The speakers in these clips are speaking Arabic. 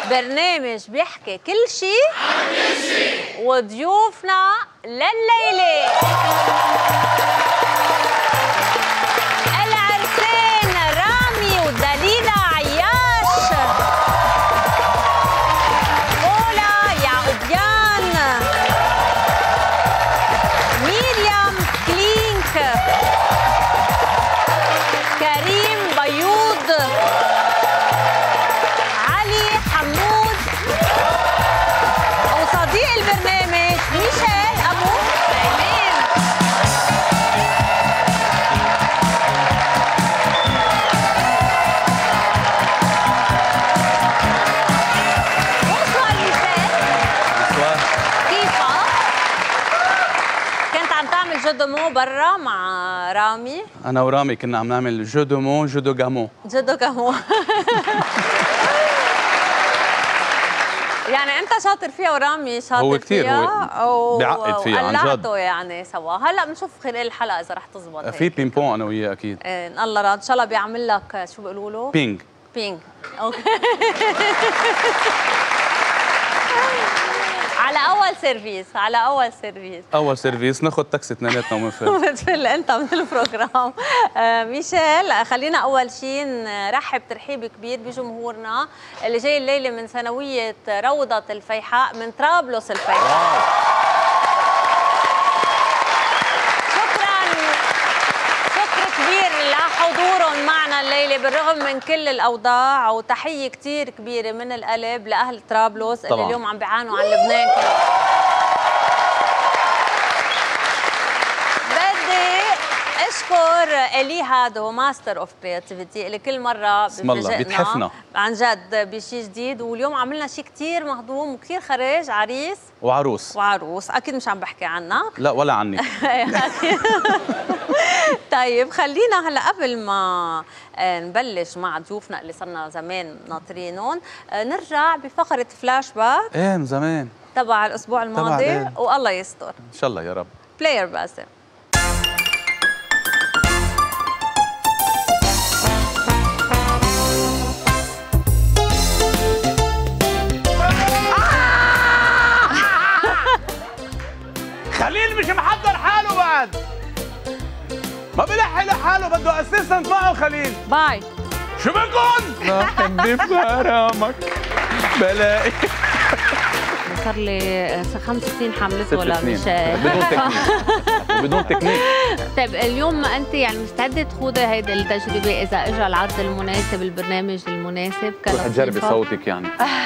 برنامج بيحكي كل شيء عن كل شيء، وضيوفنا لليلة العرسان رامي وداليدا عياش، بولا يعقوبيان، ميريام كلينك، كريم بيوض، علي حمود، وصديق البرنامج ميشيل أبو سليم. بونسوار ميشيل. بونسوار. كيفك؟ كنت عم تعمل جو دو مو برا مع رامي؟ انا ورامي كنا عم نعمل جو دو مو جو دو جامو. جو دو جامو. يعني انت شاطر فيها ورامي شاطر هو كتير فيها، هو بيعقد فيها عن جد. وقلعتوا يعني سوا. هلا بنشوف خلال الحلقه اذا رح تزبط. في بينج بون انا وياه اكيد. إيه الله راد ان شاء الله بيعمل لك شو بيقولوا له؟ بينج. بينج. اوكي. على اول سيرفيس، على اول سيرفيس. اول سيرفيس ناخذ تاكسي اثنيناتنا ونفل. بتفل انت من البروجرام. ميشيل، خلينا اول شيء نرحب ترحيب كبير بجمهورنا اللي جاي الليله من ثانويه روضه الفيحاء من طرابلس الفيحاء. شكر كبير لحضورهم معنا الليله بالرغم من كل الاوضاع، وتحيه كثير كبيره من القلب لاهل طرابلس اللي اليوم عم بيعانوا عن لبنان. اشكر الي هادو ماستر اوف كرياتيفيتي اللي كل مره بسم الله بيتحفنا عن جد بشيء جديد، واليوم عملنا شيء كثير مهضوم وكثير خرج، عريس وعروس. اكيد مش عم بحكي عنك، لا ولا عني. طيب خلينا هلا قبل ما نبلش مع ضيوفنا اللي صرنا زمان ناطرينهم نرجع بفقره فلاش باك. ايه من زمان تبع الاسبوع الماضي، والله يستر ان شاء الله يا رب. بلاير باسم. خليل مش محضر حاله بعد، ما بلحق لحاله، بده اسيستنت معه. خليل باي. شو بكون؟ بحبني في غرامك بلاقي. صار لي 5 سنين حملته ولا مش بدون تكنيك. بدون تكنيك. طيب اليوم انت يعني مستعده تخوضي هيدي التجربه اذا اجى العرض المناسب، البرنامج المناسب؟ رح تجربي صوتك يعني.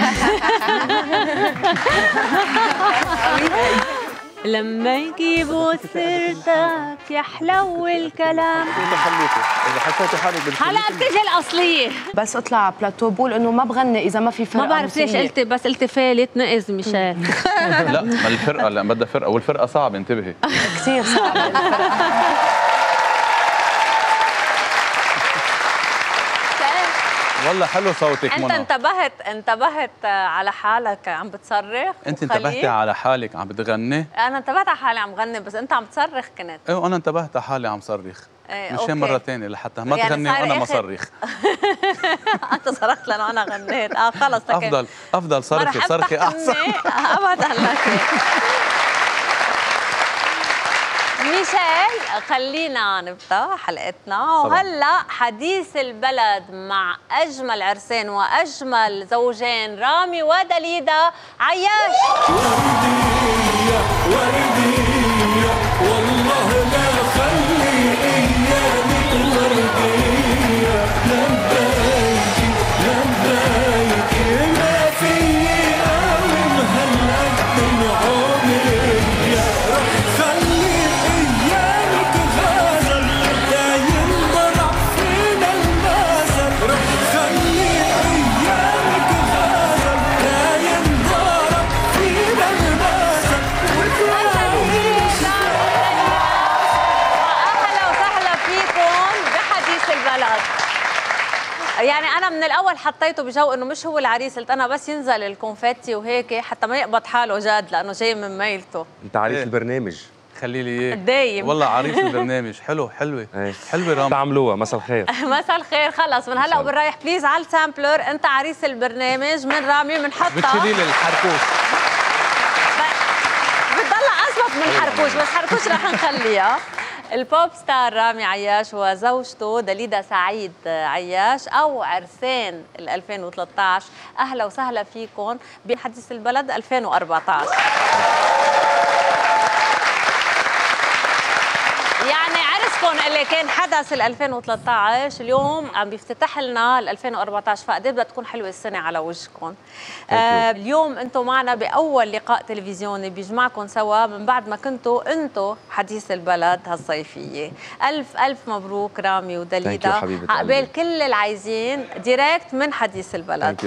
لما يجيبوا سيرتك يحلو الكلام. اذا حسيتي حالك هلا بتجي الاصليه. بس اطلع بلاتو بقول انه ما بغني اذا ما في فرقه. ما بعرف ليش قلتي، بس قلتي فالت نقز ميشيل. لا ما الفرقه، لا بدها فرقه، والفرقه صعبه انتبهي. كثير صعبه الفرقه. والله حلو صوتك منى. انت انتبهت على حالك عم بتصرخ. انت انتبهتي على حالك عم بتغني؟ انا انتبهت على حالي عم غني، بس انت عم تصرخ كنت. ايه وانا انتبهت على حالي عم صرخ. مشان مرة ثانية لحتى ما يعني تغني وانا ما صرخ. انت صرخت لانه انا غنيت. خلص افضل صرخي احسن. ابدا لك. ميشيل، خلينا نبدا حلقتنا. وهلا حديث البلد مع اجمل عرسان واجمل زوجين رامي وداليدا عياش. وردية وردية والله لا خلي ايامي الوردية. لبيكي لبيكي ما في قوي مهلك من عمري. رح خلي ايامك غزل لا ينضرع فينا المثل. رح خلي ايامك غزل لا ينضرع فينا المثل. اهلا وسهلا فيكم بحديث البلد. يعني انا من الاول حطيته بجو انه مش هو العريس، قلت انا بس ينزل الكونفيتي وهيك حتى ما يقبض حاله جاد لانه جاي من ميلته. انت عريس البرنامج. يخلي لي اياك دايم. والله عريس البرنامج. حلوه حلوه رامي. تعملوها مساء الخير. مساء الخير. خلص من هلا وبنريح بليز على السامبلر. انت عريس البرنامج من رامي بنحطها بتشيلي لي الحركوش. بتضلها اسبق من حركوش بس حركوش رح نخليها. البوب ستار رامي عياش وزوجته دليدا سعيد عياش او عرسان 2013. اهلا وسهلا فيكم بحديث البلد 2014. يعني عرسكم اللي كان حدث 2013 اليوم عم بيفتتح لنا 2014 فقد بدها تكون حلوه السنه على وجهكم. اليوم انتم معنا باول لقاء تلفزيوني بيجمعكم سوا من بعد ما كنتوا انتم حديث البلد هالصيفيه. الف الف مبروك رامي ودليدا عقبال كل العايزين ديريكت من حديث البلد.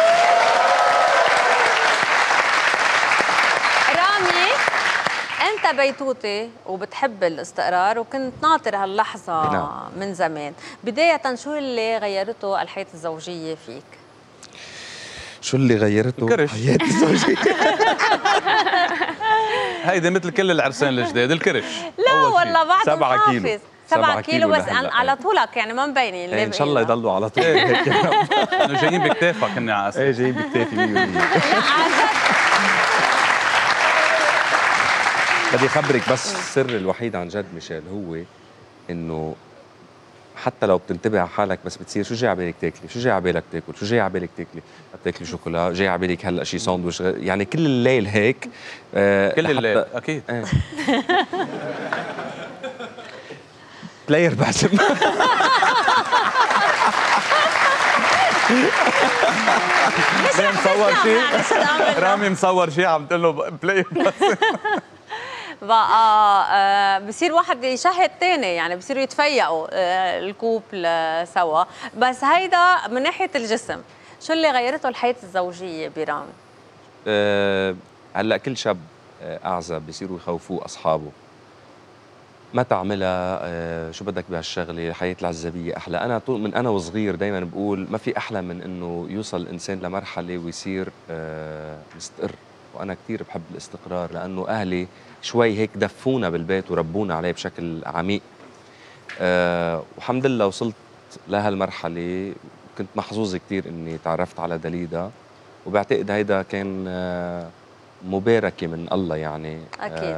رامي انت بيتوتي وبتحب الاستقرار وكنت ناطر هاللحظه من زمان. بدايه شو اللي غيرته الحياه الزوجيه فيك؟ شو اللي غيرته حياتي الزوجيه؟ هيدي مثل كل العرسان الجداد الكرش. لا والله بعد 7 كيلو 7 كيلو بس على طولك يعني ما مبينين. ان شاء الله يضلوا على طول هيك. انه جايين بكتافك كنا على اساس. ايه جايين بكتافي 100%. بدي اخبرك بس السر الوحيد عن جد ميشيل هو انه حتى لو بتنتبه على حالك بس بتصير شو جاي على بالك تاكلي، شو جاي على بالك تاكل، شو جاي على بالك تاكلي، بتاكلي شوكولا، جاي على بالك هلا شي ساندويش، يعني كل الليل هيك. كل الليل اكيد. بلاير بعزم. مصور شيء رامي مصور شيء عم تقول له بلاير بس. بقى بصير واحد يشهد ثاني يعني بصيروا يتفيقوا الكوبل سوا. بس هيدا من ناحيه الجسم شو اللي غيرته الحياه الزوجيه برامي؟ هلا كل شاب اعزب بيصيروا يخوفوه اصحابه ما تعملها، شو بدك بهالشغله، الحياه العزبيه احلى. انا طول من انا وصغير دائما بقول ما في احلى من انه يوصل الانسان لمرحله ويصير مستقر. وانا كثير بحب الاستقرار لانه اهلي شوي هيك دفونا بالبيت وربونا عليه بشكل عميق. والحمد لله وصلت لهالمرحله. كنت محظوظ كثير اني تعرفت على دليدا وبعتقد هيدا كان مباركه من الله يعني. اكيد.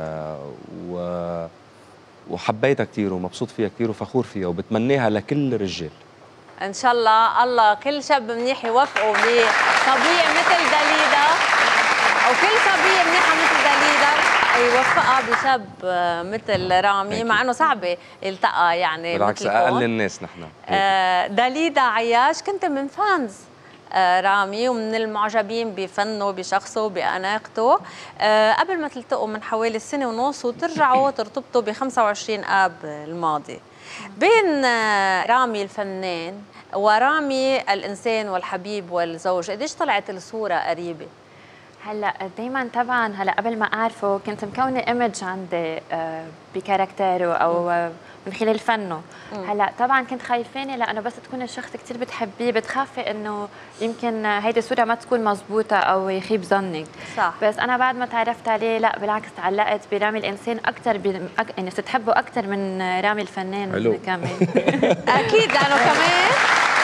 وحبيتها كثير ومبسوط فيها كثير وفخور فيها وبتمناها لكل الرجال. ان شاء الله كل شاب منيح يوفقه بصبيه مثل دليدا او كل صبيه منيحه مثل دليدا يوفقها بشاب مثل رامي مع انه صعبه يلتقى يعني. بالعكس اقل الناس نحن. دليدا عياش كنت من فانز رامي ومن المعجبين بفنه بشخصه بأناقته قبل ما تلتقوا من حوالي سنة ونص وترجعوا ترتبطوا ب 25 آب الماضي. بين رامي الفنان ورامي الإنسان والحبيب والزوج قديش طلعت الصورة قريبة؟ هلا دائما طبعا هلا قبل ما اعرفه كنت مكونه ايمج عندي بكاركتيره او من خلال فنه. هلا طبعا كنت خايفانه لانه بس تكون الشخص كثير بتحبيه بتخافي انه يمكن هيدي الصوره ما تكون مزبوطه او يخيب ظنك. صح. بس انا بعد ما تعرفت عليه لا بالعكس تعلقت برامي الانسان اكثر يعني صرت احبه اكثر من رامي الفنان كمان. اكيد لانه كمان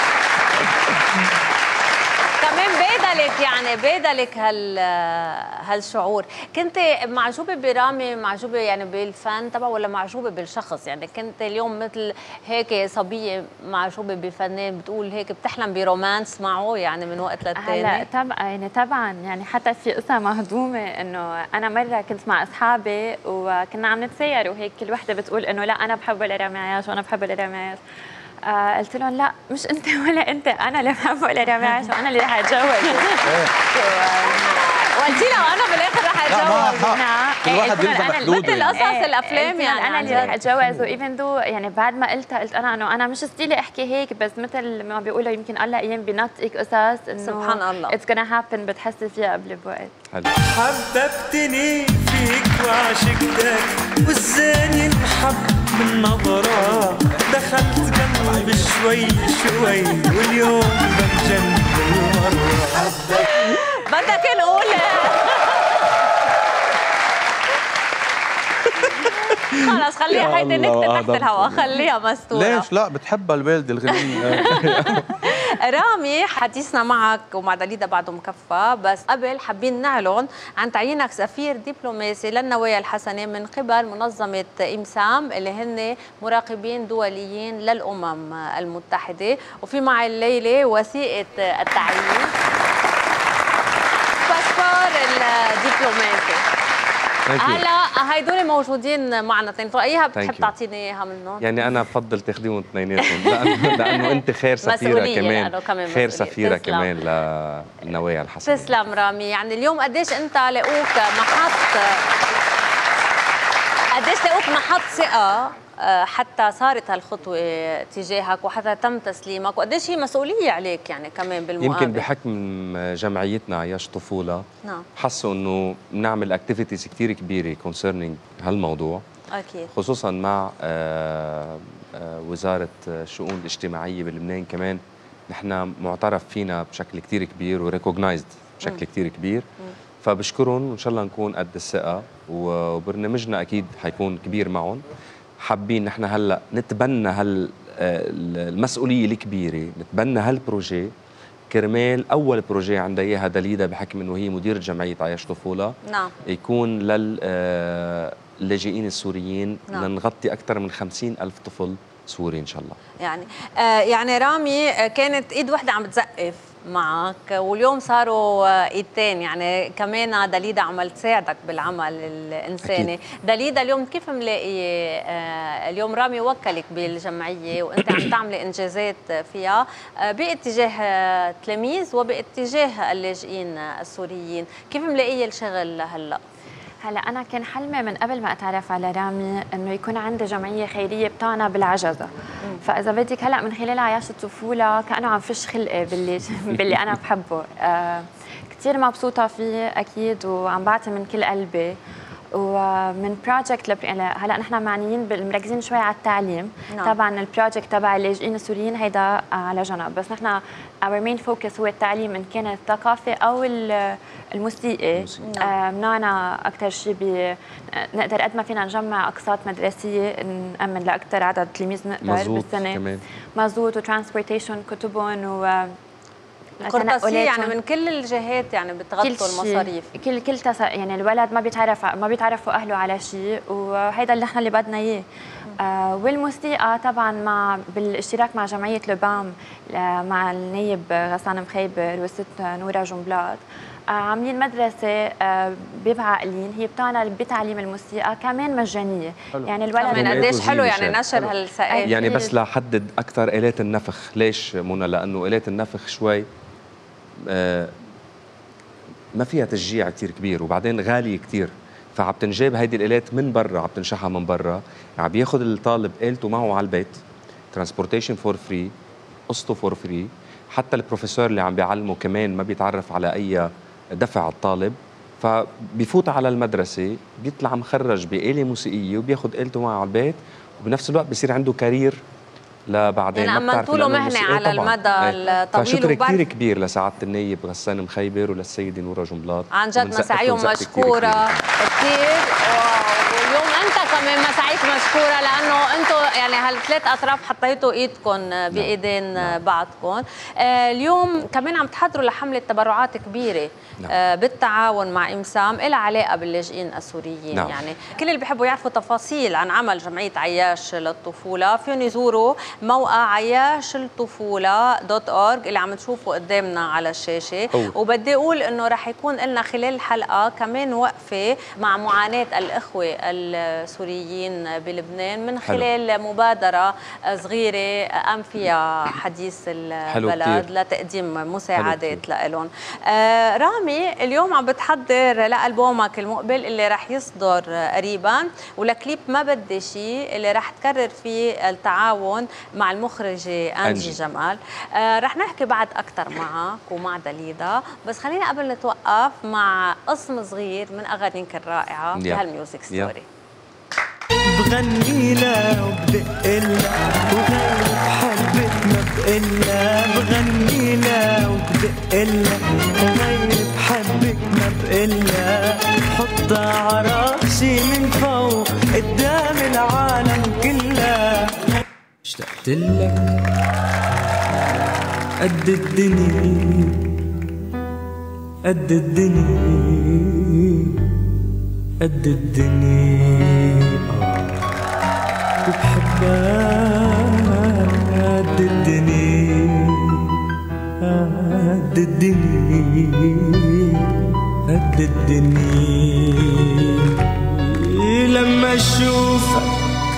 بيدلك يعني بيدلك هالشعور. كنت معجوبه برامي معجوبه يعني بالفن تبعه ولا معجوبه بالشخص؟ يعني كنت اليوم مثل هيك صبيه معجوبه بفنان بتقول هيك بتحلم برومانس معه يعني من وقت للتاني؟ هلا طبعا يعني حتى في قصه مهضومه انه انا مره كنت مع اصحابي وكنا عم نتسير وهيك كل وحده بتقول انه لا انا بحبه لرامي عياش وانا بحبه لرامي عياش. قلت لهم لا مش انت ولا انت، انا اللي بحبه لرامي عياش وانا اللي رح اتجوز. وقلتي له انا بالاخر رح اتجوز. كل واحد يلزم حدوده مثل قصص الافلام يعني انا اللي رح اتجوز. وايفن دو يعني بعد ما قلتها قلت انا انه انا مش ستيلي احكي هيك بس مثل ما بيقولوا يمكن الله ايام بينطقك قصص انه سبحان الله اتس gonna happen بتحسي فيها قبل بوقت. حببتني فيك وعشقتك والزاني انحب من نظرة دخلت قلبي شوي شوي واليوم بتجن بالمرة. بدك نقول خلص خليها هيدي نكتة تحت الهواء، خليها مستورة. ليش لا بتحبها الوالده الغنية. رامي، حديثنا معك ومع داليدا بعده مكفى، بس قبل حابين نعلن عن تعيينك سفير دبلوماسي للنوايا الحسنة من قبل منظمة إمسام اللي هن مراقبين دوليين للأمم المتحدة، وفي معي الليلة وثيقة التعيين باسبور الدبلوماسي. هلا هيدول موجودين معنا اثنين، فأيها بتحب تعطيني اياها منهم؟ يعني انا بفضل تاخذيهم اثنيناتهم لانه انت خير سفيره كمان خير سفيره كمان للنوايا الحسنه. تسلم رامي. يعني اليوم قديش انت لقوك محط ثقه حتى صارت هالخطوه تجاهك وحتى تم تسليمك، وقديش هي مسؤوليه عليك يعني كمان بالمقابل. يمكن بحكم جمعيتنا عياش طفوله نعم حسوا انه بنعمل اكتيفيتيز كثير كبيره كونسيرنينج هالموضوع، اكيد خصوصا مع وزاره الشؤون الاجتماعيه بلبنان. كمان نحن معترف فينا بشكل كثير كبير وريكوجنايزد بشكل كثير كبير، فبشكرهم وان شاء الله نكون قد الثقه، وبرنامجنا اكيد حيكون كبير معهم. حابين نحن هلا نتبنى المسؤوليه الكبيره، نتبنى هالبروجي كرمال اول بروجي عندها اياها داليدا بحكم انه هي مديره جمعيه عياش طفوله. نعم. يكون للاجئين السوريين. نعم. لنغطي اكثر من 50,000 طفل سوري ان شاء الله. يعني رامي كانت ايد وحده عم بتزقف معك، واليوم صاروا ايدتين، يعني كمان داليدا عم تساعدك بالعمل الانساني. أكيد. داليدا اليوم كيف ملاقي اليوم رامي وكلك بالجمعيه وانت عم تعملي انجازات فيها باتجاه التلاميذ وباتجاه اللاجئين السوريين، كيف ملاقيه الشغل هلا؟ هلا انا كان حلمي من قبل ما اتعرف على رامي انه يكون عندي جمعيه خيريه بتعنى بالعجزه. فاذا بدك هلا من خلال عياش الطفوله كانه عم فش خلقي باللي انا بحبه. كثير مبسوطه فيه اكيد، وعم بعطي من كل قلبي. ومن بروجكت هلا نحن معنيين مركزين شوي على التعليم. نعم. طبعا البروجكت تبع اللاجئين السوريين هيدا على جنب، بس نحن our main focus هو التعليم، ان كان الثقافي او الموسيقي. منعنا اكثر شيء نقدر قد ما فينا نجمع اقساط مدرسيه نامن لاكثر عدد تلاميذ نقدر بالسنه. كمان مزبوط. وترانسبورتيشن كتبهم و قرطاسية، يعني من كل الجهات يعني بتغطوا المصاريف. يعني الولد ما بيتعرفوا اهله على شيء، وهيدا اللي نحن اللي بدنا اياه. والموسيقى طبعا بالاشتراك مع جمعيه لبام مع النايب غسان مخيبر والست نوره جنبلاط عاملين مدرسه بعقلين هي بتعنى بتعليم الموسيقى كمان مجانيه. حلو. يعني الولد من قديش حلو يعني نشر هالثقافه. يعني بس لحدد اكثر آلات النفخ. ليش منى؟ لانه آلات النفخ شوي ما فيها تشجيع كثير كبير، وبعدين غاليه كثير، فعم تنجاب هيدي الآلات من برا، عم تنشحها من برا، عم بياخذ الطالب آلته معه على البيت، ترانسبورتيشن فور فري، قسطه فور فري، حتى البروفيسور اللي عم بيعلمه كمان ما بيتعرف على اي دفع الطالب، فبيفوت على المدرسه بيطلع مخرج بآلة موسيقيه وبياخذ آلته معه على البيت، وبنفس الوقت بصير عنده كارير لبعدين. يعني امنتوا له مهنه على المدى الطويل. فشكر كثير كبير لسعاده النائب غسان مخيبر وللسيده نوره جنبلاط، عن جد مساعيهم مشكوره كثير. واليوم انت كمان مساعيك مشكوره، لانه انتم يعني هالثلاث اطراف حطيتوا ايدكم بايدين بعضكم. اليوم كمان عم تحضروا لحمله تبرعات كبيره بالتعاون مع إمسام لها علاقه باللاجئين السوريين. يعني كل اللي بيحبوا يعرفوا تفاصيل عن عمل جمعيه عياش للطفوله فيهم يزوروا موقع عياشلطفوله.org اللي عم تشوفوا قدامنا على الشاشه. وبدي اقول انه رح يكون لنا خلال الحلقه كمان وقفه مع معاناه الاخوه السوريين بلبنان من خلال مبادره صغيره قام فيها حديث البلد لتقديم مساعدات لهم. رامي اليوم عم بتحضر لألبومك المقبل اللي رح يصدر قريبا، ولكليب ما بدي شيء اللي رح تكرر فيه التعاون مع المخرجة أنجي جمال. رح نحكي بعد أكثر معك ومع داليدا، بس خلينا قبل نتوقف مع قسم صغير من أغانيك الرائعة بهالميوزك ستوري. بغني لها وبدق لها وغير بحبتنا بقلها، بغني لها وبدق لها وغير بحبك ما بقلها، حطها عراشي من فوق قدام العالم قلتلك قد الدنيا قد الدنيا قد الدنيا وبحبك قد الدنيا قد الدنيا قد الدنيا لما اشوفك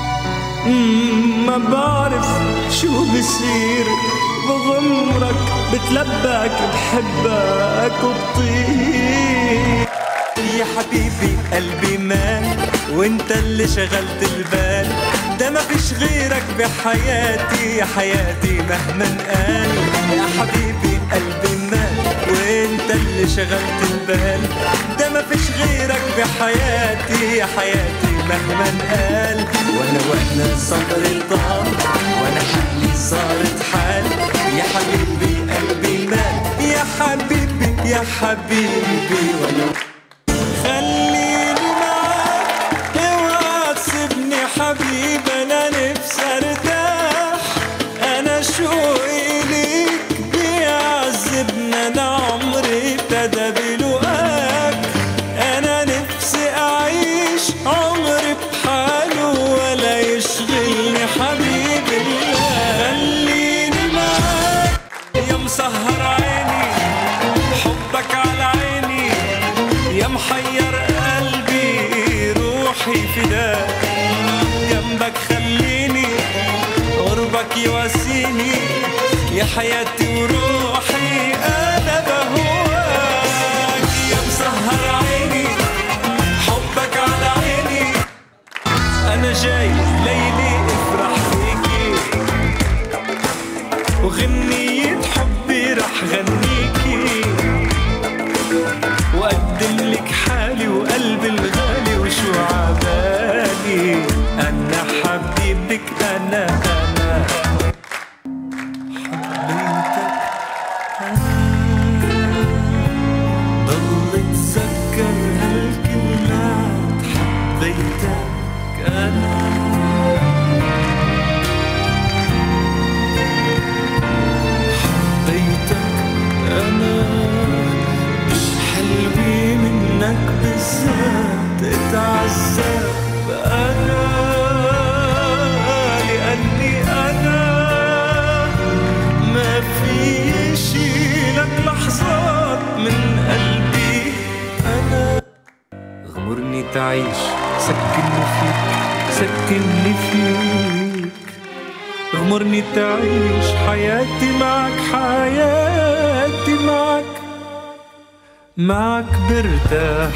ما بعرف شو بصير بغمرك بتلبك بحبك وبطير يا حبيبي قلبي مال وانت اللي شغلت البال ده ما فيش غيرك بحياتي يا حياتي مهما قال يا حبيبي قلبي مال وانت اللي شغلت البال ده ما فيش غيرك بحياتي يا حياتي مهما قال وانا صبري طال وانا حالي صارت حال يا حبيبي قلبي مال يا حبيبي يا حبيبي وانا خليني معاك اوعى تسيبني حبيبي انا نفسي ارتاح انا شوقي ليك بيعذبني انا عمري ابتدى بلقاك انا نفسي اعيش عمري بحاله ولا يشغلني حبيبي خليني معاك يا مسهر عيني حبك على عيني يا محير قلبي روحي فداك جنبك خليني قربك يواسيني يا حياتي وروحي انا بهواك يا مسهر عيني حبك على عيني انا جاي ليلي افرح فيكي وغنية حبي رح غنيكي وقدم لك حالي وقلبي الغالي وشو عبالي انا حبيبك انا حبيتك ضل اتذكر هالكلمات حبيتك انا حبيتك انا حلوي منك بالذات اتعذب انا لاني انا ما في شيلك لحظات من قلبي انا غمرني تعيش سكنني فيك سكنني فيك غمرني تعيش حياتي معك حياتي معك برتاح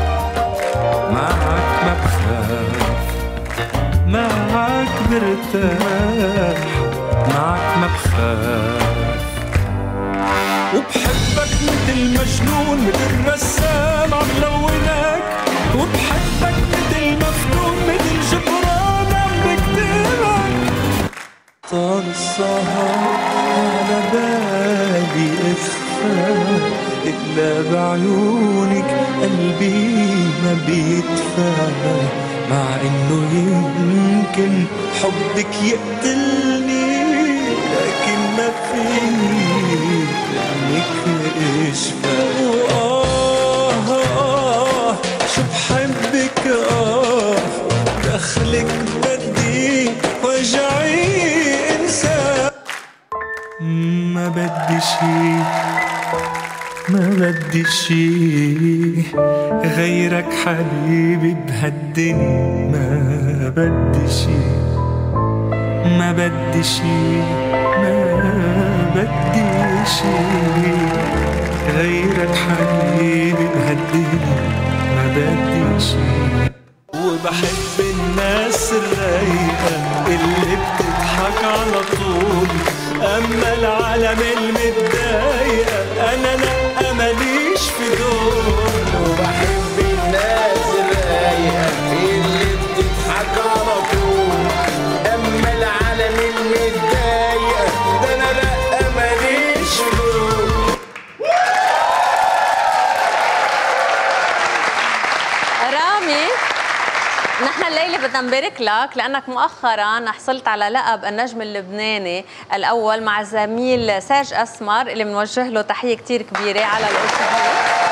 معك ما بخاف معك برتاح معك ما بخاف وبحبك مثل مجنون مثل رسام عم لونك وبحبك مثل مفنون مثل جبران عم بكتبك طال السهر على بالي اخفاك إلا بعيونك قلبي ما بيتفاهم مع إنه يمكن حبك يقتلني لكن ما فيك لأنك اشفى شو بحبك دخلك بدي وجعي انسى ما بدي شي ما بدي شي غيرك حبيبي بهالدنيا ما بدي شي ما بدي شي ما بدي شي غيرك حبيبي بهالدنيا ما بدي شي وبحب الناس الرايقة اللي بتضحك على طول أما العالم المتضايقة أنا لأ ماليش في دول وبحب الناس الرايقة اللي بتضحك على طول أما العالم المتضايقة ده أنا لأ ماليش في دول رامي نحن الليله بدنا نبارك لك لانك مؤخرا حصلت على لقب النجم اللبناني الاول مع الزميل ساج اسمر اللي بنوجه له تحيه كثير كبيره على الأوتوبيس.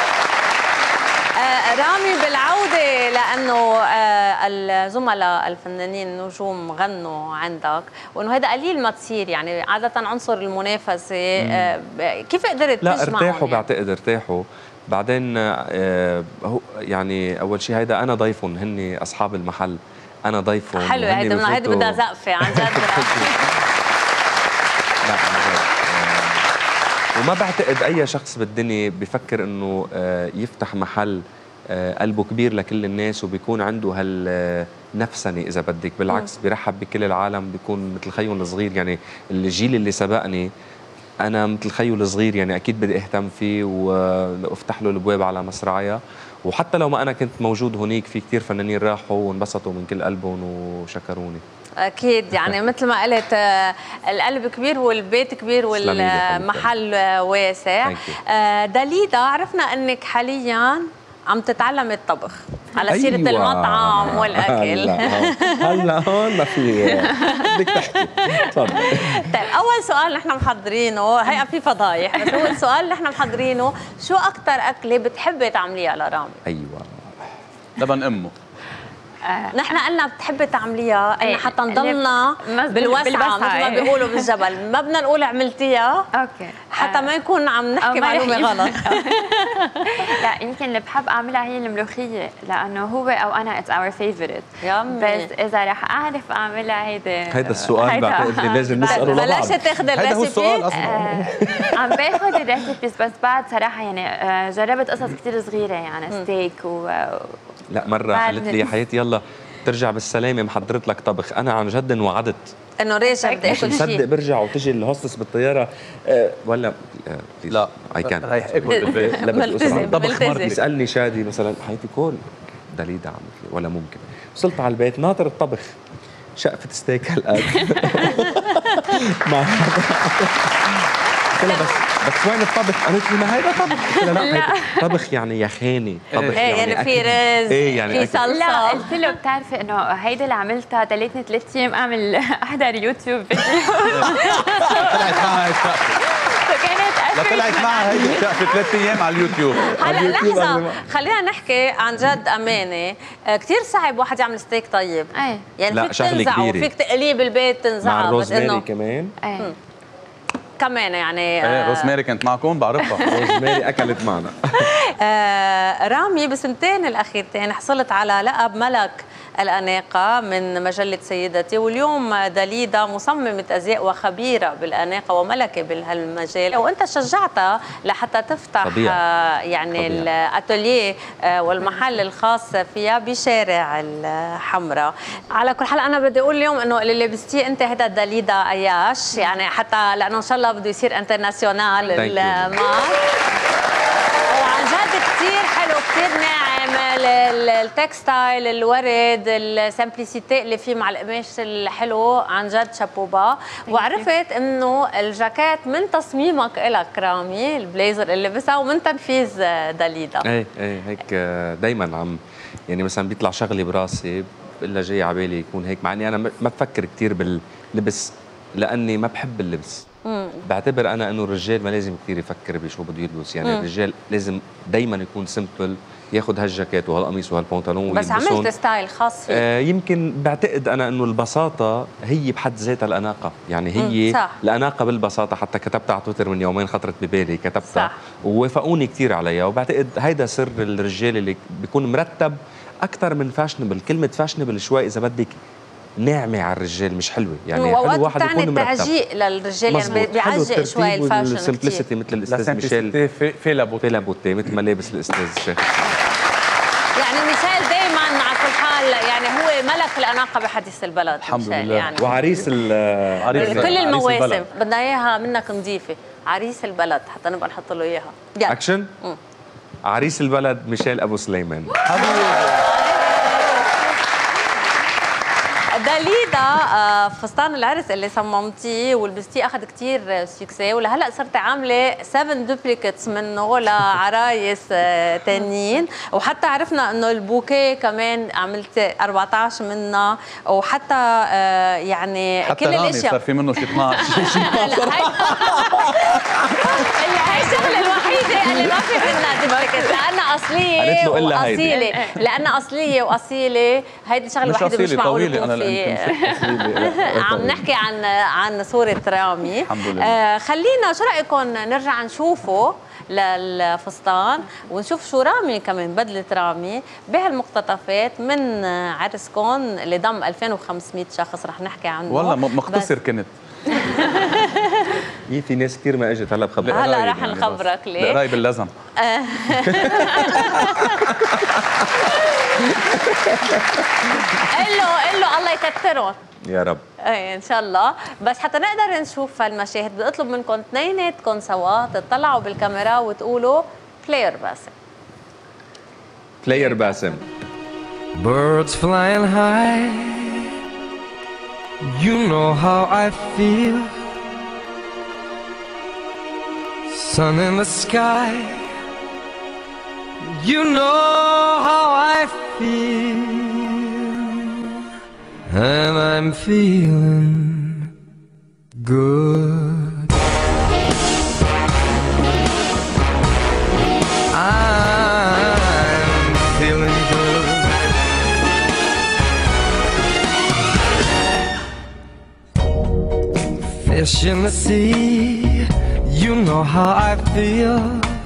رامي بالعودة لأنه الزملاء الفنانين النجوم غنوا عندك وأنه هذا قليل ما تصير يعني عادة عنصر المنافسة كيف قدرت لا تجمعهم؟ ارتاحوا يعني؟ بعتقد ارتاحوا بعدين هو يعني أول شيء هيدا أنا ضيفهم هن أصحاب المحل أنا ضيفهم حلو هيدي بدها زقفة عن جد. لا عن جد وما بعتقد أي شخص بالدنيا بفكر إنه يفتح محل قلبه كبير لكل الناس وبيكون عنده هالنفسنة إذا بدك بالعكس بيرحب بكل العالم بيكون مثل خيه الصغير يعني الجيل اللي سبقني أنا مثل خيه الصغير يعني أكيد بدي أهتم فيه وأفتح له الأبواب على مصراعيها وحتى لو ما أنا كنت موجود هونيك في كتير فنانين راحوا وانبسطوا من كل قلبهم وشكروني. أكيد يعني مثل ما قلت القلب كبير والبيت كبير والمحل واسع. داليدا عرفنا أنك حالياً عم تتعلمي الطبخ على سيرة المطعم والأكل. هلا هون ما في بدك تحكي تفضل. طيب أول سؤال نحن محضرينه هي في فضايح بس هو السؤال اللي نحن محضرينه شو أكثر أكلة بتحبي تعمليها لرامي؟ أيوة لبن أمه. نحن قلنا بتحبي تعمليها إن حتى نضلنا بالوسعة مثل ما بيقولوا بالجبل ما بدنا نقول عملتيها اوكي حتى ما يكون عم نحكي معلومة غلط. لا يمكن اللي بحب اعملها هي الملوخيه لانه هو او انا اتس اور فيفورت بس اذا رح اعرف اعملها هيدا السؤال بعتقد لازم نساله لبعض. بلشت تاخذ الريسيبي؟ هذا هو السؤال اصلا. عم باخذ الريسيبيز بس بعد صراحه يعني جربت قصص كثير صغيره يعني ستيك لا مرة قالت لي يا حياتي يلا ترجع بالسلامة محضرت لك طبخ أنا عن جد انوعدت إنه راجع بدي آكل شيء مصدق برجع وتجي الهوستس بالطيارة ولا لا أي كان رايح آكل بالبيت طبخ مرة يسألني شادي مثلا حياتي كول داليدا عملت لي ولا ممكن وصلت على البيت ناطر الطبخ شقفة ستيك هالقد قلت لها بس وين الطبخ؟ قالت لي ما هيدا طبخ. قلت لها لا طبخ يعني يخاني طبخ يعني في رز يعني في صلصه. لا قلت له بتعرفي انه هيدا اللي عملتها دليتني 3 ايام اعمل احضر يوتيوب فيديو. طلعت معها الشقفة. فكانت طلعت معها هيدي الشقفة 3 ايام على اليوتيوب. هلا لحظة خلينا نحكي عن جد أمانة كثير صعب واحد يعمل ستيك طيب. يعني فيك تنزعه وفيك تقليه بالبيت تنزعه مع الروزماري كمان. كمان يعني روزماري كانت معكم بعرفها. روزماري أكلت معنا. رامي بسنتين الأخيرتين حصلت على لقب ملك الأناقة من مجلة سيدتي واليوم داليدا مصممة أزياء وخبيرة بالأناقة وملكة بهالمجال وأنت شجعتها لحتى تفتح يعني الأتوليه والمحل الخاص فيها بشارع الحمراء. على كل حال أنا بدي أقول اليوم إنه اللي لبستيه أنت هذا داليدا أياش يعني حتى لأنه إن شاء الله بده يصير انترناسيونال المارك وعن جد كثير حلو كثير ناعم التكستايل الورد السمبليسيتي اللي فيه مع القماش الحلو عن جد شابوبا. وعرفت انه الجاكيت من تصميمك إلك رامي البليزر اللي لبسها ومن تنفيذ داليدا. ايه هيك دايما عم يعني مثلا بيطلع شغلي براسي الا جاي على بالي يكون هيك مع اني انا ما بفكر كثير باللبس لاني ما بحب اللبس. بعتبر انا انه الرجال ما لازم كثير يفكر بشو بده يلبس يعني الرجال لازم دايما يكون سمبل ياخذ هالجاكيت وهالقميص وهالبنطلون بس عملت ستايل خاص فيك. يمكن بعتقد انا انه البساطه هي بحد ذاتها الاناقه يعني هي صح. الاناقه بالبساطه حتى كتبتها على تويتر من يومين خطرت ببالي كتبتها ووافقوني كثير عليها وبعتقد هيدا سر الرجال اللي بيكون مرتب اكثر من فاشنبل. كلمه فاشنبل شوي اذا بدك ناعمه على الرجال مش حلوه يعني حلو واحد يكون مرتب. تعجيق للرجال يعني بيعجق شوي الفاشن السمبلسيتي مثل الاستاذ ميشيل في لابوتي مثل ما لابس الاستاذ شيخ. يعني ميشيل دائما على كل حال يعني هو ملك الاناقه بحديث البلد الحمد لله يعني وعريس كل المواسم بدنا اياها منك نظيفه عريس البلد حتى نبقى نحط له اياها. اكشن عريس البلد ميشيل ابو سليمان. وليدا فستان العرس اللي صممتيه ولبستيه اخذ كثير سكسي، ولهلا صرتي عامله 7 دوبليكيتس منه لعرايس تانيين، وحتى عرفنا انه البوكيه كمان عملت 14 منها، وحتى يعني حتى كل رامي الاشياء صار في منه شي 12. هي الشغله الوحيده اللي ما في منها دوبليكيت لانها اصليه قالت له إلا هيدي. واصيله، لانها اصليه واصيله، هيدي الشغله الوحيده مش معقول طويله يكون انا في. عم نحكي عن صوره رامي. الحمد لله. خلينا شو رايكم نرجع نشوفه للفستان ونشوف شو رامي كمان بدله رامي بهالمقتطفات من عرسكم اللي ضم 2500 شخص رح نحكي عنه. والله مختصر كنت. في ناس كثير ما اجت هلا بخبرك. هلا رح نخبرك ليه. قرايب اللزم. قل له الله يكثرهم يا رب. ايه ان شاء الله. بس حتى نقدر نشوف هالمشاهد بدي اطلب منكم اثنيناتكم سوا تطلعوا بالكاميرا وتقولوا بلاير باسم. بلاير باسم. Birds flying high, you know how I feel. Sun in the sky, you know how I feel. And I'm feeling good. I'm feeling good. Fish in the sea, you know how I feel.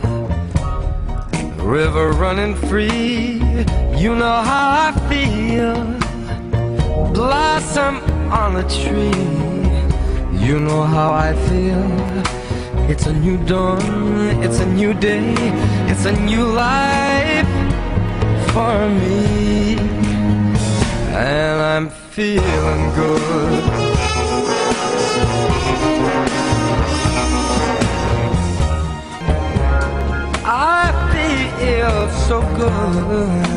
River running free, you know how I feel. Blossom on a tree, you know how I feel. It's a new dawn, it's a new day, it's a new life for me. And I'm feeling good. I feel so good.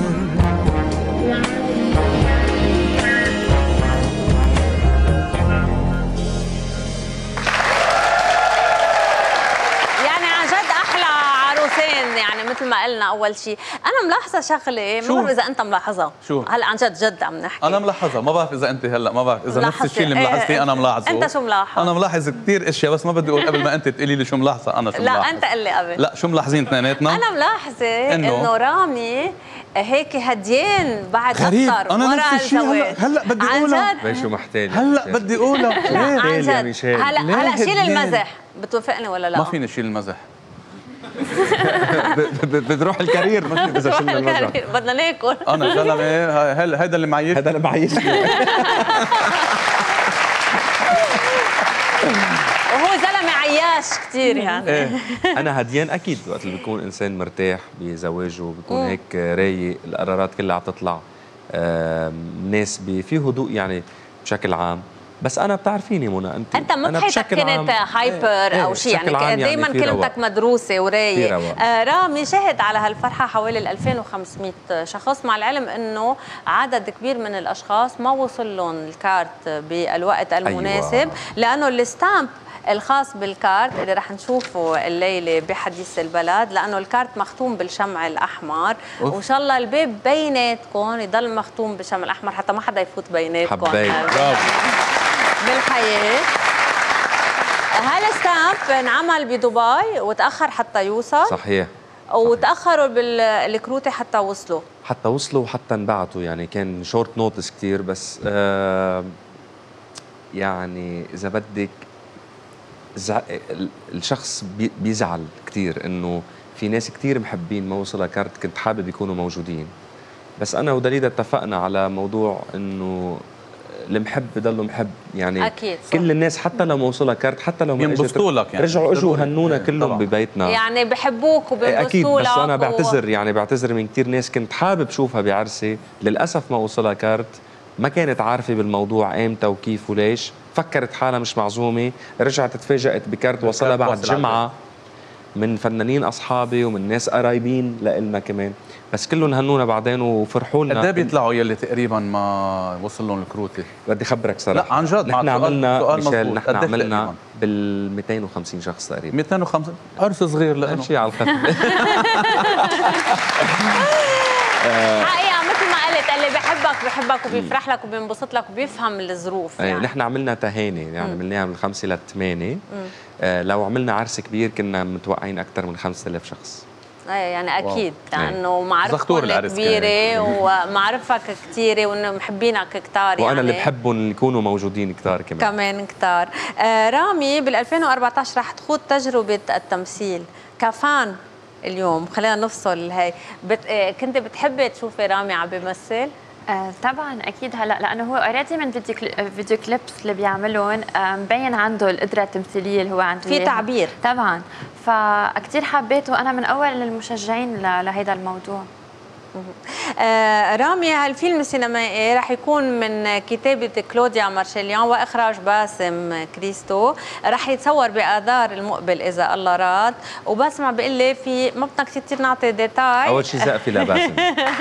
مثل ما قلنا اول شيء. انا ملاحظه شغله ما بعرف اذا انت ملاحظها. شو هلا عن جد عم نحكي. انا ملاحظها، ما بعرف اذا انت هلا ما بعرف اذا نفس الشيء اللي ملاحظتيه انا ملاحظه. انت شو ملاحظ؟ انا ملاحظ كثير اشياء بس ما بدي اقول قبل ما انت تقولي لي شو ملاحظه. انا شو ملاحظ؟ لا انت قل لي قبل. لا شو ملاحظين اثنيناتنا؟ انا ملاحظه انه رامي هيك هديان بعد غريب. اكثر انا ورا نفس الشيء هلا بدي اقولها. ليش شو محتاج؟ هلا بدي اقولها. محتاج يا ميشيل. هلا شيل المزح، بتوافقني ولا لا؟ ما فيني اشيل المزح. بتروح الكارير مش اذا شلنا المزح. بدنا ناكل. انا زلمه هيدا اللي معيش، هذا اللي معيشني. وهو زلمه عياش كثير يعني. انا هديان اكيد وقت اللي بيكون انسان مرتاح بزواجه بيكون هيك رايق، القرارات كلها عم تطلع، ناس في هدوء يعني بشكل عام. بس انا بتعرفيني منى انت ما بحياتك كنت هايبر او شيء يعني دائما كلمتك مدروسه ورايق. رامي شهد على هالفرحه حوالي 2500 شخص، مع العلم انه عدد كبير من الاشخاص ما وصل لهم الكارت بالوقت المناسب. أيوة. لانه الستامب الخاص بالكارت اللي رح نشوفه الليله بحديث البلد، لانه الكارت مختوم بالشمع الاحمر، وان شاء الله الباب بيناتكم يضل مختوم بالشمع الاحمر حتى ما حدا يفوت بيناتكم. حبيت بالحياه. هالستامب انعمل بدبي وتاخر حتى يوصل. صحيح. وتاخروا بالكروته حتى وصلوا وحتى انبعتوا، يعني كان شورت نوتس كثير. بس يعني اذا بدك الشخص بيزعل كثير انه في ناس كثير محبين ما وصلها كارت، كنت حابب يكونوا موجودين. بس انا ودليدا اتفقنا على موضوع انه المحب بضله محب، يعني أكيد كل الناس حتى لو ما وصلها كارت، حتى لو ما ينبسطوا لك يعني رجعوا اجوا هنونا كلهم ببيتنا، يعني بحبوك وبينبسطوا لك. اكيد. بس انا بعتذر يعني بعتذر من كثير ناس كنت حابب شوفها بعرسي، للاسف ما وصلها كارت، ما كانت عارفه بالموضوع امتى وكيف وليش، فكرت حالها مش معزومه، رجعت تفاجأت بكارت وصلها بعد جمعه. من فنانين اصحابي ومن ناس قرايبين لإلنا كمان، بس كلهم هنونا بعدين وفرحوا لنا. قد ايه بيطلعوا يلي تقريبا ما وصل لهم الكروتي؟ بدي خبرك صراحه. لا عن جد، نحن عملنا ميشيل، نحن عملنا بال 250 شخص تقريبا. 250 عرس صغير لانه شيء على الخفيف. حقيقة مثل ما قلت اللي بحبك وبيفرح لك وبينبسط لك وبيفهم الظروف يعني. نحن عملنا تهاني يعني عملناها من 5 ل 8. لو عملنا عرس كبير كنا متوقعين اكثر من 5000 شخص. يعني اكيد لانه معرفتكم العرس كبيره ومعرفك كثيره وانه محبينك كثار يعني. وانا اللي بحبهم يكونوا موجودين كثار كمان كثار. رامي بال 2014 رح تخوض تجربه التمثيل كفان. اليوم خلينا نفصل هي كنت بتحبي تشوفي رامي عم بيمثل؟ طبعا اكيد هلا لانه هو اوريدي من فيديو كليبس اللي بيعملهم مبين عنده القدره التمثيليه اللي هو عنده في تعبير طبعا، فكتير حبيته وانا من اول المشجعين لهذا الموضوع. رامي هالفيلم السينمائي رح يكون من كتابة كلوديا مارشليان وإخراج باسم كريستو، رح يتصور بآذار المقبل إذا الله راد. وباسم عم بيقول لي في ما بدنا كثير نعطي ديتاي. أول شيء زقفي لباسم.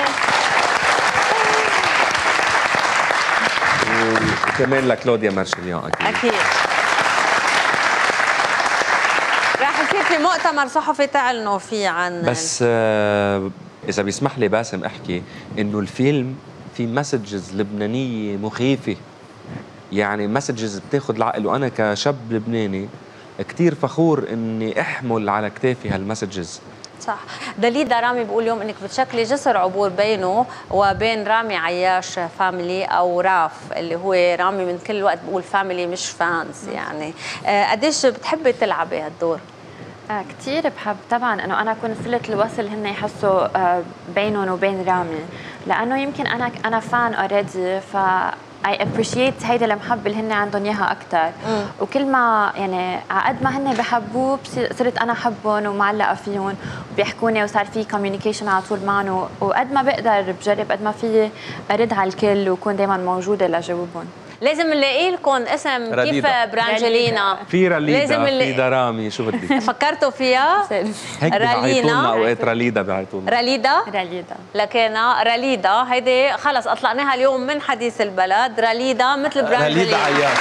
وكمان لكلوديا مارشليان أكيد. رح يصير في مؤتمر صحفي تعلنوا فيه عن بس إذا بيسمح لي باسم أحكي إنه الفيلم في مسجز لبنانية مخيفة، يعني مسجز بتاخد العقل، وأنا كشاب لبناني كتير فخور إني أحمل على كتافي هالمسجز. صح. داليدا رامي بيقول اليوم انك بتشكلي جسر عبور بينه وبين رامي عياش فاميلي او راف اللي هو رامي من كل وقت بقول فاميلي مش فانز يعني. قديش بتحبي تلعبي هالدور؟ كثير بحب طبعا انه انا اكون صله الوصل هن يحسوا بينهم وبين رامي، لانه يمكن انا فان اوريدي ف I appreciate هيدا المحبة اللي هن عندهم اياها اكثر. وكل ما يعني على قد ما هن بحبوه صرت انا احبهم ومعلقه فيهم وبيحكوني وصار في كوميونيكيشن على طول معهم، وقد ما بقدر بجرب قد ما في ارد على الكل وكون دايما موجوده لجاوبهم. لازم نلاقي لكم اسم كيف برانجلينا. في راليدا، لازم في درامي، شو بدك؟ فكرتوا فيها؟ هيك بيعيطولنا اوقات راليدا بيعيطولنا. راليدا لكن راليدا هيدي خلص اطلقناها اليوم من حديث البلد. راليدا مثل برانجلينا. راليدا عياش.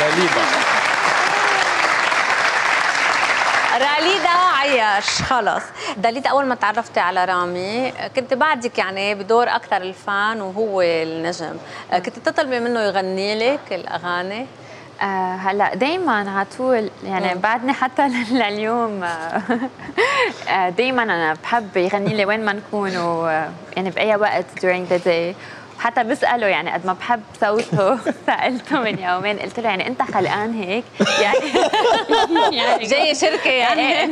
راليدا عياش خلص. داليدا اول ما تعرفتي على رامي كنت بعدك يعني بدور اكثر الفان وهو النجم، كنت تطلبي منه يغني لك الاغاني؟ هلا دائما على طول يعني بعدني حتى لليوم دائما انا بحب يغني لي وين ما نكون يعني باي وقت during the day. حتى بسأله يعني قد ما بحب صوته سألته من يومين قلت له يعني أنت خلقان هيك يعني جاي شركة يعني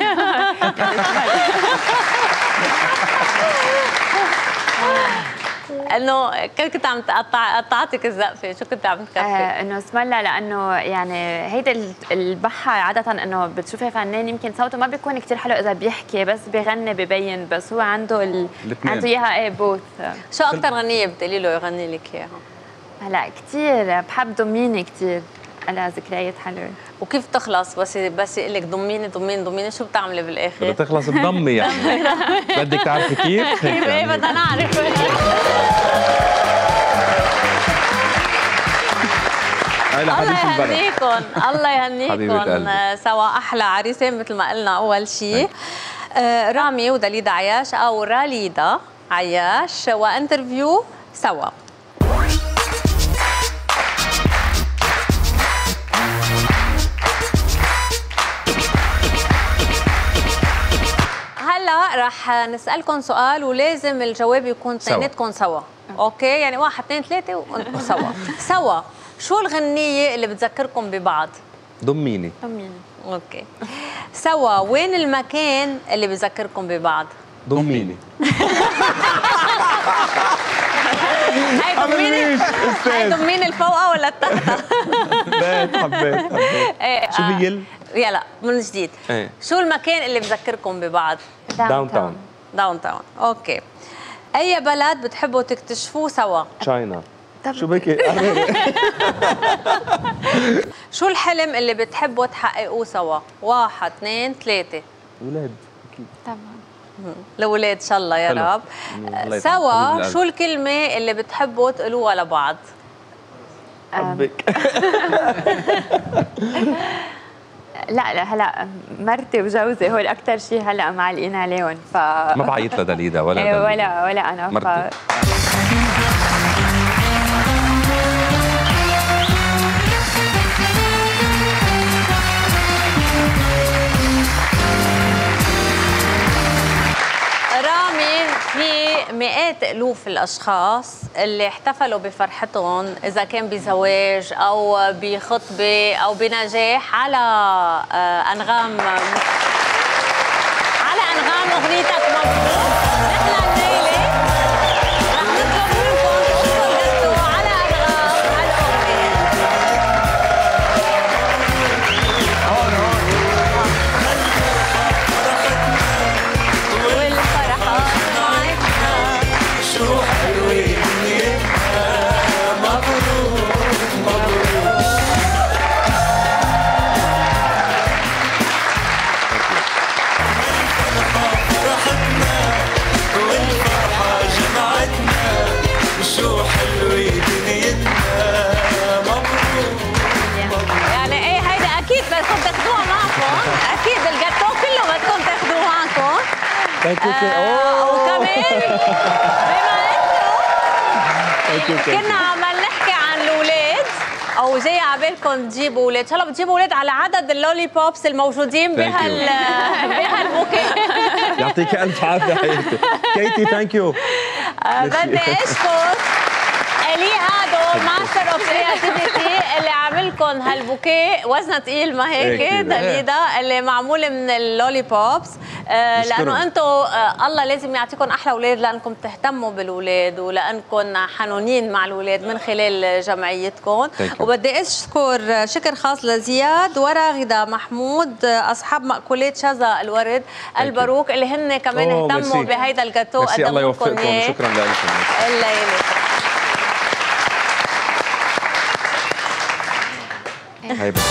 انه كنت عم قطعتك الزقفه، شو كنت عم تكفي؟ انه اسم الله، لانه يعني هيدا البحة عادة انه بتشوفي فنان يمكن صوته ما بيكون كثير حلو اذا بيحكي، بس بيغني ببين، بس هو عنده عنده اياها بوث. شو اكثر غنية بتقولي له يغني لك اياها؟ هلا كثير بحب ضميني، كثير لها ذكريات حلوه. وكيف تخلص بس يقول لك ضميني شو بتعملي بالاخر؟ بدها تخلص بضمي يعني. بدك تعرفي كيف؟ كيف ايه بدنا نعرف. الله يهنيكم سوا احلى عريسين مثل ما قلنا اول شيء. رامي وداليدا عياش او راليدا عياش وانترفيو سوا. هلا رح نسألكم سؤال ولازم الجواب يكون اثنيناتكم سوا. اوكي يعني 1 2 3 وانتم سوا. شو الغنية اللي بتذكركم ببعض؟ ضميني. اوكي. سوا وين المكان اللي بذكركم ببعض؟ ضميني. هاي ضميني الفوقة ولا التحتة؟ حبيت. شو هي يلا من جديد. شو المكان اللي بذكركم ببعض؟ داون تاون. اوكي. اي بلد بتحبوا تكتشفوه سوا؟ تشاينا. شو بكي؟ شو الحلم اللي بتحبوا تحققوه سوا؟ 1 2 3. ولاد. طبعا الاولاد ان شاء الله يا حلو. رب. الله يطعم سوا حبيب القلب. شو الكلمه اللي بتحبوا تقولوها لبعض؟ حبك. لا هلا مرتي وجوزي هول اكثر شيء هلا معلقين عليهم ما بعيط لدليدا ولا إيه، دليدا. ولا انا مرتي. رامي، في مئات الوف الاشخاص اللي احتفلوا بفرحتهم اذا كان بزواج او بخطبه او بنجاح على انغام اغنيتك مبروك. نحن الليله رح نطلب منكم تقصوا الجاتو على انغام هالاغنيه. والفرحه معنا شو حلوين يعني ايه هيدا اكيد بدكم تاخذوها معكم، اكيد الجاتو كله بدكم تاخذوه معكم. وكمان بما انه كنا عم نحكي عن الاولاد او جاي على بالكم تجيبوا اولاد، ان شاء الله بتجيبوا اولاد على عدد اللولي بوبس الموجودين بهالبوكيه. يعطيك الف عافيه حبيبتي كيتي. ثانك يو. بدي اشكر الي هادو ماستر اوف كرياتيفيتي اللي عامل لكم هالبوكيه وزنه ثقيل ما هيك دليدا اللي معمول من اللولي بوبس. لانه انتم الله لازم يعطيكم احلى اولاد لانكم تهتموا بالاولاد ولانكم حنونين مع الاولاد من خلال جمعيتكم. وبدي اشكر شكر خاص لزياد وراغده محمود اصحاب مأكولات شذا الورد الباروك اللي هن كمان اهتموا بهيدا الجاتو قدموا لكم. الله يوفقكم وشكرا لكم. الليله هاي بس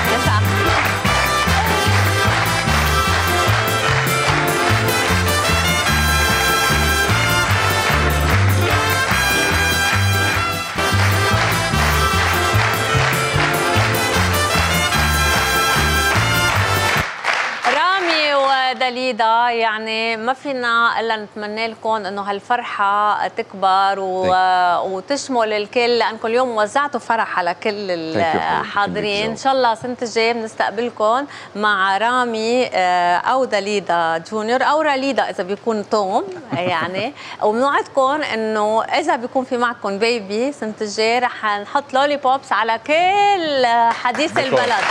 رامي ودليدا، يعني ما فينا الا نتمنى لكم انه هالفرحه تكبر وتشمل الكل، لانكم اليوم وزعتوا فرح على كل الحاضرين. ان شاء الله السنه الجايه بنستقبلكم مع رامي او دليدا جونيور او راليدا اذا بيكون توم يعني. وبنوعدكم انه اذا بيكون في معكم بيبي السنه الجايه رح نحط لولي بوبس على كل حديث البلد.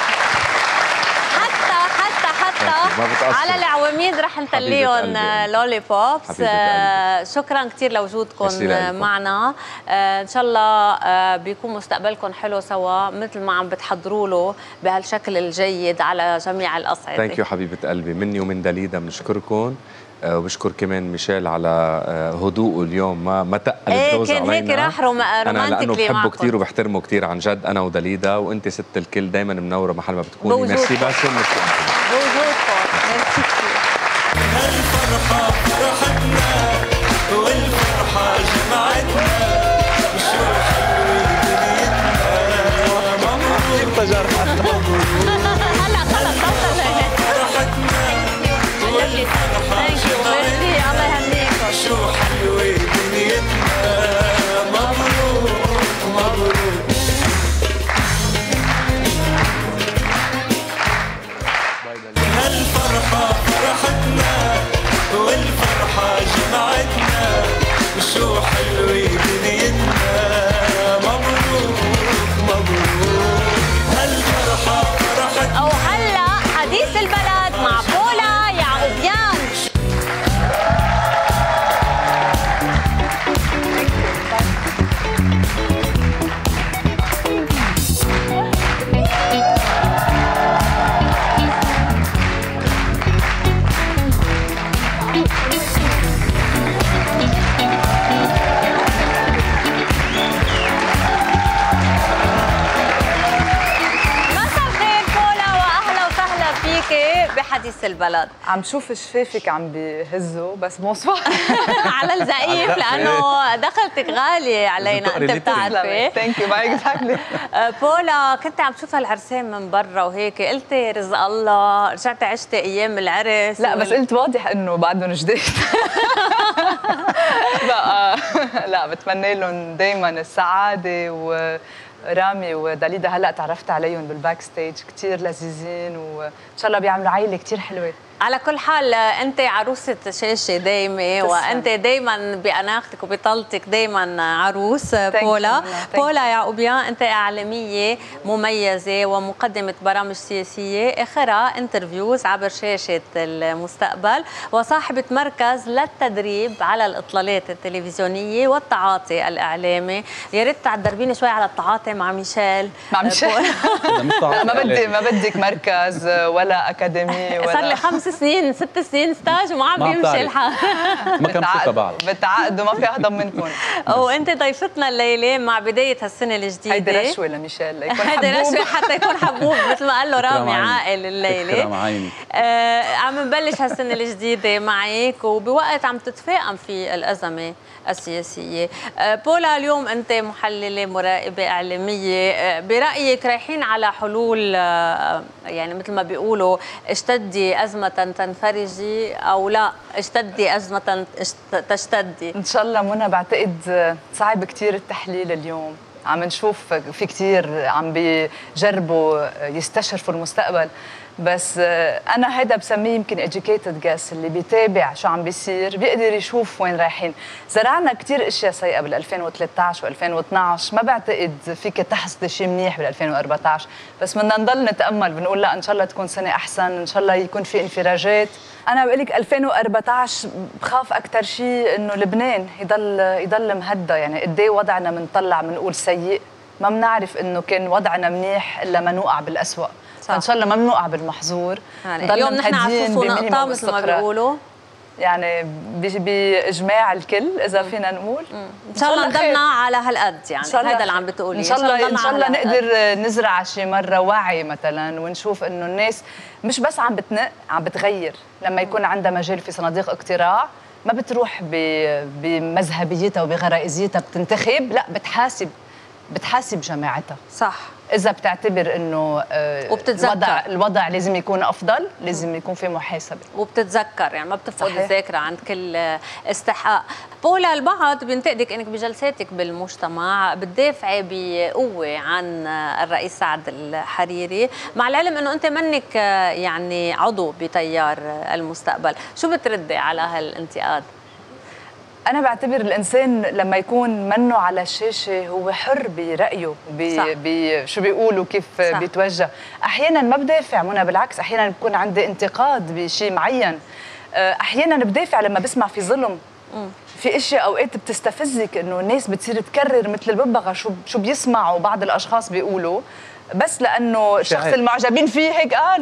على العواميد رح نتليهم لولي بوبس. شكرا كثير لوجودكم معنا. ان شاء الله بيكون مستقبلكم حلو سوا مثل ما عم بتحضروا له بهالشكل الجيد على جميع الاصعده. ثانك يو حبيبه قلبي. مني ومن دليدا بنشكركم وبشكر كمان ميشيل على هدوءه اليوم ما تقل الدوز علينا. كان هيك راح رومانتيكلي انا لانه بحبه معكم كثير وبحترمه كثير عن جد انا ودليدا، وانت ست الكل دائما منوره محل ما بتكوني. ميرسي باسم بوجودكم. ميرسي كثير. هالفرحه فرحتنا والفرحه جمعتنا وشو حلوه دنيتنا. مبروك هلا خلص فرحتنا والفرحه جمعتنا. الله يهنيكم. شو حلوه دنيتنا. مبروك مبروك. هالفرحة فرحتنا والفرحة جمعتنا وشو حلوة دنيتنا. مبروك مبروك. هالفرحة عريس البلد. عم شوف شفافك عم بهزوا بس بونسوار. على الزقيف لانه دخلتك غاليه علينا انت بتعرفي. ثانك يو. ما اكزاكتلي. بولا كنت عم تشوف هالعرسين من برا وهيك قلتي رزق الله رجعتي عشتي ايام العرس؟ لا بس قلت واضح انه بعدهم جديد. لا بتمنى لهم دائما السعاده. ورامي وداليدا هلا تعرفت عليهم بالباك ستيج كثير لذيذين وان شاء الله بيعملوا عائله كثير حلوه. على كل حال انت عروسه شاشه دايمه وانت دايما باناقتك وبطلتك دايما عروس. بولا يعقوبيان انت اعلاميه مميزه ومقدمه برامج سياسيه اخرها انترفيوز عبر شاشه المستقبل وصاحبه مركز للتدريب على الاطلالات التلفزيونيه والتعاطي الاعلامي. يا ريت تدربيني شوي على التعاطي مع ميشيل. ما بدك مركز ولا اكاديمي ولا صار لي 5 سنين 6 سنين ستاج وما عم بيمشي الحال. ما كم ستة بعد بتعقدوا ما في اهضم منكم. وانت ضيفتنا الليله مع بدايه هالسنه الجديده. هيدي رشوه لميشيل ليكون حبوب. هيدي رشوه حتى يكون حبوب مثل ما قال له رامي عاقل الليله. عم نبلش هالسنه الجديده معك وبوقت عم تتفاقم في الازمه السياسيه. بولا اليوم انت محلله مراقبه اعلاميه، برايك رايحين على حلول يعني مثل ما بيقولوا اشتدي ازمه تنفرجي او لا اشتدي ازمه تشتدي؟ ان شاء الله منى. بعتقد صعب كثير التحليل اليوم. عم نشوف في كثير عم بيجربوا يستشرفوا المستقبل بس انا هيدا بسميه يمكن educated guess اللي بيتابع شو عم بيصير بيقدر يشوف وين رايحين. زرعنا كثير اشياء سيئه بال 2013 و2012 ما بعتقد فيك تحصدي شيء منيح بال 2014 بس بدنا نضل نتامل بنقول لا ان شاء الله تكون سنه احسن ان شاء الله يكون في انفراجات. انا بقول لك 2014 بخاف اكثر شيء انه لبنان يضل مهدى يعني قد ايه وضعنا بنطلع بنقول سيء ما بنعرف انه كان وضعنا منيح الا ما نوقع بالاسوء. ان شاء الله ما بنوقع بالمحظور يعني اليوم نحن على صوص ونقطه مثل ما بيقولوا يعني باجماع الكل اذا فينا نقول ان شاء الله نضلنا على هالقد يعني هذا اللي عم بتقولي. ان شاء الله نقدر نزرع شي مره وعي مثلا ونشوف انه الناس مش بس عم بتنق عم بتغير لما يكون عندها مجال في صناديق اقتراع ما بتروح بمذهبيتها وبغرائزيتها بتنتخب لا بتحاسب جماعتها. صح. إذا بتعتبر إنه الوضع لازم يكون أفضل، لازم يكون في محاسبة. وبتتذكر يعني ما بتفقد الذاكرة عند كل استحقاق. بولا البعض بينتقدك إنك بجلساتك بالمجتمع بتدافعي بقوة عن الرئيس سعد الحريري، مع العلم إنه أنت منك يعني عضو بتيار المستقبل، شو بتردي على هالانتقاد؟ أنا بعتبر الإنسان لما يكون منه على الشاشة هو حر برأيه شو بيقولوا كيف صح. بيتوجه. أحياناً ما بدافع منى بالعكس أحياناً بكون عندي انتقاد بشيء معين. أحياناً بدافع لما بسمع في ظلم في اشياء اوقات بتستفزك انه الناس بتصير تكرر مثل الببغاء شو بيسمعوا بعض الاشخاص بيقولوا بس لانه الشخص المعجبين فيه هيك قال.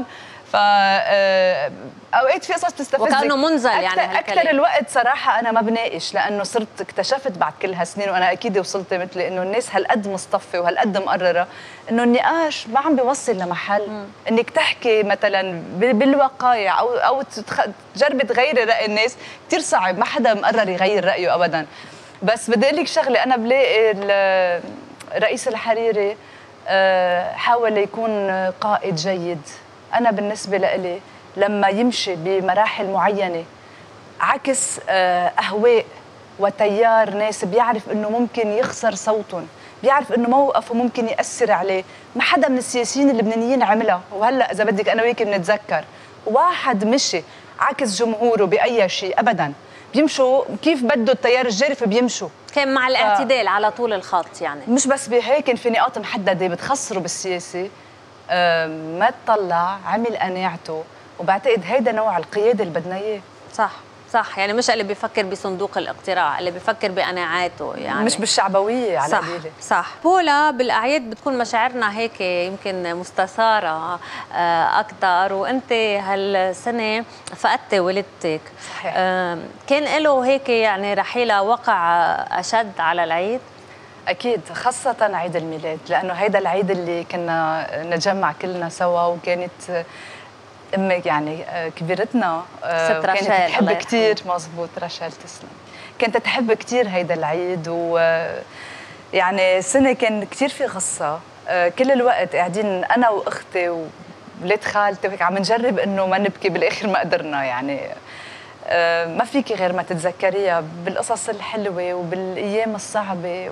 اوقات في قصص تستفزك وكانه منزل يعني اكثر الوقت صراحه انا ما بناقش لانه صرت اكتشفت بعد كل هالسنين وانا اكيد وصلت مثلي انه الناس هالقد مصطفه وهالقد مقرره انه النقاش ما عم بيوصل لمحل. انك تحكي مثلا بالوقايع او تجربي تغيري راي الناس كثير صعب. ما حدا مقرر يغير رايه ابدا. بس بدي اقول لك شغله انا بلاقي الرئيس الحريري حاول يكون قائد جيد. أنا بالنسبة لإلي لما يمشي بمراحل معينة عكس أهواء وتيار ناس بيعرف إنه ممكن يخسر صوتهم، بيعرف إنه موقفه ممكن يأثر عليه. ما حدا من السياسيين اللبنانيين عملها. وهلأ إذا بدك أنا وياك بنتذكر واحد مشي عكس جمهوره بأي شيء أبداً. بيمشوا كيف بده التيار الجارف بيمشوا. كان مع الاعتدال على طول الخط يعني. مش بس بهيك كان في نقاط محددة بتخسروا بالسياسة. ما تطلع عمل قناعته وبعتقد هيدا نوع القيادة اللي بدنا اياه. صح يعني مش اللي بيفكر بصندوق الاقتراع اللي بيفكر بقناعاته يعني مش بالشعبوية على قليلة. صح. بولا بالأعياد بتكون مشاعرنا هيك يمكن مستثارة أكثر وأنت هالسنة فقدتي والدتك. صحيح. كان له هيك يعني رحيلة وقع أشد على العيد؟ أكيد خاصة عيد الميلاد لأنه هيدا العيد اللي كنا نتجمع كلنا سوا وكانت امك يعني كبيرتنا ست رشال، كانت تحب الله كثير. مزبوط، رشال تسلم. كانت تحب كثير هيدا العيد، و يعني سنه كان كثير في غصه. كل الوقت قاعدين انا واختي وولاد خالتي وهيك عم نجرب انه ما نبكي، بالاخر ما قدرنا. يعني ما فيكي غير ما تتذكريها بالقصص الحلوه وبالايام الصعبه.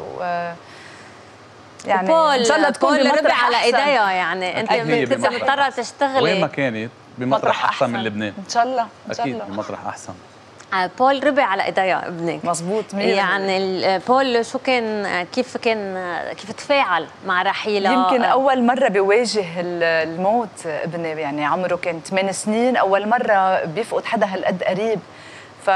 يعني ان شاء الله تكون بول ربع بمطرح على أحسن. ايديها. يعني انت أكيد كنت بمطرح مضطره وين تشتغلي. ما كانت بمطرح احسن من لبنان. ان شاء الله ان شاء اكيد الله. بمطرح احسن. بول ربع على ايديها ابنك. مزبوط. يعني بول شو كان كيف تفاعل مع رحيلها؟ يمكن اول مره بيواجه الموت ابني، يعني عمره كان 8 سنين، اول مره بيفقد حدا هالقد قريب. ف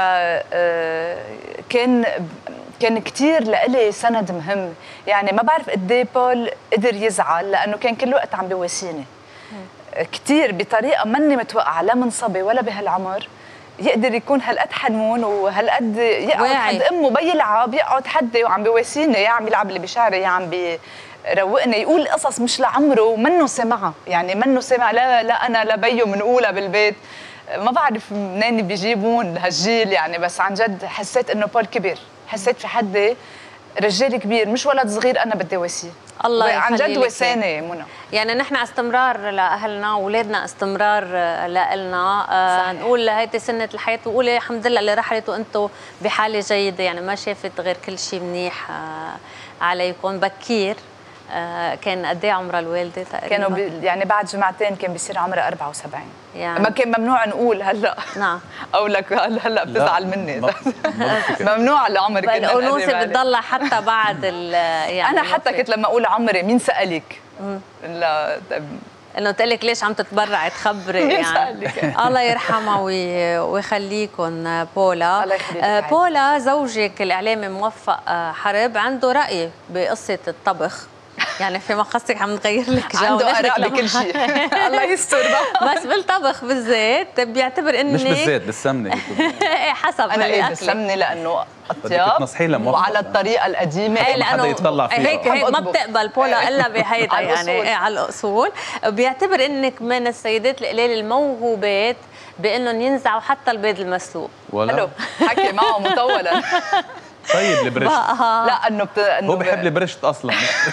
كان كثير لإلي سند مهم. يعني ما بعرف قد ايه بول قدر يزعل، لانه كان كل وقت عم بيواسيني كثير بطريقه ماني متوقعه، لا من صبي ولا بهالعمر يقدر يكون هالقد حنون وهالقد يقعد حد امه بيلعب، يقعد حدي وعم بيواسيني، يا عم يلعب اللي بشعري، يا عم بيروقني، يقول قصص مش لعمره ومنه سمعها. يعني منه سمع لا انا لا بيو منقولها بالبيت. ما بعرف منين بيجيبون هالجيل يعني، بس عن جد حسيت انه بول كبير، حسيت في حدي رجال كبير مش ولد صغير انا بدي واسيه. الله عن يخلي جد لك. وسانه منى. يعني نحن استمرار لاهلنا واولادنا استمرار لنا. نقول هيدي سنه الحياه، وقولي الحمد لله اللي رحلت وانتم بحاله جيده، يعني ما شافت غير كل شيء منيح عليكم. بكير كان قد ايه عمرها الوالده تقريبا؟ كانوا يعني بعد جمعتين كان بيصير عمرها 74. يعني ما كان ممنوع نقول هلا. نعم. او لك هلا بتزعل مني. ممنوع العمر. كنا الانوثه بتضلها حتى بعد يعني انا حتى كنت لما اقول عمري مين سالك؟ لا انه تقول لك ليش عم تتبرعي تخبري يعني. الله يرحمها ويخليكم بولا. الله يخليك. بولا زوجك الاعلامي موفق حرب عنده راي بقصه الطبخ، يعني في مقصك عم نغير لك جو. عنده اراء بكل شيء. الله يستر بقى. بس بالطبخ بالذات بيعتبر انك مش بالزيت، بالسمنه. حسب انا ايه بالسمنه لانه اطيب وعلى الطريقه القديمه. ايه لانه يتطلع فيها. هيك ما بتقبل بولا الا بهيدا يعني ايه على الاصول. بيعتبر انك من السيدات القليل الموهوبات بانهم ينزعوا حتى البيض المسلوق. حلو، حكي معه مطولا. طيب البرشت. لا انه هو بحب البرشت اصلا.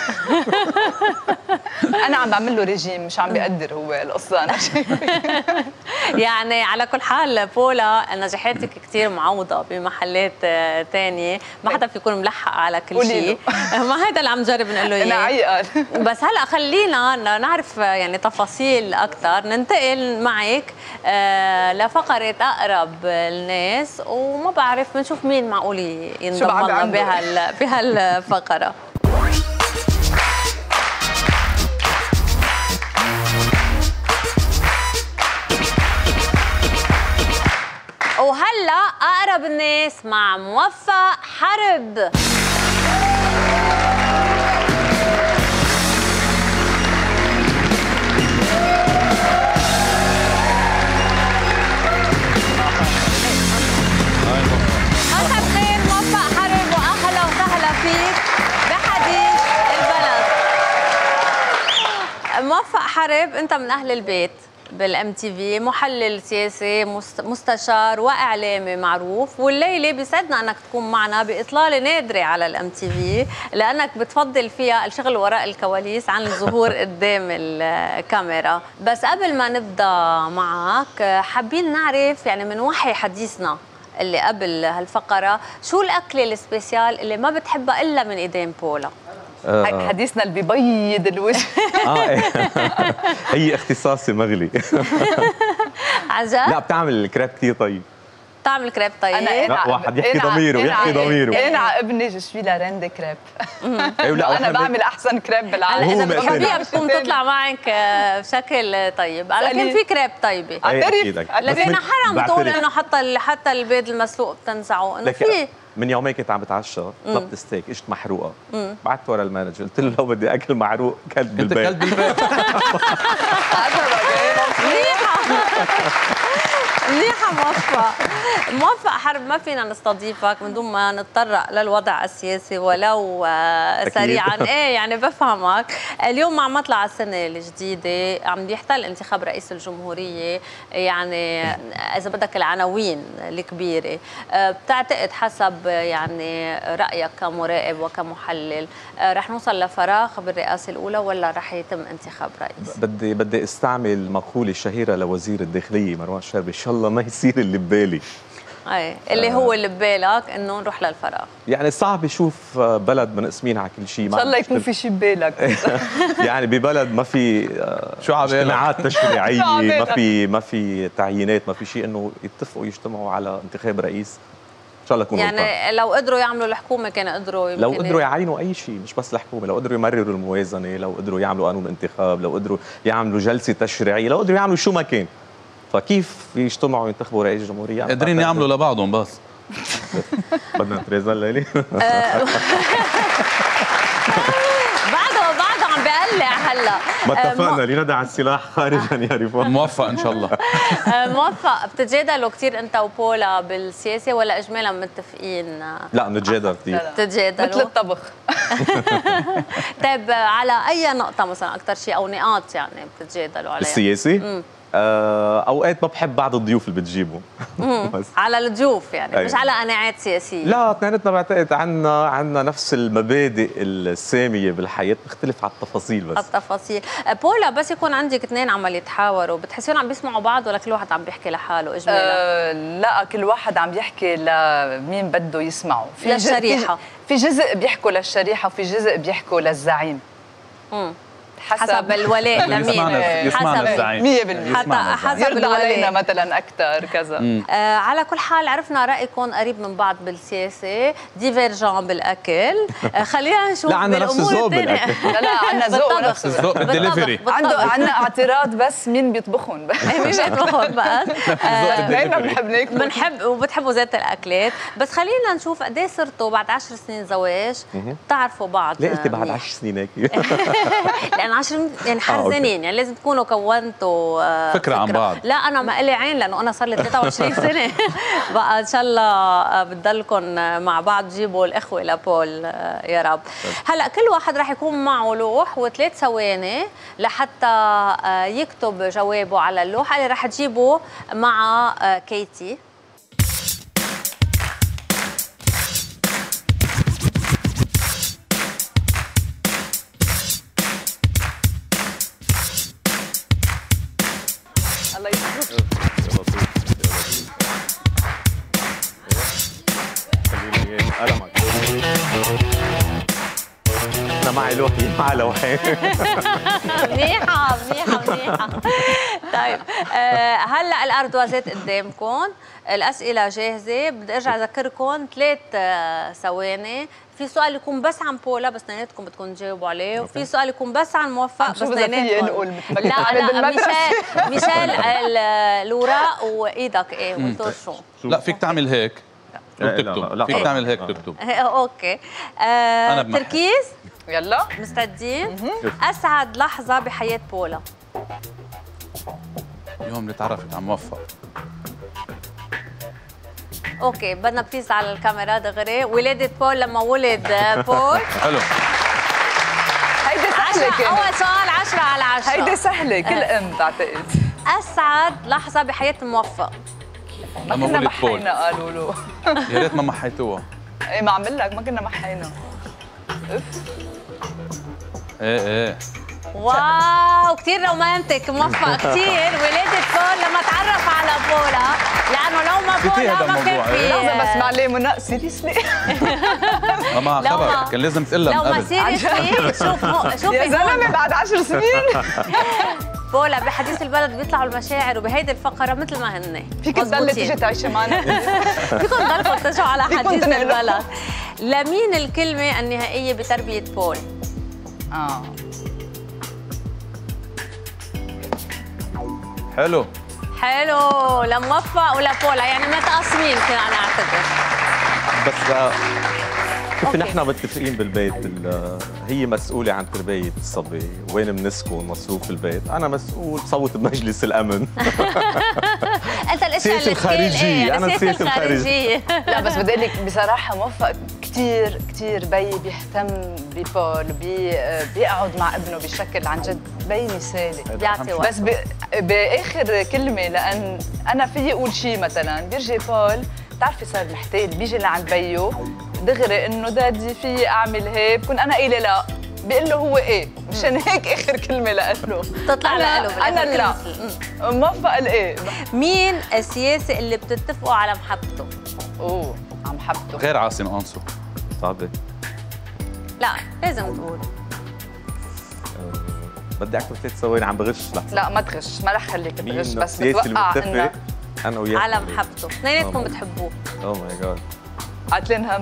انا عم بعمل له ريجيم، مش عم بيقدر هو القصه. انا يعني على كل حال بولا نجاحاتك كثير معوضه بمحلات ثانيه، ما حدا في يكون ملحق على كل شيء. ما هذا اللي عم نجرب نقول له اياه. بس هلا خلينا نعرف يعني تفاصيل اكثر. ننتقل معك لفقره اقرب الناس، وما بعرف بنشوف مين معقول ينضم لنا بهالفقره. وهلا اقرب الناس مع موفق حرب. مساء الخير موفق حرب، واهلا وسهلا فيك بحديث البلد. موفق حرب، انت من اهل البيت بالام تي في، محلل سياسي، مستشار واعلامي معروف، والليله بيسعدنا انك تكون معنا باطلاله نادره على الام تي في، لانك بتفضل فيها الشغل وراء الكواليس عن الظهور قدام الكاميرا. بس قبل ما نبدا معك حابين نعرف يعني من وحي حديثنا اللي قبل هالفقره، شو الاكله السبيسيال اللي ما بتحبها الا من ايدين بولا؟ حديثنا اللي بيبيض الوجه. هي اختصاصي مغلي. عجب؟ لا بتعمل الكريب كثير طيب. بتعمل كريب طيب؟ لا واحد يحكي ضميره يحكي ضميره. انا على ابني جو سوي لا رند كريب. لا انا بعمل احسن كريب بالعالم. اذا بتحبيها بتكون تطلع معك بشكل طيب، لكن في كريب طيبه. لكن حرام تقول انه حتى البيض المسلوق بتنزعه، انه في. من يومين كنت عم بتعشى، طلبت ستيك، اجت محروقه، بعت ورا المانجر قلت له لو بدي اكل محروق كلب بالبيت. منيحة موفق. موفق حرب، ما فينا نستضيفك من دون ما نتطرق للوضع السياسي ولو سريعا. ايه يعني بفهمك. اليوم مع مطلع السنة الجديدة عم بيحتل انتخاب رئيس الجمهورية، يعني إذا بدك العناوين الكبيرة، بتعتقد حسب يعني رأيك كمراقب وكمحلل رح نوصل لفراغ بالرئاسة الأولى ولا رح يتم انتخاب رئيس؟ بدي استعمل مقولة شهيرة لوزير الداخلية مروان الشربي، إن شاء الله ما يصير اللي ببالي. اي اللي هو اللي ببالك انه نروح للفراغ. يعني صعب يشوف بلد منقسمين على كل شيء، ان شاء الله يكون في شيء ببالك. يعني ببلد ما في شو اجتماعات تشريعيه، ما في تعيينات، ما في شيء، انه يتفقوا يجتمعوا على انتخاب رئيس. ان شاء الله يكون يعني لو قدروا يعملوا الحكومه كانوا قدروا، لو قدروا يعينوا اي شيء، مش بس الحكومه، لو قدروا يمرروا الموازنه، لو قدروا يعملوا قانون انتخاب، لو قدروا يعملوا جلسه تشريعيه، لو قدروا يعملوا شو ما كان. فكيف يجتمعوا وينتخبوا رئيس جمهوريه؟ قادرين يعملوا لبعضهم بس. بدنا نترازل ليلي. بعده عم بقلع هلا. ما اتفقنا لندع السلاح خارجا يا رفاق. موفق ان شاء الله. موفق. بتتجادلوا كثير انت وبولا بالسياسه ولا اجمالا متفقين؟ لا بنتجادل كثير. بتتجادلوا مثل الطبخ. طيب على اي نقطه مثلا اكثر شيء او نقاط يعني بتتجادلوا عليها؟ السياسي؟ اوقات ما بحب بعض الضيوف اللي بتجيبهم. على الضيوف يعني. أيوة. مش على قناعات سياسيه. لا اثنيناتنا بعتقد عنا نفس المبادئ الساميه بالحياه، بتختلف على التفاصيل بس. التفاصيل. بولا، بس يكون عندك اثنين عم يتحاوروا بتحسيهم عم بيسمعوا بعض ولا كل واحد عم بيحكي لحاله اجمالا؟ لا، كل واحد عم يحكي لمين بده يسمعه. في للشريحه. في جزء بيحكوا للشريحه وفي جزء بيحكوا للزعيم. حسب الولاء لمين؟ يسمعنا الزعيم 100%. حسب يرضى الولاء علينا مثلا اكثر كذا. على كل حال عرفنا رايكم قريب من بعض بالسياسه، ديفيرجون بالاكل. خلينا نشوف لا عندنا نفس الذوق بالاكل. لا عندنا ذوق نفس الذوق بالدليفري. عندنا اعتراض بس مين بيطبخهم. مين بيطبخهم بس. دائما بنحب ناكل. بنحب وبتحبوا ذات الاكلات، بس خلينا نشوف قد ايه صرتوا بعد 10 سنين زواج بتعرفوا بعض. ليه قلتي بعد 10 سنين هيك؟ لأن 10 يعني حرزانين، يعني لازم تكونوا كونتوا فكرة عن بعض. لا أنا ما إلي عين لأنه أنا صار لي 23 سنة. بقى إن شاء الله بتضلكم مع بعض تجيبوا الإخوة لبول يا رب. هلا كل واحد راح يكون معه لوح و3 ثواني لحتى يكتب جوابه على اللوحة اللي راح تجيبه مع كيتي. الله يسعدك. خليني قلمك. انا معي لوحي مع لوحين. منيحة. طيب هلا الاردوازات قدامكم، الاسئله جاهزه. بدي ارجع اذكركم 3 ثواني. في سؤال يكون بس عن بولا بس اثنيناتكم بدكم تجاوبوا عليه، وفي سؤال يكون بس عن موفق بس اثنيناتكم. لا ميشيل الوراق وايدك ايه قلتوا شو؟ لا فيك تعمل هيك وتكتب. فيك تعمل هيك تكتب. اوكي. تركيز. يلا مستعدين؟ اسعد لحظه بحياه بولا. اليوم اللي تعرفت على موفق. اوكي بدنا بليز على الكاميرا دغري. ولادة بول لما ولد بول. حلو. هيدي سهلة. أول سؤال 10 على 10. هيدي سهلة كل ام بعتقد. أسعد لحظة بحياة موفق. ما كنا محينا قالوا له. يا ريت ما محيتوها. ايه ما عمل لك ما كنا محينا. اف. ايه واو كثير رومانتك موفق كثير. ولادة بول لما تعرف على بولا، لأنه لو ما بولا ما كان في. لحظة بس معليه منى سيريسلي. ما معها خبر، كان لازم تقلها من قبل. لو ما سيريسلي شوف يا زلمة بعد 10 سنين. بولا بحديث البلد بيطلعوا المشاعر وبهيدي الفقرة مثل ما هن. فيك تضلي تيجي تعيشي معنا. فيكم تضلكم ترجعوا على حديث البلد. لمين الكلمة النهائية بتربية بول؟ حلو لموفق ولا بولا، يعني متقاسمين كنا نعتبر. بس شوفي نحن متفقين بالبيت هي مسؤولة عن تربية الصبي، وين بنسكن، مصروف البيت، أنا مسؤول بصوت بمجلس الأمن. انت الاشياء اللي الخارجية، أنا السياسة الخارجية. لا بس بدي اقول لك بصراحه موفق كثير كثير. بي بيهتم ببول، بيقعد مع ابنه بشكل عن جد بي مثالي، بيعطي وقت. بس باخر كلمه، لان انا فيي اقول شيء مثلا بيرجي بول بتعرفي صار محتال، بيجي لعند بيو دغري انه دادي في اعمل هيك، بكون انا قايله لا، بيقول له هو ايه، مشان هيك اخر كلمه له تطلع له انا لا موفق الايه. مين السياسي اللي بتتفقوا على محبته؟ اوه على محبته غير عاصم انصو. صعبة. لا لازم تقول. بدي اكل 3 ثواني عم بغش لحظة. لا ما تغش، ما رح خليك تغش، مين بس السياسي بتوقع المتفق انه انا وياك على محبته، اثنيناتكم بتحبوه. اوه ماي جاد. قاتلين هم.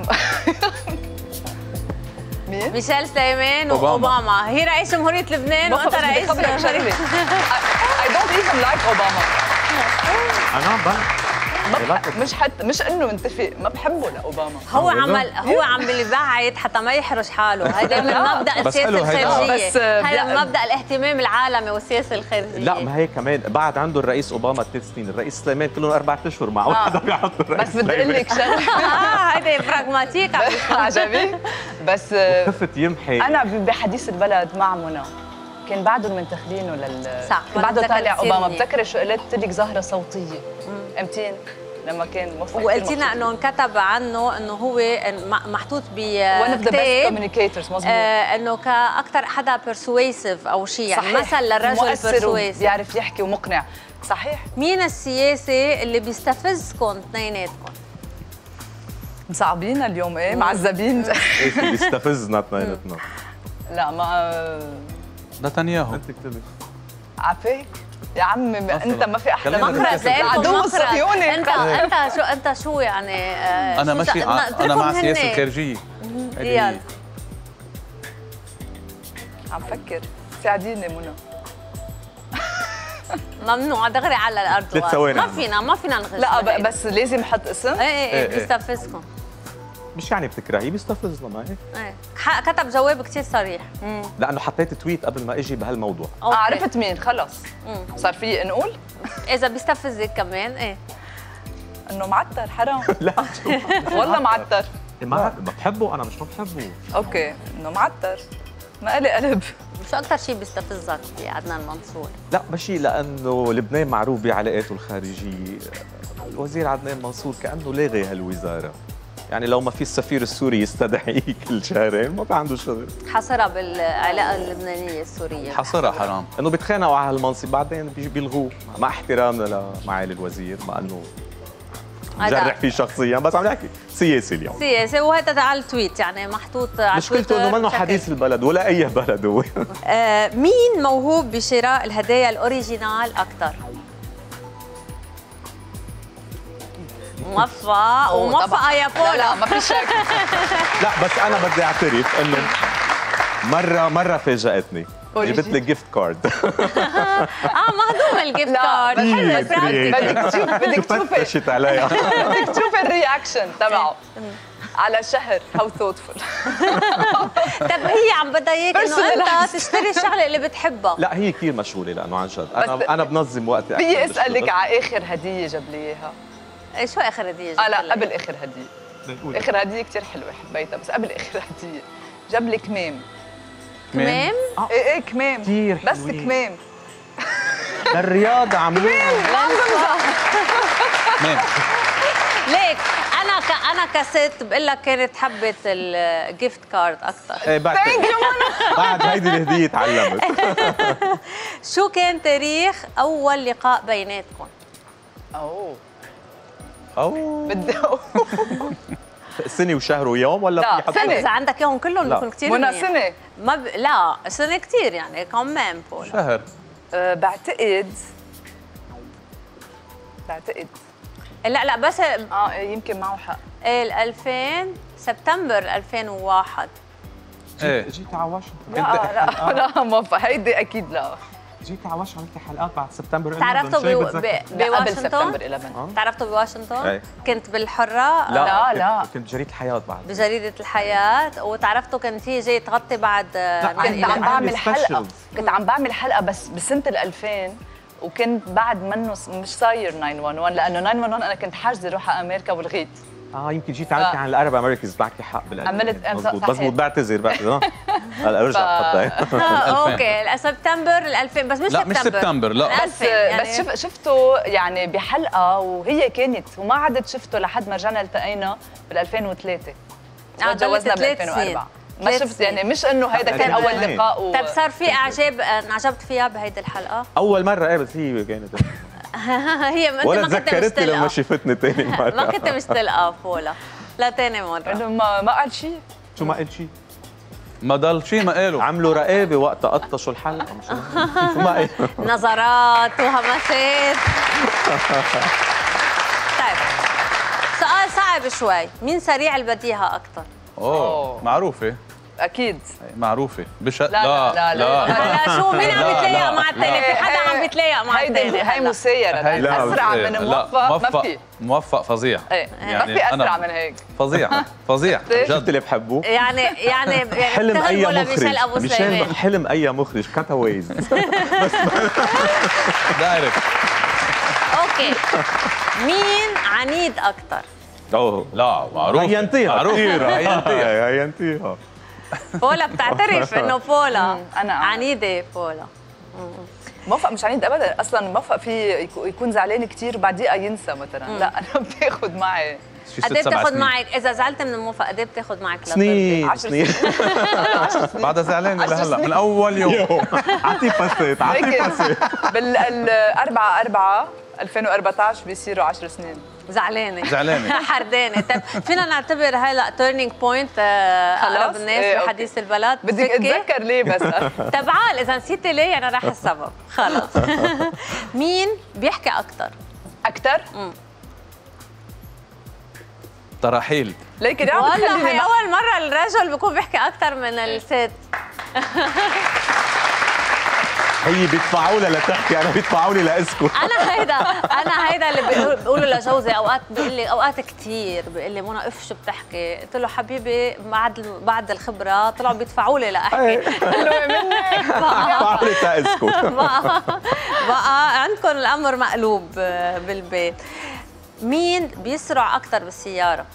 مين؟ ميشيل سليمان واوباما. هي رئيس جمهورية لبنان وانت رئيس جمهورية. I don't even like اوباما. انا مش انه متفق، ما بحبه لاوباما. هو عم بيبعد حتى ما يحرج حاله. هذا من مبدا السياسه الخارجيه، هذا من مبدا الاهتمام العالمي والسياسه الخارجيه. لا ما هي كمان بعد عنده الرئيس اوباما 3 سنين، الرئيس سليمان كلهم 4 اشهر معه حدا بيحط الرئيس. بس بدي اقول لك شغله هيدا براغماتيك عجبي. بس خفت يمحي. انا بحديث البلد مع منى كان بعدهم منتخبينه صح، كان بعده طالع اوباما. بتذكري شو قلت لك؟ ظاهره صوتيه امتين لما كان موفق. وقلتي لنا انه انكتب عنه انه هو محطوط one of the best communicators. مظبوط. انه كاكثر حدا persuasive او شيء، يعني مثل للرجل persuasive، بيعرف يحكي ومقنع. صحيح. مين السياسي اللي بيستفزكم اثنيناتكم؟ مصعبين اليوم، ايه معذبين. ايه بيستفزنا اثنيناتنا. لا ما نتنياهو. انت اكتبي. عافيك يا عمي، انت ما في احلى مقرز عدو الصهيوني. انت شو يعني؟ انا ماشي، انا مع السياسه الخارجيه. يلا عم فكر، ساعديني منى. ممنوع دغري على الارض. 3 ثواني. ما فينا نغش. لا بس لازم احط اسم. ايه بيستفزكم. مش يعني بتكرهيه، بيستفزنا ما هيك. كتب جواب كثير صريح. لانه حطيت تويت قبل ما اجي بهالموضوع. عرفت مين خلص. صار في نقول اذا بيستفزك كمان ايه انه معتر حرام. لا والله معتر. ما بحبه، انا مش ما بحبه. اوكي انه معتر، ما لي قلب. شو اكثر شيء بيستفزك بعدنان منصور؟ لا ماشي، لانه لبنان معروف بعلاقاته الخارجيه. الوزير عدنان منصور كانه لاغي هالوزاره، يعني لو ما في السفير السوري يستدعي كل شهرين ما في عنده شغل. حصرها بالعلاقه اللبنانيه السوريه. حصرها حرام. انه بيتخانقوا على هالمنصب بعدين بيلغوه، مع احترامنا لمعالي الوزير، مع انه بجرح فيه شخصيا، بس عم نحكي سياسي اليوم. سياسي، وهذا على التويت يعني محطوط على مشكلته انه منه حديث البلد ولا اي بلد هو. مين موهوب بشراء الهدايا الاوريجينال اكثر؟ موفق وموفقه يا بولا. لا ما في شك. لا بس انا بدي اعترف انه مره فاجأتني، جبت لي جيفت كارد. مهضوم الجيفت كارد. بدك تشوفي فتشت عليها. بدك تشوفي الرياكشن تبعه على شهر. هاو ثوتفul. طب هي عم بدها اياك انه انت تشتري الشغله اللي بتحبها. لا هي كثير مشغوله، لانه عن جد انا بنظم وقتي. في اسالك على اخر هديه جاب لي اياها. شو اخر هديه؟ لا قبل اخر هديه. اخر هديه كثير حلوه حبيتها، بس قبل اخر هديه جاب لي كمام. كمام؟ ايه كمام كثير بس كمام للرياضه عملوها. كمام. ليك انا كست بقول لك كانت حبت الجيفت كارد اكثر. ايه بعد هيدي الهديه تعلمت. شو كان تاريخ اول لقاء بيناتكم؟ بدي سنه وشهر ويوم ولا لا في حد؟ سنة. اذا عندك اياهم كلهم بكون كثير منى سنه. لا سنه كثير يعني كمان بولا. شهر. بعتقد لا بس يمكن معه حق. 2000 سبتمبر 2001. ايه جيت على واشنطن. لا موفق، هيدي اكيد لا. جيتي على وش عملتي حلقات بعد سبتمبر 11. تعرفتوا قبل سبتمبر بواشنطن؟ 11. تعرفتوا بواشنطن؟ إيه. كنت بالحرة؟ لا. كنت جريدة الحياة بعد. بجريدة الحياة، وتعرفتوا كنت هي جاي تغطي بعد كنت عم بعمل حلقة، specials. كنت عم بعمل حلقة بس بسنة 2000، وكنت بعد منه مش صاير 911 لأنه 911 أنا كنت حاجزة روح على أمريكا ولغيت. يمكن جيتي عملتي عن الارب امريكانز، معك حق عملت مزبوط صحيح. بعتذر هلا ارجع حطها. اوكي سبتمبر 2000 بس مش لا مش سبتمبر لا بس شفته يعني بحلقة وهي كانت، وما عدت شفته لحد ما رجعنا التقينا بال 2003 وتجوزنا بال 2004. ما شفت يعني مش انه هيدا كان اول لقاء طيب صار في اعجاب انعجبت فيها بهيدي الحلقه؟ اول مرة بس هي كانت هي انت ولا ما كنت تذكرتني لما مشتلقه، شفتني تاني مرة. ما كنت مشتلقه فولا لا تاني مره. انه ما قال شيء. شو ما قلت شيء؟ ما ضل شيء ما قالوا. عملوا رقابة وقت قطشوا الحلقة شو ما قال. نظرات وهمسات. طيب سؤال صعب شوي، مين سريع البديهة أكثر؟ معروفة اكيد معروفة لا شو مين عم يتلايق مع الثاني؟ في حدا عم يتلايق مع الثاني؟ هي مسيرة، اسرع من موفق ما في. موفق فظيع. ما في اسرع من هيك. فظيع جد اللي بحبه يعني حلم اي ميشيل أبو مخرج، سليمان. حلم اي مخرج كاتاويز دايركت. اوكي مين عنيد اكثر؟ لا معروف هينتيها بولا بتعترف انه بولا أنا عنيده. بولا موفق مش عنيد ابدا، اصلا موفق في يكون زعلان كثير وبعد دقيقه ينسى مثلا. لا انا بتاخذ معي. قد ايه بتاخذ معك اذا زعلت من الموفق؟ قد ايه بتاخذ معك سنين 10 سنين بعدها زعلان لهلا من اول يوم. اعطيه فسيت بال4/4 2014 بيصيروا 10 سنين. زعلانه حردانه. طيب فينا نعتبر هلا تيرنينج بوينت اقرب الناس بحديث البلد؟ بدك اتذكر ليه بس. تعال اذا نسيتي ليه انا راح السبب. خلص. مين بيحكي اكثر؟ تراحيل. ليكن والله هي اول مره الرجل بيكون بيحكي اكثر من الست. هي بيدفعوا لها لتحكي، انا بيدفعوا لي لاسكت. انا هيدا اللي بقوله لجوزي اوقات، بيقول لي اوقات كثير بيقول لي منى اف شو بتحكي؟ قلت له حبيبي بعد الخبره طلعوا بيدفعوا لي لاحكي. بيدفعوا لي تاسكت. بقى عندكم الامر مقلوب بالبيت. مين بيسرع اكثر بالسياره؟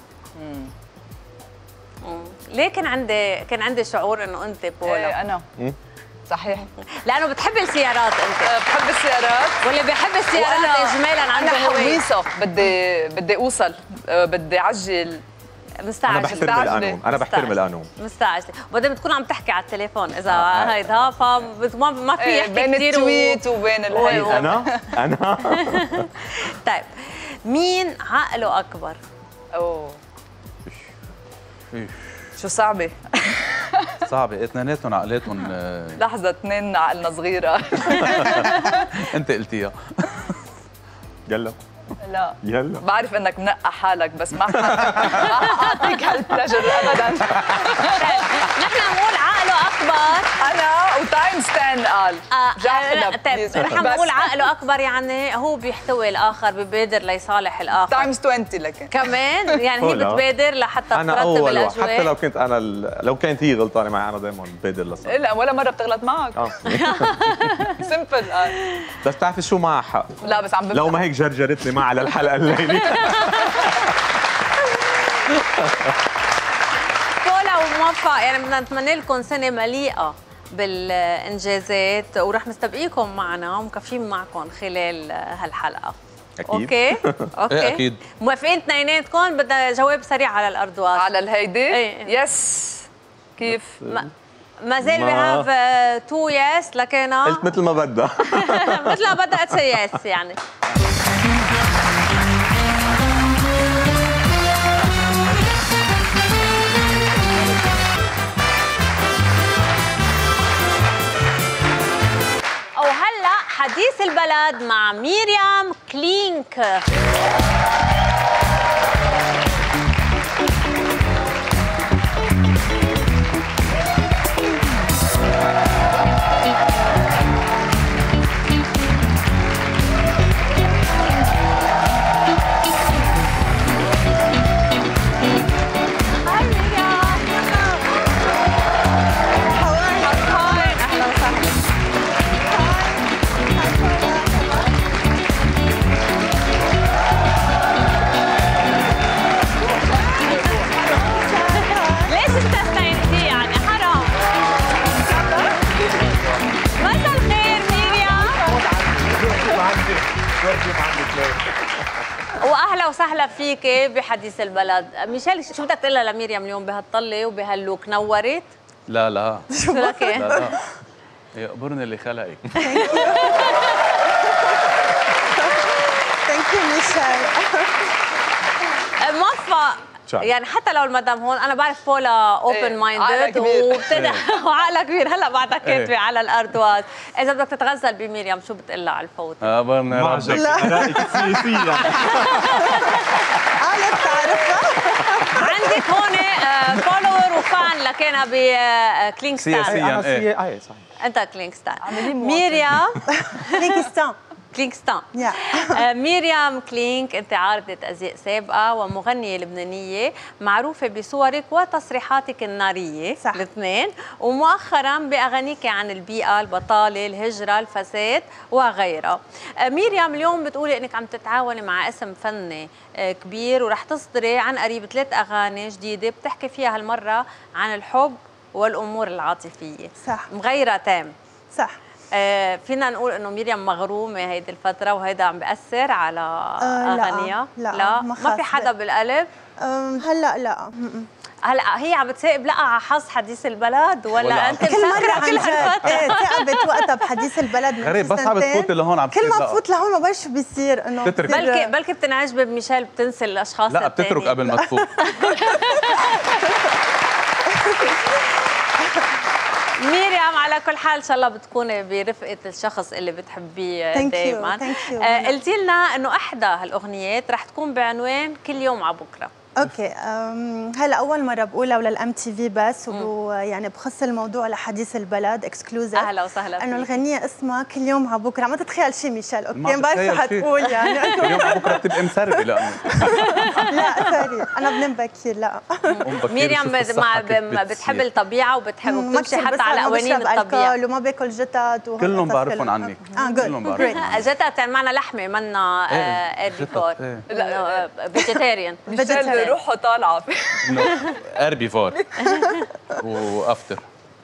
ليه كان عندي شعور انه انت بولا؟ انا صحيح لانه بتحب السيارات. انت بحب السيارات، واللي بحب السيارات اجمالا عنده انا حويصه، بدي اوصل، بدي اعجل. مستعجله. انا بحترم القانون. مستعجله، وبعدين بتكون عم تحكي على التليفون اذا هيدا فما في يحكي بين كثير التويت وبين الهي. انا طيب مين عقله اكبر؟ شو صعبه. اثنيناتهم عقلاتهم. لحظه، اثنين عقلنا صغيره. انت قلتيها. يلا لا بعرف انك منقى حالك بس ما اعطيك هالبلجر ابدا. نحن نقول عقله اكبر. انا وتايم ستاند قال طيب نحن نقول عقله اكبر يعني هو بيحتوي الاخر، ببادر ليصالح الاخر. تايمز 20 لكن كمان يعني هي بتبادر لحتى ترتب الاجواء. حتى لو كانت هي غلطانه معي انا دائما ببادر لصالح. لا ولا مره بتغلط معك. سمبل. بس بتعرفي شو معها حق. لا بس عم لو ما هيك جرجرتني معها للحلقه الليله. بولا وموفق، يعني بدنا نتمنى لكم سنه مليئه بالانجازات، ورح نستبقيكم معنا ومكفين معكم خلال هالحلقه. أكيد. اوكي اكيد. موافقين اثنيناتكم؟ بدنا جواب سريع على الارضوات. على الهيدي. يس. كيف؟ ما زال we have 2 yes لكن قلت مثل ما بدها. مثل ما بدها قلت yes يعني. وهلا حديث البلد مع ميريام كلينك. وسهلا فيك بحديث البلد. ميشيل، شو بدك تقول لها لميريام اليوم بهالطله وبهاللوك؟ نورت؟ لا لا شو لك ايه؟ لا لا يقبرني اللي خلقك. ثانك يو ميشيل. موفق يعني حتى لو المدام هون، انا بعرف بولا اوبن مايندد وعقلها كبير. هلا بعدها كاتبه على الارض واز. اذا بدك تتغزل بميريام شو بتقول لها على الفوت؟ برنا معجب ارائك سياسيا. عقلك بتعرفها؟ عندك هون فولور وفان لكان بكلينغستان. سياسيا ايه صحيح. انت كلينغستان. ميريام كلينغستان. كلينغستان. ميريام كلينك، انت عارضة ازياء سابقة ومغنية لبنانية معروفة بصورك وتصريحاتك النارية الاثنين، ومؤخرا باغانيك عن البيئة، البطالة، الهجرة، الفساد وغيرها. ميريام اليوم بتقولي انك عم تتعاوني مع اسم فني كبير ورح تصدري عن قريب 3 اغاني جديدة بتحكي فيها هالمرة عن الحب والامور العاطفية. صح. مغيرة تام. صح. فينا نقول انه ميريام مغرومه هيدي الفتره وهيدا عم بياثر على اغانيها؟ لا ما في حدا بالقلب؟ هلا لا. هلا هي عم بتثاقب لقى على حظ حديث البلد ولا انت كل مره كل هالفتره؟ ايه ثاقبت وقتها بحديث البلد. غريب بس عم بتفوتي لهون عم كل ما بفوت لهون ما بعرف شو بيصير انه بلكي بتنعجب بميشيل بتنسي الاشخاص لا بتترك قبل ما تفوت. ميريام على كل حال ان شاء الله بتكوني برفقه الشخص اللي بتحبيه دائما. قلتي لنا انه احدى هالاغنيات رح تكون بعنوان كل يوم على بكره. اوكي. هلا اول مره بقولها وللام تي في بس، يعني بخص الموضوع لحديث البلد اكسكلوزيف. اهلا وسهلا. انه الغنيه اسمها كل يوم على بكره. ما تتخيل شيء ميشيل. اوكي ما بعرف شو حتقول يعني. كل يوم على بكره بتبقي مسربه لانه لا سوري انا بنام بكير. لا ميريام بتحب الطبيعه وبتحب تمشي حتى على قوانين الطبيعه وما باكل جتت كلهم بعرفهم عنك. كلهم بعرفهم. جتت معنا لحمه منا ايربيفور فيجيتيريان. روحه طالعه ايربيفور وافتر.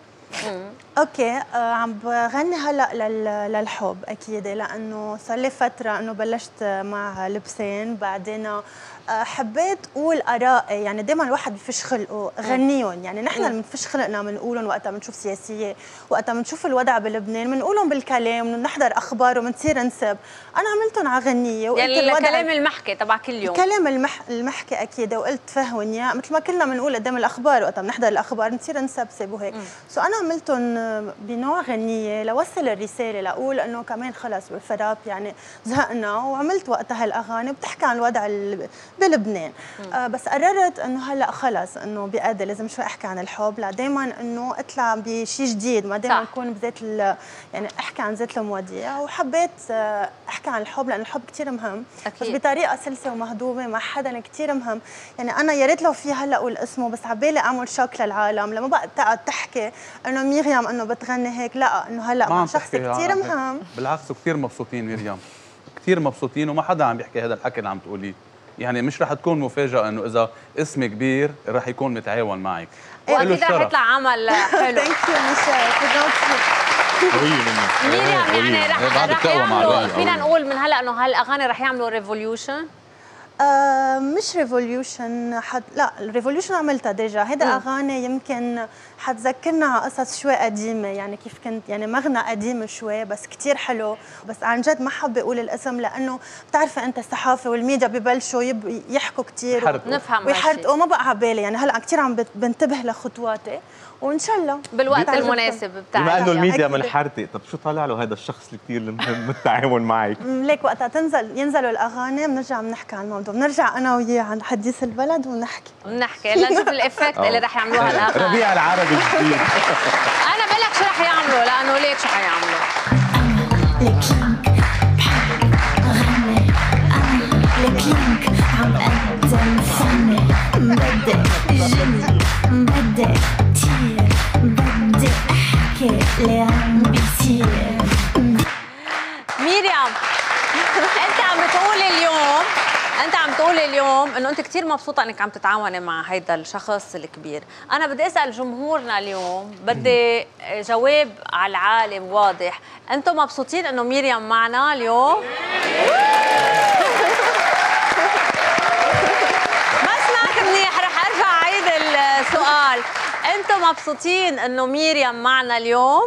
اوكي. عم بغني هلا للحب اكيد، لانه صار لي فتره انه بلشت مع لبسان، بعدين حبيت اقول ارائي. يعني دائما الواحد بفش خلقه غنيهم، يعني نحن اللي بنفش خلقنا بنقولهم وقتها بنشوف سياسيه، وقتها بنشوف الوضع بلبنان بنقولهم بالكلام، بنحضر اخبار وبنصير نسب. انا عملتهم على غنيه وقلت يعني الكلام المحكي تبع كل يوم. الكلام المحكي اكيد، وقلت فهون يا مثل ما كلنا بنقول قدام الاخبار وقتها بنحضر الاخبار بنصير نسبسب وهيك. سو انا عملتهم بنوع غنيه لوصل الرساله، لاقول انه كمان خلص بالفراب يعني زهقنا، وعملت وقتها هالاغاني بتحكي عن الوضع بلبنان. بس قررت انه هلا خلص انه بقدر لازم شوي احكي عن الحب، لا دائما انه اطلع بشيء جديد، ما دائما اكون بذات يعني احكي عن ذات المواضيع. وحبيت احكي عن الحب لانه الحب كثير مهم أكيد. بس بطريقه سلسه ومهضومه مع حدا كثير مهم. يعني انا يا ريت لو في هلا اقول اسمه، بس عبالي اعمل شوك للعالم لما بقى تقعد تحكي انه ميريام انه بتغني هيك. لا انه هلا مع شخص كثير مهم. بالعكس كثير مبسوطين ميريام، كثير مبسوطين، وما حدا عم بيحكي هذا الحكي اللي عم تقوليه. يعني مش رح تكون مفاجأة انه اذا اسم كبير رح يكون متعاون معك. واكيد رح يطلع عمل حلو. ثانك يو ميشيل. ميريام يعني رح يعملوا، فينا نقول من هلا انه هالاغاني رح يعملوا ريفوليوشن؟ مش ريفوليوشن لا الريفوليوشن عملتها ديجا. هيدا اغاني يمكن حتذكرنا على قصص شوي قديمه، يعني كيف كنت يعني مغنى قديم شوي بس كثير حلو. بس عن جد ما حابه اقول الاسم لانه بتعرفي انت الصحافه والميديا ببلشوا يحكوا كثير نفهم ويحرقوا، ما بقى على بالي. يعني هلا كثير عم بنتبه لخطواتي وان شاء الله بالوقت المناسب بتاعك. بما انه الميديا منحرتق، طب شو طالع له هذا الشخص الكثير المهم بالتعاون معك؟ ليك وقتها ينزلوا الاغاني بنرجع بنحكي عن الموضوع، بنرجع انا وياه عن حديث البلد ونحكي يلا نشوف الافكت اللي رح يعملوها الاغاني. ربيع العربي الجديد. انا بقول لك شو رح يعملوا، لانه ليك شو حيعملوا. لك عم اقدم فني، بدي جني بدي كتير، بدي احكي اللي عم بيصير. ميريام انت عم تقولي اليوم انه انت كثير مبسوطه انك عم تتعاوني مع هيدا الشخص الكبير. انا بدي اسال جمهورنا اليوم، بدي جواب على العالم واضح. انتم مبسوطين انه ميريام معنا اليوم؟ انتم مبسوطين انه ميريام معنا اليوم؟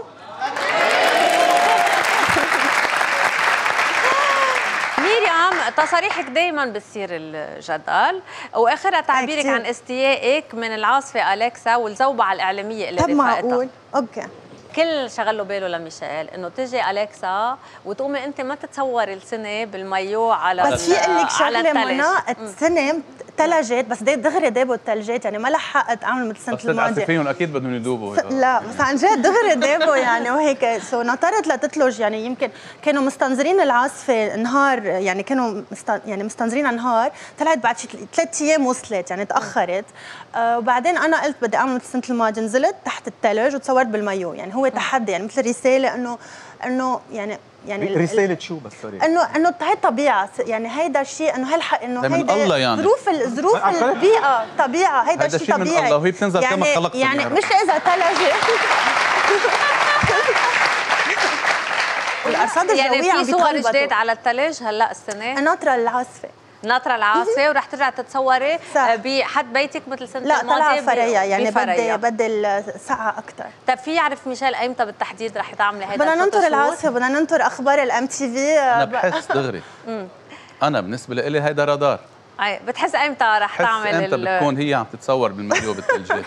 ميريام، تصاريحك دايما بتصير الجدل، واخرها تعبيرك عن استيائك من العاصفه اليكسا والزوبعه الاعلاميه اللي طب رفقتها. معقول؟ اوكي. كل شغله باله لميشيل انه تجي اليكسا وتقومي انت ما تتصوري السنه بالمايو على بس في اقول لك شغله منى، الثلج. السنه ثلجت بس دغري دابوا الثلجات، يعني ما لحقت اعمل مثل السنه الماضيه. بس تدعسي فيهم اكيد بدهم يدوبوا. لا بس عن جد دغري دابوا يعني، وهيك سو نطرت لتثلج. يعني يمكن كانوا مستنظرين العاصفه نهار، يعني كانوا مستنظرينها نهار، طلعت بعد شي 3 ايام وصلت، يعني تاخرت. وبعدين انا قلت بدي اعمل مثل السنه الماضيه، نزلت تحت الثلج وتصورت بالمايو. يعني هو تحدي، يعني مثل رساله انه يعني رسالة شو بس سوري؟ انه هي طبيعه، يعني هيدا الشيء انه هالحق انه من الله يعني. ظروف البيئه طبيعه، هيدا الشيء طبيعي. من الله، وهي بتنزل يعني كما خلقت يعني مش اذا ثلجت. الارصاد الجويه يعني عم في صور بيتخلبطوا. جديد على الثلج هلا السنه؟ ناطره العاصفه، ناطره العاصفه، ورح ترجع تتصوري بحد بيتك مثل سنه لا الماضيه؟ طلع فريا، يعني بفريا. بدي الساعه اكثر. طيب في يعرف ميشيل ايمتى بالتحديد رح تعملي هيدا بدنا ننطر الفوتوشوت؟ العاصفه، بدنا ننطر اخبار الام تي في. انا بحس دغري. انا بالنسبه لي هيدا رادار. اي بتحس ايمتى رح تعمل امتى بتكون هي عم تتصور بالمايو بالثلجات.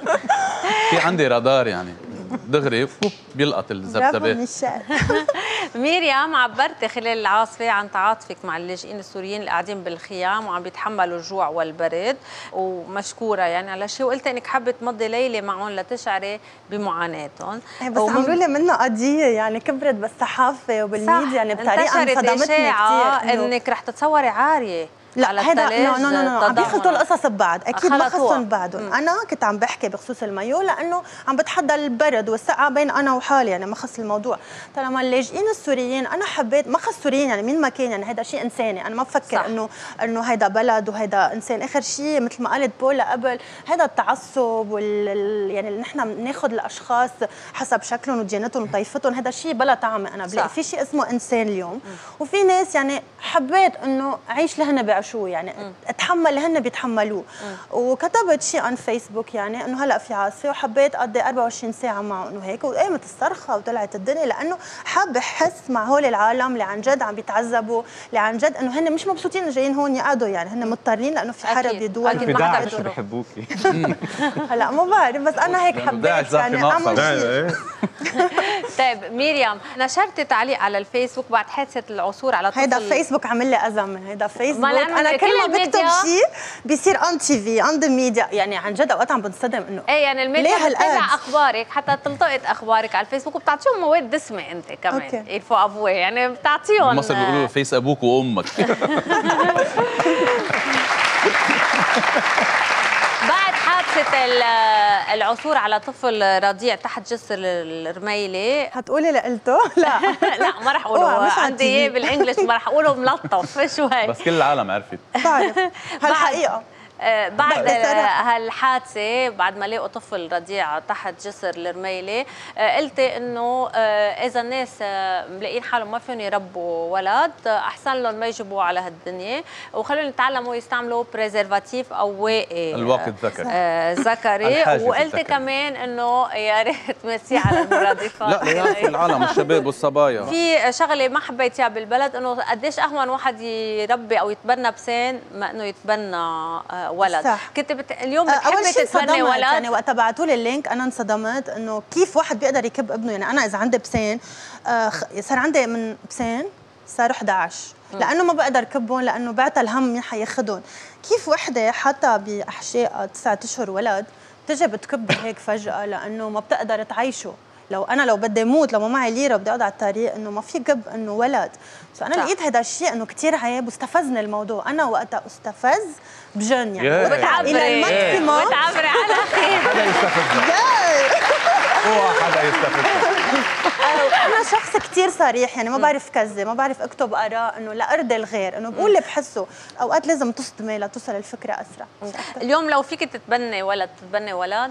في عندي رادار يعني دغري بيلقط الذبذبات. ميريام، عبرتي خلال العاصفه عن تعاطفك مع اللاجئين السوريين اللي قاعدين بالخيام وعم بيتحملوا الجوع والبرد، ومشكوره يعني على شيء، وقلت انك حابه تمضي ليله معهم لتشعري بمعاناتهم. بس عملوا لي منها قضيه، يعني كبرت بالصحافه وبالميديا، يعني بطريقه صدمتني كثير انك رح تتصوري عاريه. لا هيدا لا عم بيخلطوا القصص ببعض، اكيد ما خصهم ببعضهم. انا كنت عم بحكي بخصوص المايو لانه عم بتحدى البرد والسقعه بين انا وحالي، يعني ما خص الموضوع. طالما اللاجئين السوريين انا حبيت، ما خص سوريين يعني مين ما كان، يعني هيدا شيء انساني، انا ما بفكر انه هيدا بلد وهيدا انسان. اخر شيء مثل ما قالت بولا قبل، هيدا التعصب يعني اللي نحن بناخذ الاشخاص حسب شكلهم وديانتهم وطائفتهم، هيدا شيء بلا طعمه. انا بلاقي في شيء اسمه انسان اليوم، وفي ناس يعني حبيت انه اعيش لهن شو يعني اتحمل اللي هن بيتحملوه. وكتبت شيء عن فيسبوك يعني انه هلا في عاصفه وحبيت اقضي 24 ساعه معه انه هيك، وقامت الصرخه وطلعت الدنيا، لانه حابه احس مع هول العالم اللي عن جد عم بيتعذبوا، اللي عن جد انه هن مش مبسوطين جايين هون يقعدوا، يعني هن مضطرين لانه في حرب بدول في داعش بحبوكي. هلا ما بعرف، بس انا هيك حبيت يعني اعمل شيء. طيب ميريام، نشرتي تعليق على الفيسبوك بعد حادثه العثور على طفل. هيدا فيسبوك عمل لي اذى من هيدا فيسبوك. انا كل ما بكتب شيء بيصير اون تي في اون ذا ميديا، يعني عن جد اوقات عم بنصدم انه ايه يعني الميديا بتتابع اخبارك حتى تلتقط اخبارك على الفيسبوك، وبتعطيهم مواد دسمه انت كمان. الفو افوي يعني بتعطيهم. مصر بيقولوا فيس ابوك وامك. بعد حادثة العثور على طفل رضيع تحت جسر الرميلي، هتقولي اللي قلته؟ لا لا ما رح اقوله، عندي اياه بالانجلش، ما رح اقوله ملطف شو هيك. بس كل العالم عرفت. بعرف هالحقيقة. بعد هالحادثه، بعد ما لقوا طفل رضيع تحت جسر الرميلي، قلتي انه اذا الناس ملاقيين حالهم ما فيهم يربوا ولد، احسن لهم ما يجيبوه على هالدنيا، وخلوهم يتعلموا يستعملوا بريزرفاتيف او واقي الواقي ذكري. وقلتي كمان انه يا ريت تمسيه على المرادفات. لا في العالم الشباب والصبايا. في شغله ما حبيتيها بالبلد، انه قديش اهون واحد يربي او يتبنى بسان ما انه يتبنى ولد. صح. كنت اليوم بتحبي تتبني ولد؟ يعني وقت بعثوا لي اللينك انا انصدمت انه كيف واحد بيقدر يكب ابنه. يعني انا اذا عندي بسان، صار عندي من بسان صار 11، لانه ما بقدر كبهم، لانه بعت الهم مين حياخذهم. كيف وحده حتى باحشائها 9 اشهر ولد بتجي بتكب هيك فجاه، لانه ما بتقدر تعيشه. لو بدي موت، لو ما معي ليره بدي اقعد على الطريق، انه ما في كب انه ولد. انا لقيت هذا الشيء انه كثير عيب واستفزني الموضوع. انا وقتها استفز بجن يعني الى الماكسيموم. بتعبري على خير. حدا يستفزك. هو حدا يستفزك. انا شخص كثير صريح، يعني ما بعرف كذب، ما بعرف اكتب اراء انه لارضي الغير، انه بقول اللي بحسه. اوقات لازم تصدمي لتوصل الفكره اسرع. اليوم لو فيك تتبني ولد تتبني ولد؟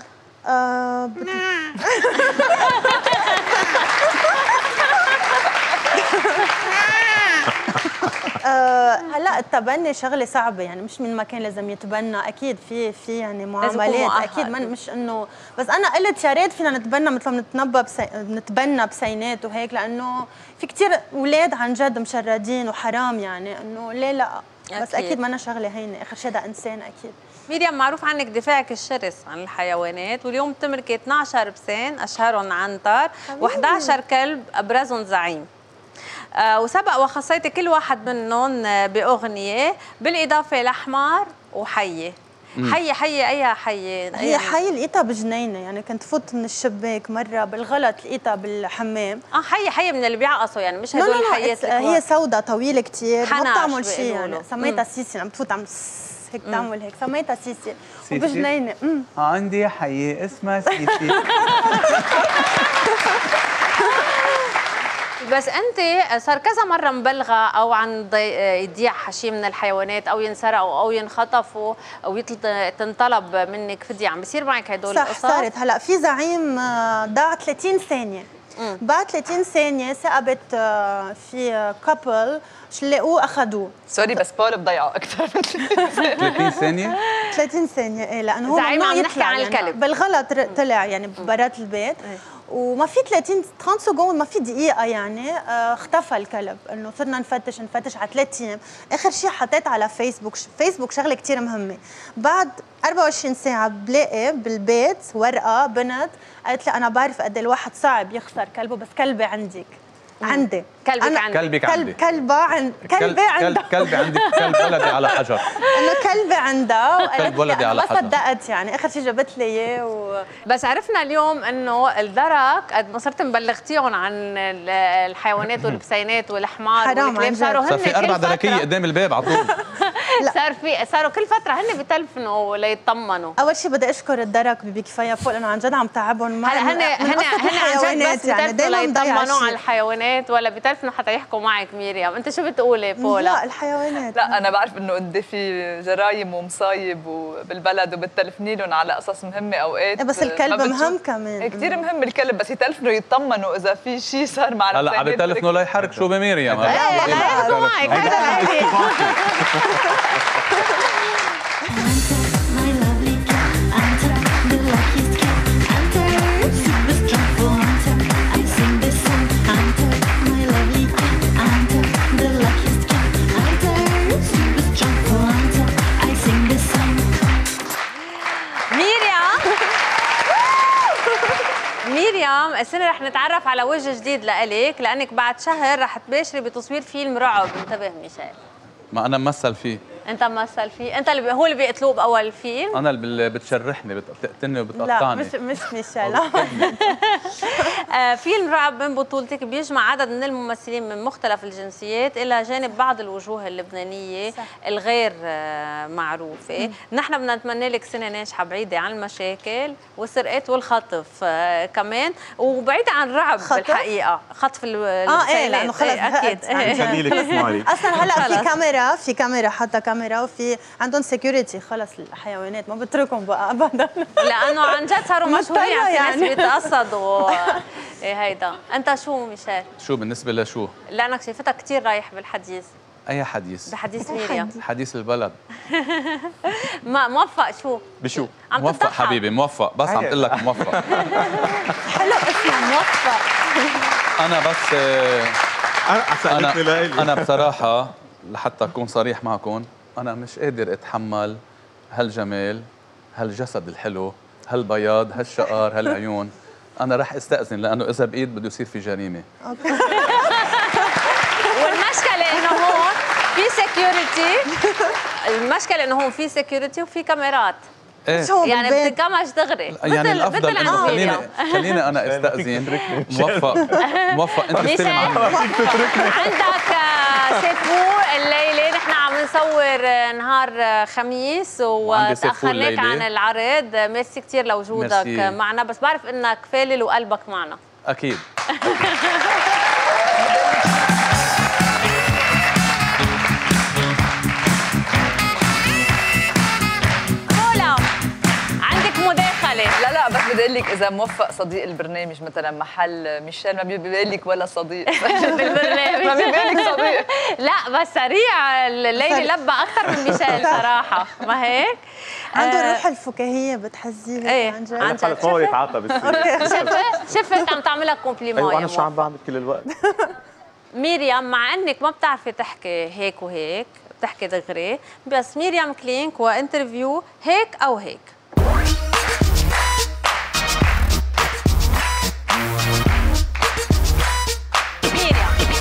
هلا التبني شغله صعبه، يعني مش من مكان لازم يتبنى، اكيد في يعني معاملات، اكيد مش انه بس انا قلت يا ريت فينا نتبنى مثل ما نتبنى بسينات وهيك، لانه في كثير اولاد عن جد مشردين وحرام، يعني انه ليه لا، بس اكيد ما أنا شغله هينه، اخر شيء ده انسان اكيد. مريم، معروف عنك دفاعك الشرس عن الحيوانات، واليوم بتملكي 12 بسان اشهرهم عنتر و11 كلب ابرزهم زعيم. وسبق وخصيتي كل واحد منهم باغنيه، بالاضافه لحمار وحيه. حيه اي حيه؟ هي حيه لقيتها بجنينه، يعني كنت فوت من الشباك مره بالغلط لقيتها بالحمام. حيه من اللي بيعقصوا، يعني مش هدول الحيات هي سوداء طويله كثير، ما بتعمل شيء، يعني سميتها سيسي، عم بتفوت عم هيك تعمل هيك، سميتها سيسي وبجنينه. عندي حيه اسمها سيسي. بس انت صار كذا مره مبلغه او عن يضيع حشي من الحيوانات، او ينسرقوا او ينخطفوا او تنطلب منك فديه، عم بيصير معك هدول القصص؟ صح، صارت. هلا في زعيم ضاع 30 ثانيه، بعد 30 ثانيه ثقبت في كابل شلقوه اخذوه. سوري بس بول بضيعه اكثر من 30 ثانيه 30 ثانيه، ايه، لانه هو زعيم عم نحكي عن يعني الكلب بالغلط طلع يعني برات البيت، وما في 30 سكوند، ما في دقيقه، يعني اختفى الكلب. انه صرنا نفتش على 3 ايام، اخر شيء حطيت على فيسبوك شغله كثير مهمه، بعد 24 ساعه بلاقي بالبيت ورقه بنت قالت لي انا بعرف قد الواحد صعب يخسر كلبه، بس كلبي عندك. عندي كلبي عندي كلبي عندك كلب ولدي على حجر. انه كلبي عندها، كلب ولدي على حجر. ما صدقت، يعني اخر شيء جابت لي اياه بس عرفنا اليوم انه الدرك قد ما صرت مبلغتيهم عن الحيوانات والبسينات والحمار والكلاب، صاروا هن في 4 دركيه قدام الباب على طول. صاروا كل فتره هن بتلفنوا ليطمنوا. اول شيء بدي اشكر الدرك ببي كفايه فوق، لانه عن جد عم تعبهم هلا هن عن جد بس يعني بتلفنوا ليطمنوا على الحيوانات، ولا بتلفنوا حتى يحكوا معك؟ مريم، انت شو بتقولي بولا؟ لا، الحيوانات. لا، انا بعرف انه قد في جرايم ومصايب بالبلد، وبتلفني لهم على قصص مهمه اوقات، بس الكلب مهم كمان، كثير مهم الكلب، بس يتلفنوا يطمنوا اذا في شيء صار مع هلا عم يتلفنوا ليحركشوا بمريم. لا يحكوا معك، هذا العادي. مريم، السنة رح نتعرف على وجه جديد لإلك، لأنك بعد شهر رح تباشري بتصوير فيلم رعب. انتبه ميشيل. ما أنا ممثل فيه. أنت ممثل فيه؟ أنت اللي هو اللي بيقتلوه بأول فيلم؟ أنا اللي بتشرحني، بتقتلني وبتقطعني. لا، مش ميشيل. فيلم رعب من بطولتك بيجمع عدد من الممثلين من مختلف الجنسيات إلى جانب بعض الوجوه اللبنانية الغير معروفة. نحن بدنا نتمنى لك سنة ناجحة بعيدة عن المشاكل والسرقات والخطف كمان، وبعيدة عن الرعب بالحقيقة، خطف ايه، لأنه خلص أكيد. أصلا هلا في كاميرا حتى كاميرا، وفي عندهم سيكوريتي، خلص الحيوانات ما بتركهم بقى ابدا، لانه عن جد صاروا مشهورين، يعني ناس بيتقصدوا. هيدا انت شو ميشيل؟ شو بالنسبه لشو؟ لانك شايفتك كثير رايح بالحديث. اي حديث؟ بحديث مريم. حديث البلد. ما موفق شو؟ بشو؟ موفق حبيبي، موفق، بس عم تقول لك موفق. حلو اسمه موفق. انا بس انا بصراحه لحتى اكون صريح معكم، انا مش قادر اتحمل هالجمال، هالجسد الحلو، هالبياض، هالشقار، هالعيون. انا رح استأذن، لانه اذا بقيت بده يصير في جريمه. والمشكله انه هون في سكيورتي، المشكله انه هون في سكيورتي وفي كاميرات. يعني بتنكمش دغري، يعني الافضل انه خليني انا استأذن. موفق انت استلم عني. عندك سيفو الليله، نحن عم نصور نهار خميس وتاخرناك عن العرض. ميرسي كثير لوجودك معنا، بس بعرف انك فالل وقلبك معنا. اكيد. بولا، عندك مداخله. عليه. لا بس بدي اقول لك اذا موفق صديق البرنامج مثلا محل ميشيل ما بيبين لك ولا صديق بالبرنامج ما بيبين لك صديق. لا بس سريع الليلي لبى اكثر من ميشيل صراحه، ما هيك؟ عنده الروح الفكاهيه بتحزيه ايه عن جد. عن جد. هو يتعاطى بالسير. شفت عم تعملها كومبليمون. ايوه يا انا شو عم موفق. بعمل كل الوقت. مريم مع انك ما بتعرفي تحكي هيك وهيك، بتحكي دغري، بس مريم كلينك وانترفيو هيك او هيك. مريم،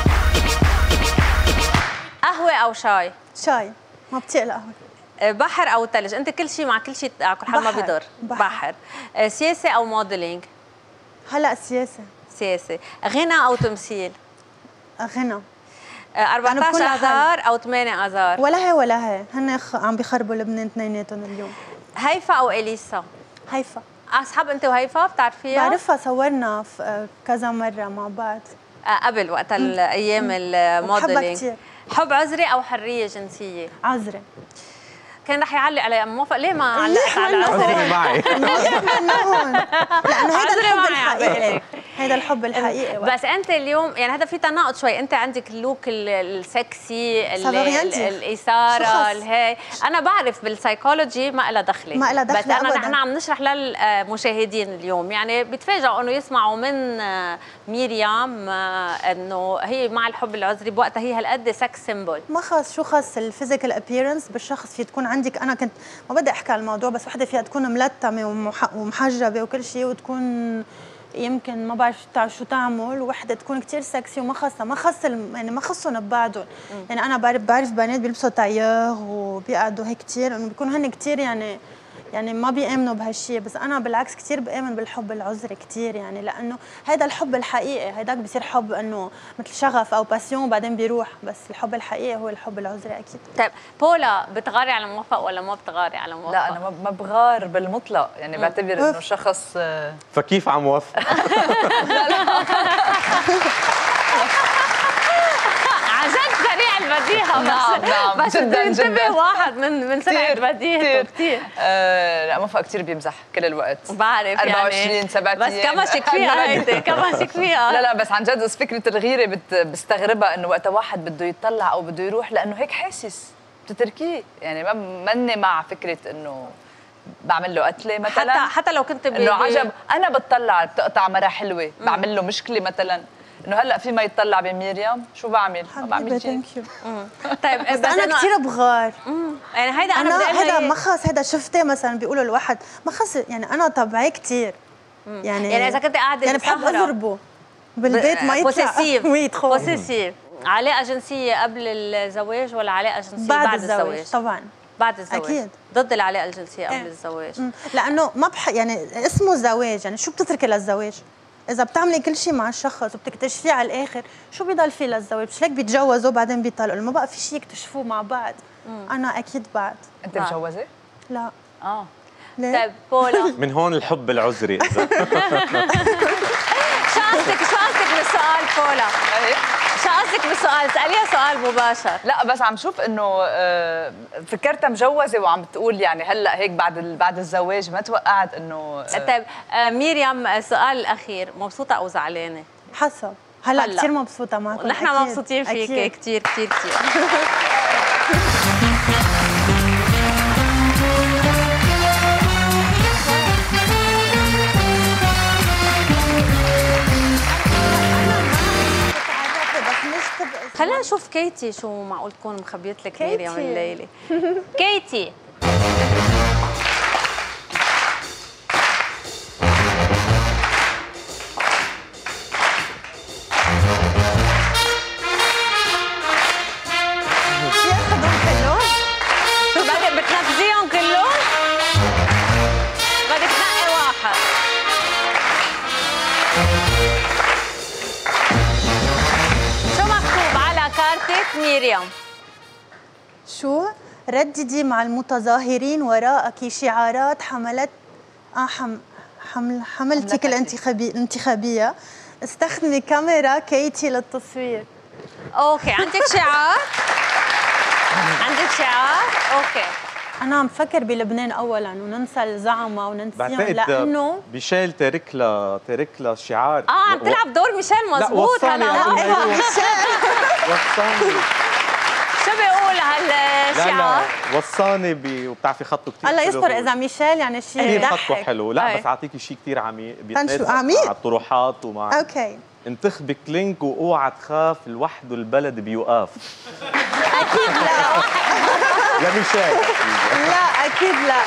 قهوة أو شاي؟ شاي، ما بطيق القهوه. بحر أو ثلج؟ أنت كل شيء مع كل شيء كل حال ما بحر. بيضر. بحر. سياسة أو موديلينج؟ هلا سياسه. سياسة. غنى أو تمثيل؟ غنى. 14 آذار أو 8 آذار؟ ولا هي ولا هي، هن عم بيخربوا لبنان اثنيناتهم اليوم. هيفا أو إليسا؟ هيفا. أصحاب أنت وهيفا بتعرفيها؟ بعرفها، صورنا في كذا مرة مع بعض. قبل وقت الأيام الموديلينج. بحبها كثير. حب عذري أو حرية جنسية؟ عذري. كان رح يعلق علي موفق، ليه ما علقت على عذري؟ معي من هون لأنه هيدا عذري الحب معي الحقيقي، هيدا الحب الحقيقي. بس انت اليوم يعني هذا في تناقض شوي، انت عندك اللوك السكسي الاثاره الهي، انا بعرف بالسايكولوجي ما لها دخله، ما لها دخله بس انا أبداً. نحن عم نشرح للمشاهدين اليوم، يعني بيتفاجئوا انه يسمعوا من مريم انه هي مع الحب العذري بوقتها هي هالقد سكس سيمبل. ما خص شو خص الفيزيكال ابييرنس بالشخص، في تكون عندك، انا كنت ما بدي احكي على الموضوع، بس وحده فيها تكون ملتمه ومحجبه وكل شيء، وتكون يمكن ما بعرف شو تعمل، وحده تكون كثير سكسي وما خصها، ما خص يعني ما خصهم ببعضهم. يعني انا بعرف بنات بيلبسوا تايير وبيقعدوا هيك كثير، انه بيكونوا هن كثير يعني ما بيامنوا بهالشيء، بس انا بالعكس كثير بامن بالحب العذري كثير، يعني لانه هذا الحب الحقيقي، هيداك بصير حب انه مثل شغف او باسيون بعدين بيروح، بس الحب الحقيقي هو الحب العذري اكيد. طيب بولا، بتغاري على موفق ولا ما بتغاري على موفق؟ لا انا ما بغار بالمطلق، يعني بعتبر انه شخص فكيف عم وفق؟ عن جد سريع البديهه. نعم بس جدا انتبه واحد من سرعه بديهته كثير. لا موفق كثير بيمزح كل الوقت، بعرف 24 يعني 7 بس كمشك فيها هيدي، كمشك فيها. لا بس عن جد بس فكره الغيره بستغربها، انه وقت واحد بده يطلع او بده يروح لانه هيك حاسس بتتركيه، يعني ماني مع فكره انه بعمل له قتله مثلا، حتى لو كنت انه عجب انا بتطلع بتقطع مرة حلوه، بعمل له مشكله مثلا، انه هلا في ما يتطلع بمريم شو بعمل؟ ما بعمل شيء. طيب بس انا كثير بغار، يعني هيدا انا هيدا ما خص، هيدا شفته مثلا بيقولوا الواحد ما خص، يعني انا طبعي كثير يعني اذا كنت قاعده يعني بحب اضربه بالبيت ما يطلع ويدخل. بوسيسيف. علاقه جنسيه قبل الزواج ولا علاقه جنسيه بعد الزواج؟ طبعا بعد الزواج اكيد، ضد العلاقه الجنسيه قبل الزواج. لانه ما يعني اسمه زواج، يعني شو بتتركي للزواج؟ إذا بتعملي كل شيء مع الشخص وبتكتشفيه على الآخر، شو بيضل فيه للزواج؟ مش هيك بيتجوزوا بعدين بيطلقوا، ما بقى في شيء يكتشفوه مع بعض. أنا أكيد بعد. أنت متجوزة؟ لا. ليه؟ طيب بولا من هون الحب العذري. شو قصدك بالسؤال بولا؟ شو قصدك بالسؤال؟ اسأليها سؤال مباشر. لا بس عم شوف انه فكرتها مجوزه وعم بتقول يعني هلا هيك بعد الزواج، ما توقعت انه طيب مريم، السؤال الاخير، مبسوطه او زعلانه؟ حسب. هلا كثير مبسوطه معكم. نحن مبسوطين فيك كثير كثير كثير. خلينا نشوف كيتي شو معقول تكون مخبيت لك مريم الليله. كيتي بتنفذيهم كلهم؟ بدك تنقي واحد. شو مكتوب على كارتة مريم؟ شو؟ رددي مع المتظاهرين وراءك شعارات حملتك الانتخابية. استخدمي كاميرا كيتي للتصوير. اوكي، عندك شعار؟ عندك شعار؟ اوكي. انا عم فكر بلبنان اولا وننسى الزعمه وننسيهم بعتقد لانه ميشيل تارك لها شعار عم تلعب دور ميشيل مزبوط هلا وصاني شو بيقول هالشعار؟ لا وصاني وبتعرفي خطه كثير الله يستر اذا ميشيل يعني شيء كثير خطه حلو. لا بس اعطيكي شيء كثير عميق بيتناسب مع الطروحات ومع اوكي. انتخبي كلينك واوعى تخاف لوحده البلد بيوقف. اكيد لا. يا ميشيل لا اكيد لا.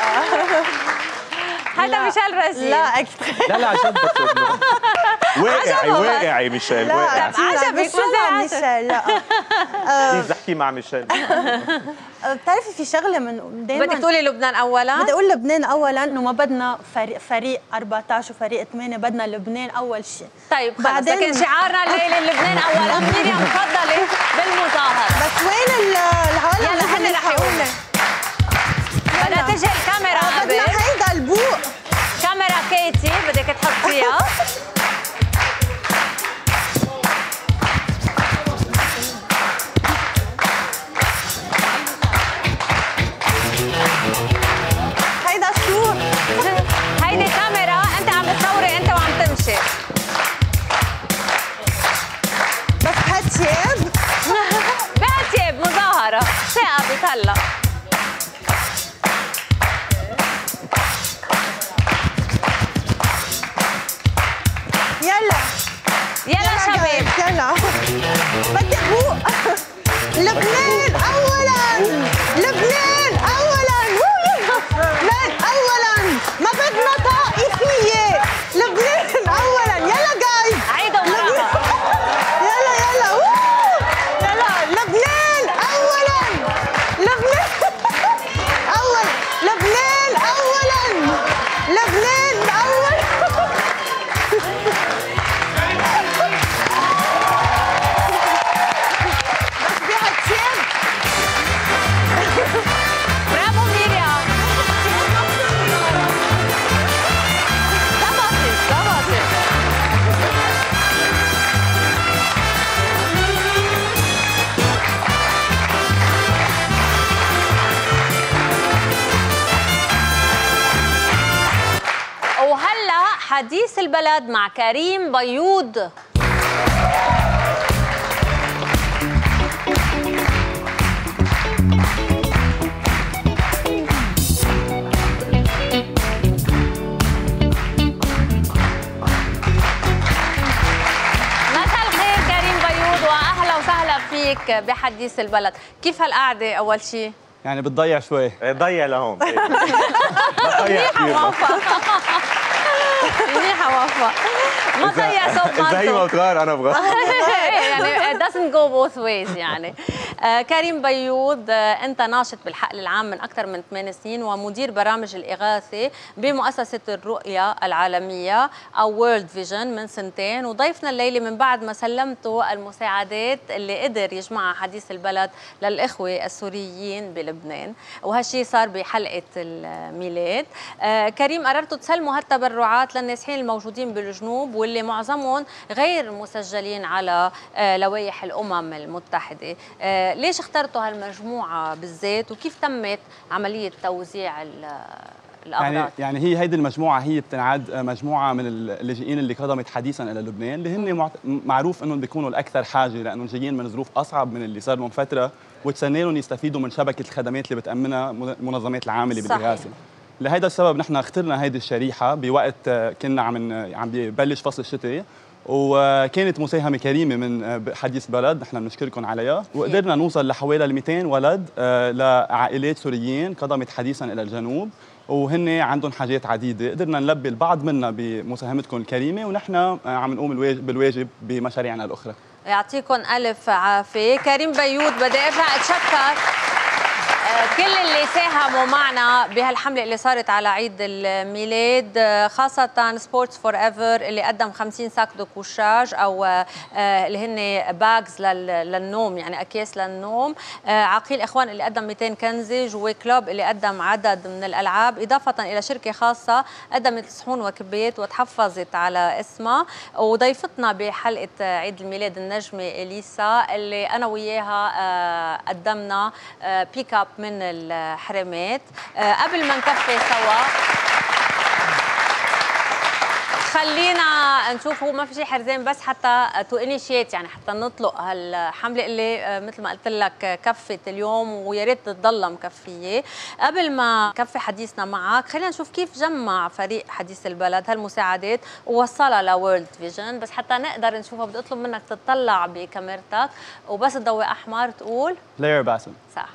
هذا ميشيل رزين. لا اكيد لا عشان بس واقعي ميشيل واقعي. عجبك ميشيل لا. كيف احكي مع ميشيل؟ بتعرفي في شغله من دائما بدك تقولي لبنان اولا؟ بدي اقول لبنان اولا انه ما بدنا فريق 14 وفريق 8 بدنا لبنان اول شيء. طيب خلص لكن شعارنا الليله لبنان اولا. ميريام تفضلي بالمظاهره. بس وين العالم يلا هن رح يقولوا بدها تجي الكاميرا قبل. بدنا هيدا البوق. كاميرا كيتي بدك تحطيها. هيدا شو؟ هيدي كاميرا انت عم تصوري انت وعم تمشي. بس هالتياب؟ بهالتياب مظاهرة ثاقبت هلا. يلا شباب يلا بدي بوق. لبنان اولا. لبنان اولا. لبنان اولا. ما بدنا طائفيه. لبنان اولا. يلا جايز عيدوا وراها. يلا يلا لبنان اولا. لبنان اول. لبنان اولا. لبنان اولا. برافو ميريام. ظبطت. وهلا حديث البلد مع كريم بيوض. فيك بحديث البلد. كيف هالقعدة أول شيء؟ يعني بتضيع شوي. ضيع لهون. منيحة موفق. منيحة موفق. ما ضيع صوت إذا هي ما بتغار أنا أبغى. يعني it doesn't go both ways يعني. كريم بيوض، أنت ناشط بالحقل العام من أكثر من 8 سنين ومدير برامج الإغاثة بمؤسسة الرؤية العالمية أو وورلد فيجن من 2 سنين، وضيفنا الليلة من بعد ما سلمتوا المساعدات اللي قدر يجمعها حديث البلد للإخوة السوريين بلبنان، وهالشي صار بحلقة الميلاد. كريم، قررتوا تسلموا هالتبرعات للنازحين الموجودين بالجنوب واللي معظمهم غير مسجلين على لوائح الأمم المتحدة. ليش اخترتوا هالمجموعة بالذات وكيف تمت عملية توزيع الأغراض؟ يعني هي هيدي المجموعة هي بتنعد مجموعة من اللاجئين اللي قدمت حديثا إلى لبنان، اللي هن معروف إنهم بيكونوا الأكثر حاجة لأنهم جايين من ظروف أصعب من اللي صار لهم فترة، وتسنى لهم يستفيدوا من شبكة الخدمات اللي بتأمنها المنظمات العاملة بالإغاثة. لهيدا السبب نحن اخترنا هيدي الشريحة بوقت كنا عم ببلش فصل الشتاء، وكانت مساهمة كريمة من حديث بلد، نحن بنشكركم عليها، وقدرنا نوصل لحوالي 200 ولد لعائلات سوريين قدمت حديثا إلى الجنوب، وهن عندهم حاجات عديدة قدرنا نلبي البعض منها بمساهمتكم الكريمة، ونحن عم نقوم بالواجب بمشاريعنا الأخرى. يعطيكم ألف عافية. كريم بيوض، بدي أرجع أتشكر كل اللي ساهموا معنا بهالحملة اللي صارت على عيد الميلاد، خاصة سبورتس فور ايفر اللي قدم 50 ساك دو كوشاج أو اللي هن باجز للنوم، يعني أكياس للنوم، عقيل إخوان اللي قدم 200 كنزة، جوي كلوب اللي قدم عدد من الألعاب، إضافة إلى شركة خاصة قدمت صحون وكبيات وتحفظت على اسمها، وضيفتنا بحلقة عيد الميلاد النجمة إليسا اللي أنا وياها قدمنا بيك اب من الحرمات. قبل ما نكفي سوا خلينا نشوف، هو ما في شيء حرزين بس حتى تو انيشيت، يعني حتى نطلق هالحمله اللي مثل ما قلت لك كفت اليوم ويا ريت تضلها مكفيه. قبل ما نكفي حديثنا معك خلينا نشوف كيف جمع فريق حديث البلد هالمساعدات ووصلها لورلد فيجن. بس حتى نقدر نشوفها بدي اطلب منك تطلع بكاميرتك وبس تضوي احمر تقول بلاير باسم. صح.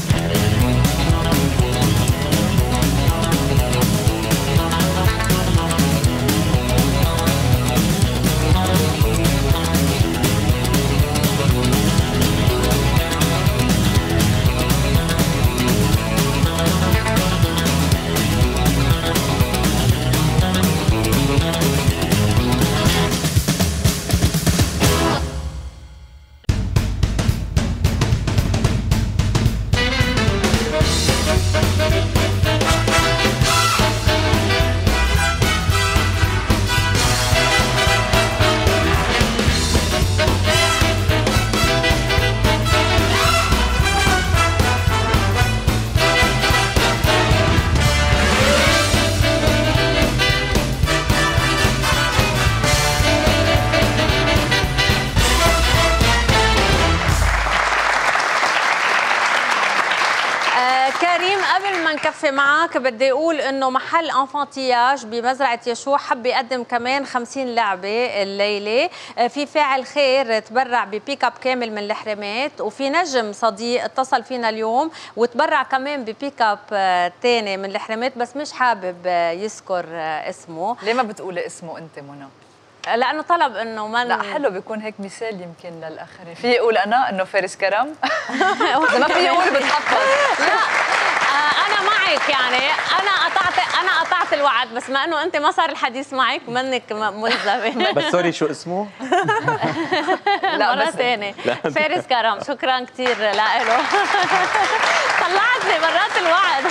نكفي معك بدي اقول انه محل انفانتياج بمزرعه يشوع حب يقدم كمان 50 لعبه الليله. في فاعل خير تبرع ببيك اب كامل من الحرمات، وفي نجم صديق اتصل فينا اليوم وتبرع كمان ببيك اب ثاني من الحرمات بس مش حابب يذكر اسمه. ليه ما بتقولي اسمه انت منى؟ لانه طلب انه ما لا حلو بيكون هيك مثال يمكن للاخرين. في يقول انا انه فارس كرم اذا ما في يقول بتحفظ. لا انا معك، يعني انا قطعت الوعد، بس ما انه انت ما صار الحديث معك منك ملزمه. بس سوري شو اسمه؟ لا مرة ثانية فارس كرم. شكرا كثير له. طلعتني مرات الوعد.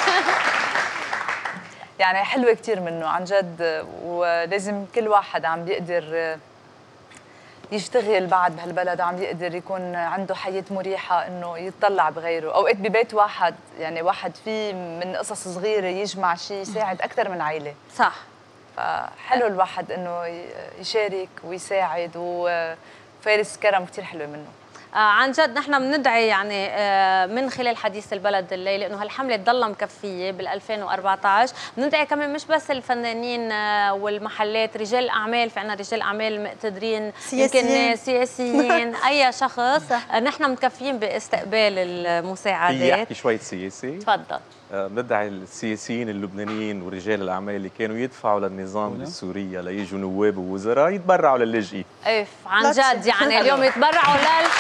يعني حلوة كتير منه عن جد، ولازم كل واحد عم بيقدر يشتغل بعد بهالبلد، عم يقدر يكون عنده حياة مريحة انه يتطلع بغيره. اوقات ببيت واحد يعني واحد فيه من قصص صغيرة يجمع شيء يساعد أكثر من عائلة. صح. فحلو الواحد انه يشارك ويساعد، وفارس كرم كتير حلوة منه. عن جد نحن بندعي يعني من خلال حديث البلد الليله انه هالحمله تضلها مكفيه بال 2014. بندعي كمان مش بس الفنانين والمحلات، رجال الاعمال، في عنا رجال اعمال مقتدرين، يمكن سياسيين، اي شخص. نحن مكفيين باستقبال المساعدات. في احكي شويه سياسي؟ تفضل. بندعي السياسيين اللبنانيين ورجال الاعمال اللي كانوا يدفعوا للنظام بسوريا ليجوا نواب ووزراء يتبرعوا للاجئين. ايه عن جد يعني اليوم يتبرعوا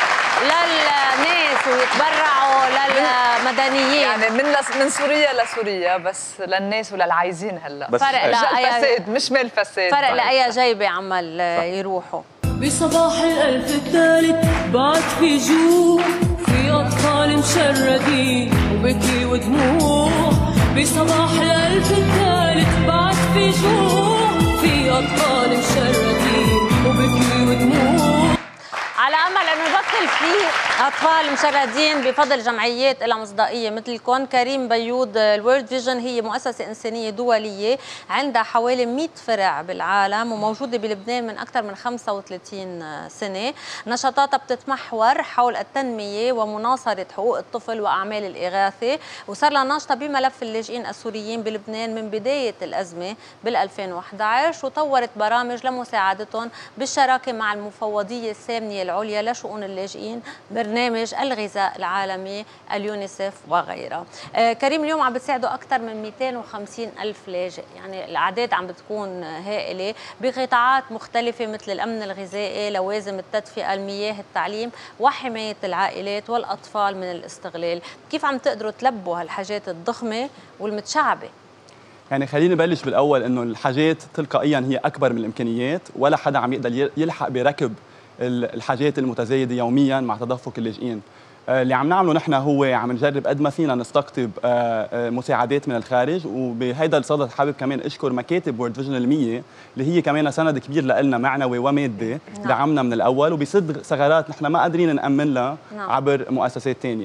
للناس ويتبرعوا للمدنيين، يعني من سوريا لسوريا، بس للناس وللعايزين. هلا بس فرق فساد مش مال فساد، فرق لاي جيبه عمل يروحوا. بصباح الألف الثالث بعد في جوع، في أطفال مشردين وبكي ودموع. بصباح الألف الثالث بعد في جوع، في أطفال مشردين وبكي ودموع. على امل انه يبطل في اطفال مشردين بفضل جمعيات لها مصداقيه مثلكم. كريم بيوض، الورلد فيجن هي مؤسسه انسانيه دوليه عندها حوالي 100 فرع بالعالم وموجوده بلبنان من اكثر من 35 سنه. نشاطاتها بتتمحور حول التنميه ومناصره حقوق الطفل واعمال الاغاثه، وصار لها ناشطه بملف اللاجئين السوريين بلبنان من بدايه الازمه بال 2011، وطورت برامج لمساعدتهم بالشراكه مع المفوضيه الساميه العليا لشؤون اللاجئين، برنامج الغذاء العالمي، اليونيسف وغيرها. كريم اليوم عم بتساعدوا أكثر من 250 ألف لاجئ، يعني الأعداد عم بتكون هائلة بقطاعات مختلفة مثل الأمن الغذائي، لوازم التدفئة، المياه، التعليم، وحماية العائلات والأطفال من الاستغلال. كيف عم تقدروا تلبوا هالحاجات الضخمة والمتشعبة؟ يعني خليني نبلش بالأول إنه الحاجات تلقائيا هي أكبر من الإمكانيات، ولا حدا عم يقدر يلحق بركب الحاجات المتزايده يوميا مع تدفق اللاجئين. اللي عم نعمله نحن هو عم نجرب قد ما فينا نستقطب مساعدات من الخارج، وبهيدا الصدد حابب كمان اشكر مكاتب وورلد فيجن المية اللي هي كمان سند كبير لنا معنوي ومادي. دعمنا من الاول وبسد ثغرات نحن ما قادرين نامن لها عبر مؤسسات ثانيه.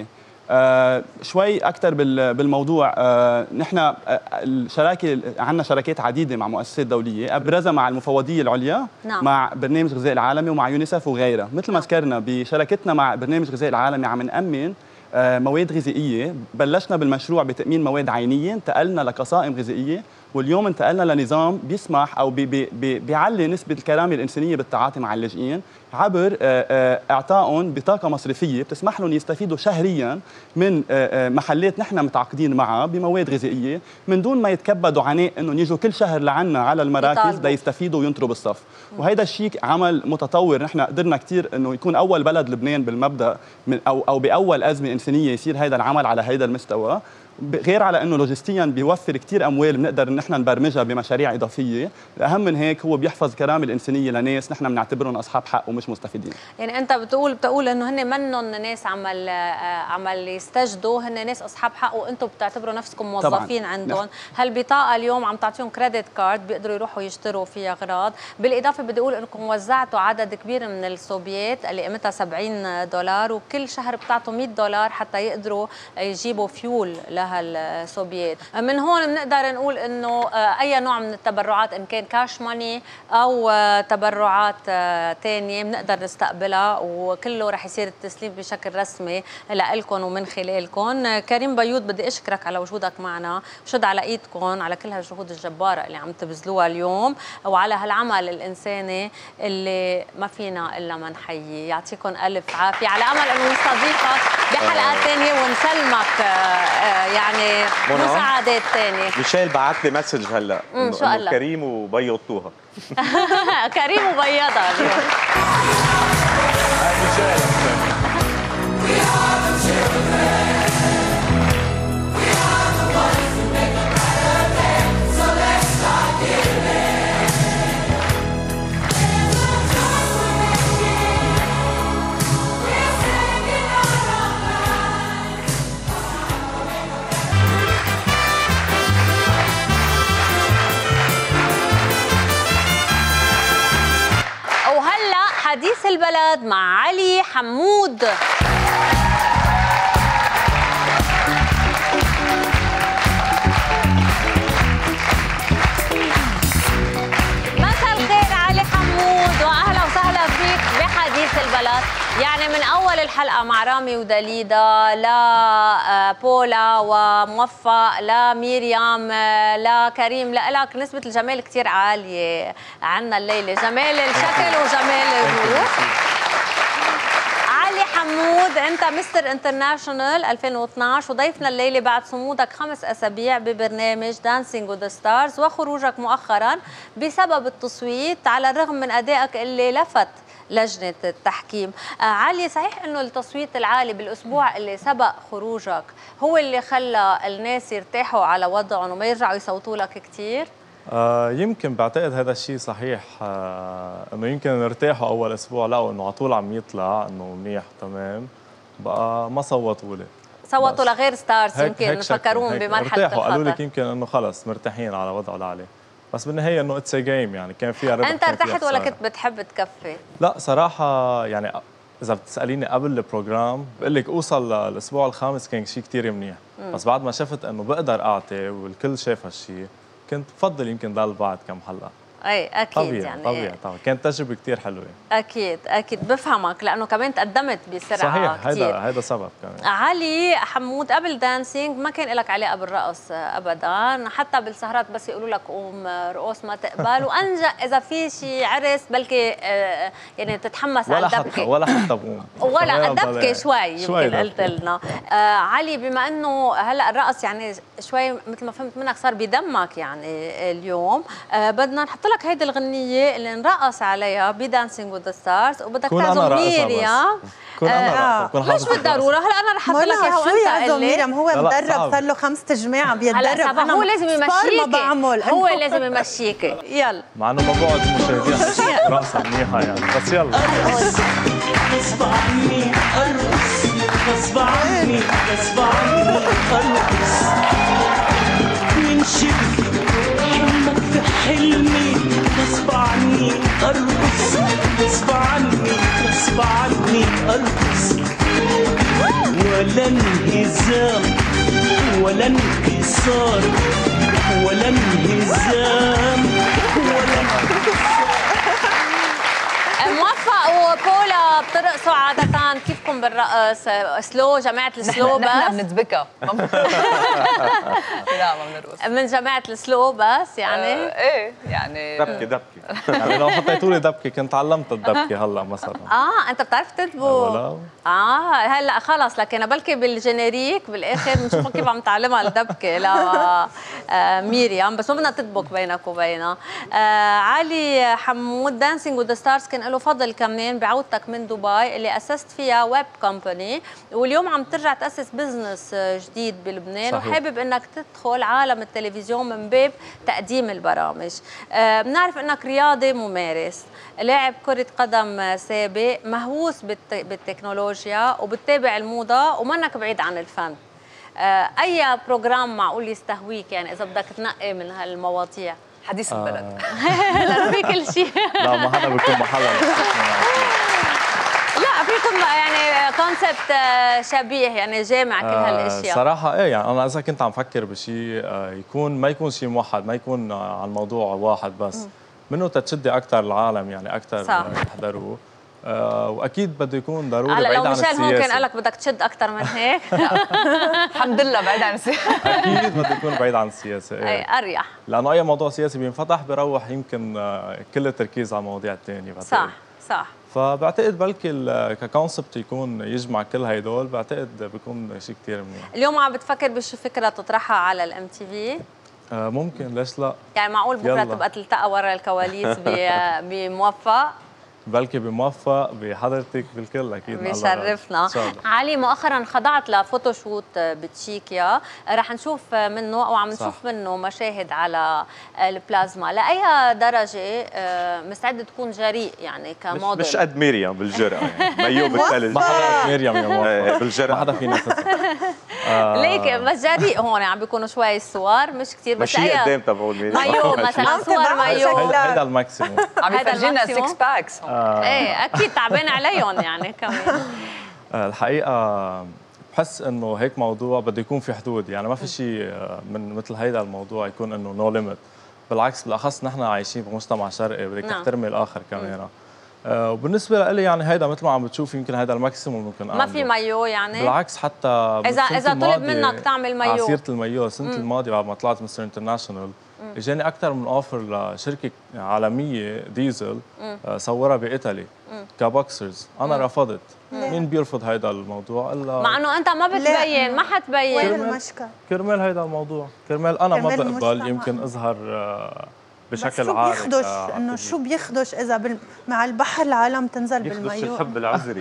شوي اكثر بالموضوع. نحن الشراكه عندنا شراكات عديده مع مؤسسات دوليه، ابرزها مع المفوضيه العليا، نعم. مع برنامج غذاء العالمي ومع يونيسف وغيرها. مثل ما ذكرنا بشراكتنا مع برنامج غذاء العالمي عم نأمن مواد غذائيه. بلشنا بالمشروع بتامين مواد عينيه، انتقلنا لقصائم غذائيه، واليوم انتقلنا لنظام بيسمح او بيعلي نسبه الكرامه الانسانيه بالتعاطي مع اللاجئين عبر اعطائهم بطاقه مصرفيه بتسمح لهم يستفيدوا شهريا من محلات نحن متعاقدين معها بمواد غذائيه من دون ما يتكبدوا عناء انهم يجوا كل شهر لعنا على المراكز ليستفيدوا وينطروا بالصف. وهيدا الشيء عمل متطور. نحن قدرنا كثير انه يكون اول بلد لبنان بالمبدا من او باول ازمه انسانيه يصير هيدا العمل على هيدا المستوى. غير على انه لوجستيا بيوفر كثير اموال بنقدر نحن نبرمجها بمشاريع اضافيه، الاهم من هيك هو بيحفظ الكرامه الانسانيه لناس نحن بنعتبرهم اصحاب حق ومش مستفيدين. يعني انت بتقول انه هن منهم ناس عمل يستجدوا، هن ناس اصحاب حق وانتم بتعتبروا نفسكم موظفين عندهم. هالبطاقه اليوم عم تعطيهم كريدت كارد بيقدروا يروحوا يشتروا فيها اغراض. بالاضافه بدي اقول انكم وزعتوا عدد كبير من السوبيات اللي قيمتها $70 وكل شهر بتعطوا $100 حتى يقدروا يجيبوا فيول هالسوبيات. من هون بنقدر نقول انه اي نوع من التبرعات ان كان كاش ماني او تبرعات ثانيه بنقدر نستقبلها، وكله رح يصير التسليم بشكل رسمي لكم ومن خلالكم. كريم بيوت بدي اشكرك على وجودك معنا، وشد على ايدكم على كل هالجهود الجباره اللي عم تبذلوها اليوم وعلى هالعمل الانساني اللي ما فينا الا ما نحييه. يعطيكم الف عافيه، على امل انه نستضيفك بحلقات ثانيه ونسلمك يعني مساعدات ثانيه. ميشيل بعت لي مسج هلا ان شاء الله كريم وبيضتوها. كريم وبيضها اليوم. حديث البلد مع علي حمود. مساء الخير علي حمود، واهلا وسهلا فيك بحديث البلد. يعني من اول الحلقه مع رامي ودليدا لبولا وموفق لميريام لكريم لك نسبه الجمال كثير عاليه عنا الليله، جمال الشكل وجمال الروح. علي حمود انت مستر انترناشونال 2012 وضيفنا الليله بعد صمودك 5 أسابيع ببرنامج دانسينج وذ ستارز وخروجك مؤخرا بسبب التصويت على الرغم من ادائك اللي لفت لجنة التحكيم. علي، صحيح انه التصويت العالي بالاسبوع اللي سبق خروجك هو اللي خلى الناس يرتاحوا على وضعهم وما يرجعوا يصوتوا لك كثير؟ يمكن بعتقد هذا الشيء صحيح، انه يمكن ارتاحوا اول اسبوع لقوا انه على طول عم يطلع انه منيح تمام، بقى ما صوتوا لي، صوتوا لغير ستارز. يمكن فكرون بمرحله الخطر، قالوا لك يمكن انه خلص مرتاحين على وضعه العالي، بس بالنهايه انه اتس جيم، يعني كان فيها ربح. انت ارتحت ولا كنت بتحب تكفي؟ لا صراحه، يعني اذا بتساليني قبل البروجرام بقول لك اوصل للاسبوع الخامس كان شيء كثير منيح، بس بعد ما شفت انه بقدر اعطي والكل شاف هالشيء كنت بفضل يمكن ضل بعد كم حلقه. اي اكيد طبيعي يعني طبيعي كانت تجربه كثير حلوه. اكيد بفهمك لانه كمان تقدمت بسرعه. صحيح كتير. هيدا سبب كمان. علي حمود، قبل دانسينج ما كان لك علاقه بالرقص ابدا، حتى بالسهرات بس يقولوا لك قوم رقص ما تقبل، وانجا اذا في شيء عرس بلكي يعني تتحمس على الدبكه ولا حتى بقوم ولا الدبكه شوي يمكن قلت لنا. علي، بما انه هلا الرقص يعني شوي مثل ما فهمت منك صار بدمك يعني اليوم، بدنا نحط لك هيدي الغنية اللي نرقص عليها بدانسينج وذ ستارز، وبدك تعزم ميريام. كون انا مش بالضرورة، هلا انا رح احط لك اياها وانت قل لي. ميريام هو مدرب، صار له 5 تجميع بيتدرب. هو لازم يمشيكي، هو لازم يمشيكي. يلا، مع انه ما بقعد المشاهدين رقصة منيحة يعني، بس يلا. غصب عني ارقص، غصب عني غصب عني ارقص، من شبه حلمك في حلمي، غصب عني ارقص، غصب عني غصب عني ارقص، ولا انهي انهزام ولا انكسار ولا انهزام ولا موفق وبولا بترقصوا عادة كيفكم بالرقص؟ سلو جماعة السلو بس؟ نحن بندبكها لا ما بنرقص من جماعة السلو بس يعني؟ ايه يعني دبكه يعني لو حطيتوا لي دبكه كنت علمت الدبكه هلا مثلا. انت بتعرف تدبك؟ هلا خلص لكن بلكي بالجينيريك بالاخر بنشوفك كيف عم تعلمها الدبكه لميريام، بس ما بدنا تدبك بينك وبينها. علي حمود دانسينج وذ ستارز كان له فضل كمان بعودتك من دبي اللي اسست فيها ويب كومباني، واليوم عم ترجع تاسس بزنس جديد بلبنان. صحيح. وحابب انك تدخل عالم التلفزيون من باب تقديم البرامج. بنعرف انك رياضي ممارس، لاعب كرة قدم سابق، مهووس بالتكنولوجيا وبتتابع الموضة ومنك بعيد عن الفن. أي بروجرام معقول يستهويك يعني إذا بدك تنقي من هالمواضيع؟ حديث البلد لأنه في كل شيء. لا ما هذا بيكون محلها. لا فيكم يعني كونسبت شبيه يعني جامع كل هالاشياء. صراحه ايه يعني انا اذا كنت عم فكر بشيء ما يكون شيء موحد، ما يكون عن موضوع واحد بس، منه تتشدي اكثر العالم يعني اكثر يحضروه. واكيد بده يكون ضروري بعيد عن السياسه. لو مشان هون كان قال لك بدك تشد اكثر من هيك. الحمد لله بعيد عن السياسه. اكيد بده يكون بعيد عن السياسه. اي اريح، لانه اي موضوع سياسي بينفتح بيروح يمكن كل التركيز على المواضيع الثانيه. صح. فبعتقد بلكي ككونسبت يكون يجمع كل هيدول، بعتقد بيكون شيء كثير منيح. اليوم عم بتفكر بشي فكره تطرحها على الام تي في؟ ممكن، ليش لا؟ يعني معقول بكره تبقى تلتقى ورا الكواليس بموفق؟ بلكي بموفق بحضرتك بالكل اكيد بيشرفنا. علي مؤخرا خضعت لفوتوشوت بتشيكيا، رح نشوف منه او عم نشوف منه مشاهد على البلازما. لاي درجه مستعد تكون جريء يعني كموديل؟ مش قد ميريام بالجرأة يعني مايو بالثلج. ما حدا قد ميريام يا موفق بالجرأة، ما حدا فينا ليك بس جريء هون عم بيكونوا شوي صور مش كثير، بس ماشي قدام تبعوا الميريام مايو مثلا صور مايو هيدا الماكسيموم. عم يفرجينا 6 باكس. ايه اكيد تعبان عليهم يعني كمان. الحقيقه بحس انه هيك موضوع بده يكون في حدود، يعني ما في شيء من مثل هيدا الموضوع يكون انه نو ليميت. بالعكس بالاخص نحن عايشين بمجتمع شرقي بدك تحترمي الاخر كمان. وبالنسبه لي يعني هيدا مثل ما عم بتشوف يمكن هيدا الماكسيموم ممكن ما في مايو يعني؟ بالعكس حتى اذا طلب منك تعمل مايو عسيرة المايو السنه الماضيه بعد ما طلعت مستر انترناشونال اجاني اكثر من اوفر لشركه عالميه ديزل صورها بايطالي كبوكسرز. انا رفضت. مين بيرفض هيدا الموضوع الا مع انه انت ما بتبين، ما حتبين. وين المشكل؟ كرمال هيدا الموضوع، كرمال انا ما بقبل يمكن اظهر بشكل عاري. شو بيخدش انه شو بيخدش اذا مع البحر العالم تنزل بالمايو؟ يخدش الحب العذري.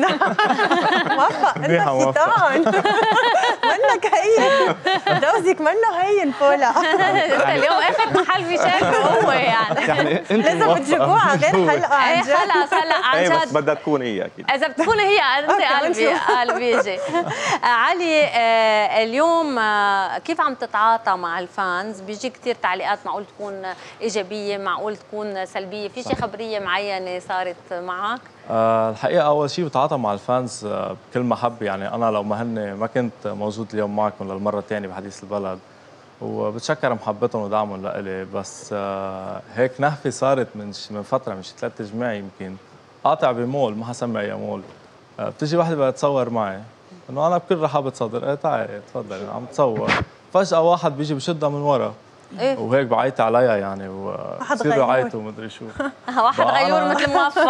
موفق انت شيطان. منك هين، جوزك منه هين بولا. اليوم اخذ محل بشكله هو يعني لازم تجيبوه على غير حلقه عن جد. خلص هلا عن جد بس بدها تكون هي اكيد. اذا بتكون هي انت قلبي يجي. علي اليوم كيف عم تتعاطى مع الفانز؟ بيجي كثير تعليقات معقول تكون ايجابيه، معقول تكون سلبيه، في شي خبريه معينه صارت معك؟ الحقيقه اول شيء بتعاطى مع الفانز بكل محبه، يعني انا لو ما كنت موجود اليوم معكم للمره الثانيه بحديث البلد، وبتشكر محبتهم ودعمهم لإلي، بس هيك نهفه صارت من فتره، من شي 3 جماع يمكن، قاطع بمول ما حسمي اي مول، بتجي وحده بدها تتصور معي، انه انا بكل رحابه صدر، ايه تعالي تفضلي عم تصور، فجاه واحد بيجي بشدها من ورا إيه؟ وهيك بعيط عليها يعني وبصيروا يعيطوا ومدري شو. واحد غيور مثل موفق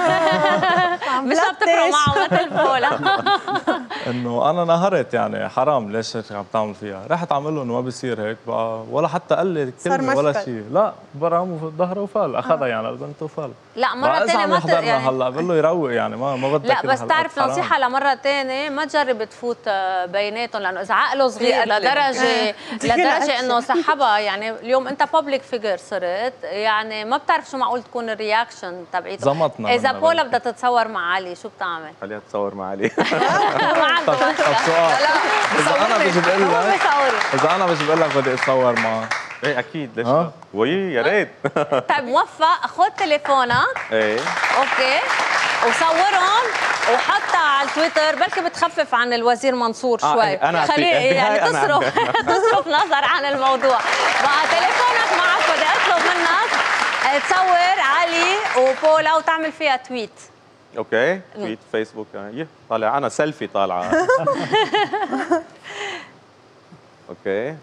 مش عم تفرق معه مثل بولا. انه انا نهرت يعني حرام ليش هيك عم تعمل فيها، رحت عامل له انه ما بصير هيك بقى، ولا حتى قال لي كلمه ولا شيء، لا برام ظهره وفال، اخذها يعني البنت وفال. لا مره ثانيه ما يعني هلا بقول له يروق يعني ما بدك. لا بس تعرف نصيحه لمره ثانيه ما تجرب تفوت بيناتهم، لانه اذا عقله صغير لدرجه انه سحبها، يعني اليوم انت بابليك فيجر صرت، يعني ما بتعرف شو معقول تكون الرياكشن تبعيته. زمطنا. اذا بولا بدها تتصور مع علي شو بتعمل؟ خليها تتصور مع علي. ما عنده سؤال، اذا انا بجي بقول لك بدي اتصور معه، ايه اكيد ليش لا؟ وي يا ريت. طيب موفق، خذ تليفونك ايه اوكي وصورهم وحطها على التويتر بركي بتخفف عن الوزير منصور شوي. أنا خليه يعني تصرف نظر عن الموضوع. بقى تليفونك معك بدي اطلب منك تصور علي وبولا وتعمل فيها تويت. اوكي تويت فيسبوك طالع انا سيلفي طالعه. اوكي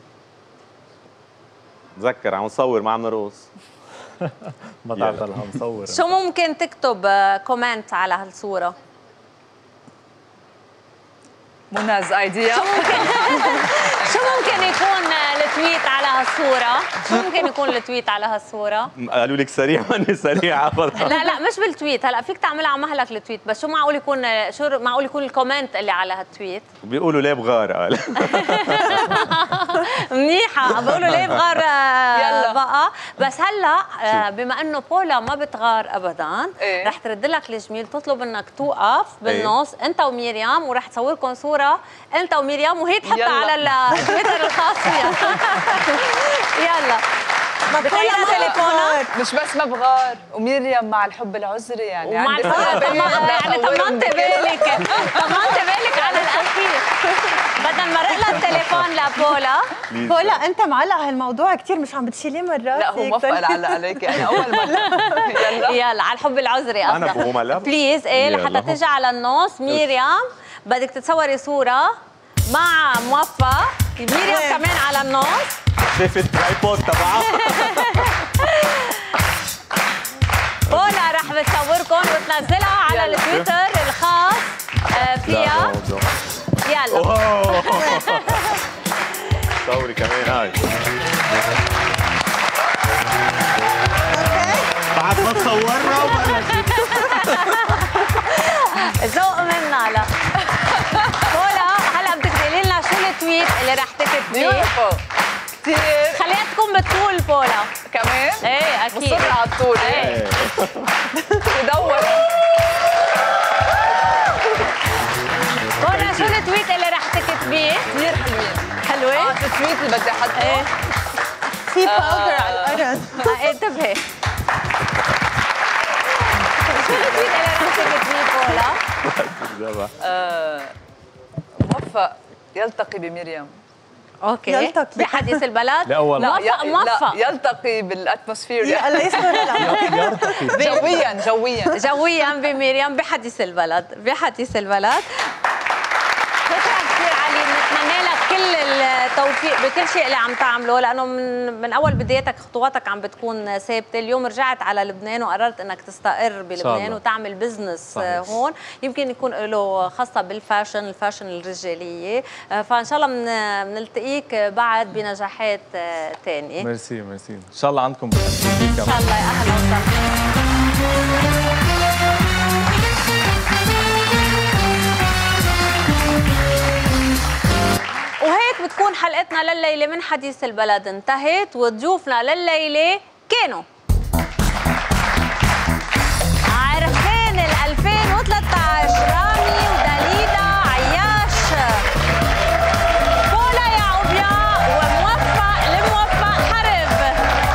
تذكر عم نصور ما عم نرقص. ما تعرف عم نصور. شو ممكن تكتب كومنت على هالصورة؟ مناز ايديا. شو ممكن يكون التويت على هالصورة؟ شو ممكن يكون التويت على هالصورة؟ قالوا لك سريع ماني سريعة. لا مش بالتويت، هلا فيك تعملها على مهلك التويت، بس شو معقول يكون الكومنت اللي على هالتويت؟ بيقولوا ليه بغار قال. منيحة، بقولوا ليه بغار يلا بقى، بس هلا بما انه بولا ما بتغار ابدا، رح ترد لك الجميل تطلب انك توقف بالنص انت وميريام، ورح تصوركم صورة انت وميريام وهي تحطها على التويتر الخاص فيها. يلا بتعينا تليفونك. مش بس ما بغار وميريام مع الحب العذري يعني يعني طمنت بالك على الاخير. بدل ما رق التليفون لبولا. بولا انت معلق هالموضوع كثير، مش عم بتشيليه مرات؟ لا هو موفق علق عليك يعني اول مره. يلا على الحب العذري انا بقوم بليز لحتى تجي على النص. ميريام بدك تتصوري صورة مع موفق، ميريام كمان على النص. شايف الترايبود تبعها. بولا رح بتصوركم وتنزلها على التويتر الخاص فيها. يلا صوري كمان هاي. بعد ما تصورنا وبلشت. ذوق منا. لا بولا هلا بدك تقولي لنا شو التويت اللي رح تكتبيه. كثير خليها تكون بالطول بولا كمان. ايه اكيد مصر على الطول. ايه بدور بولا شو التويت اللي رح تكتبيه؟ كثير حلوين. حلوين؟ التويت اللي بدي احطه في باودر على الارض. انتبهي. شو التويت اللي رح تكتبيه بولا؟ موفق يلتقي بميريام. اوكي يلتقي بحديث البلد. لأول موفق يلتقي بالاتموسفير. لا يلتقي جويا بميريام بحديث البلد. شكرا كثير علي، بنتمنى لك كل التوفيق بكل شيء اللي عم تعمله، لانه من اول بدايتك خطواتك عم بتكون ثابته. اليوم رجعت على لبنان وقررت انك تستقر بلبنان وتعمل بزنس هون، يمكن يكون له خاصه بالفاشن، الفاشن الرجاليه. فان شاء الله بنلتقيك بعد بنجاحات ثانيه. ميرسي ان شاء الله عندكم ان شاء الله. اهلا وسهلا. وهيك بتكون حلقتنا لليلة من حديث البلد انتهت، وضيوفنا لليلة كانوا عرفان 2013 رامي وداليدا عياش، بولا يعقوبيا وموفق الموفق حرب،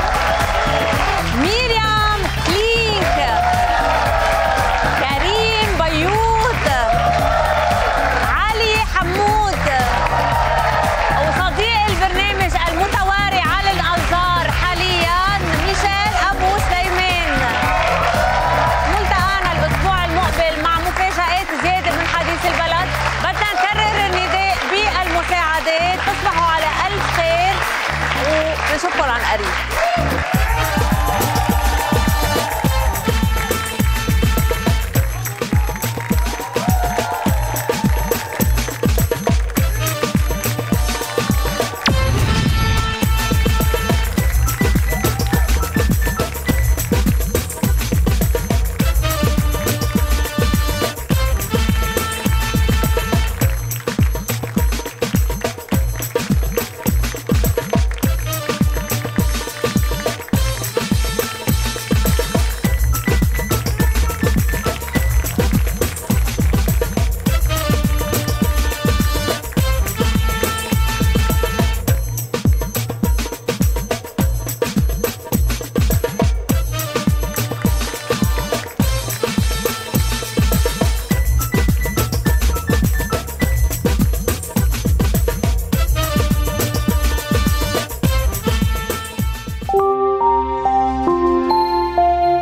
ميريام كلينك، كريم بيوت، علي حمود، وصديق البرنامج المتواري على الأنظار حالياً ميشيل أبو سليمان. ملتقانا الأسبوع المقبل مع مفاجآت زيادة من حديث البلد. بدنا نكرر النداء بالمساعدات. تصبحوا على ألف خير ونشوفكم عن قريب.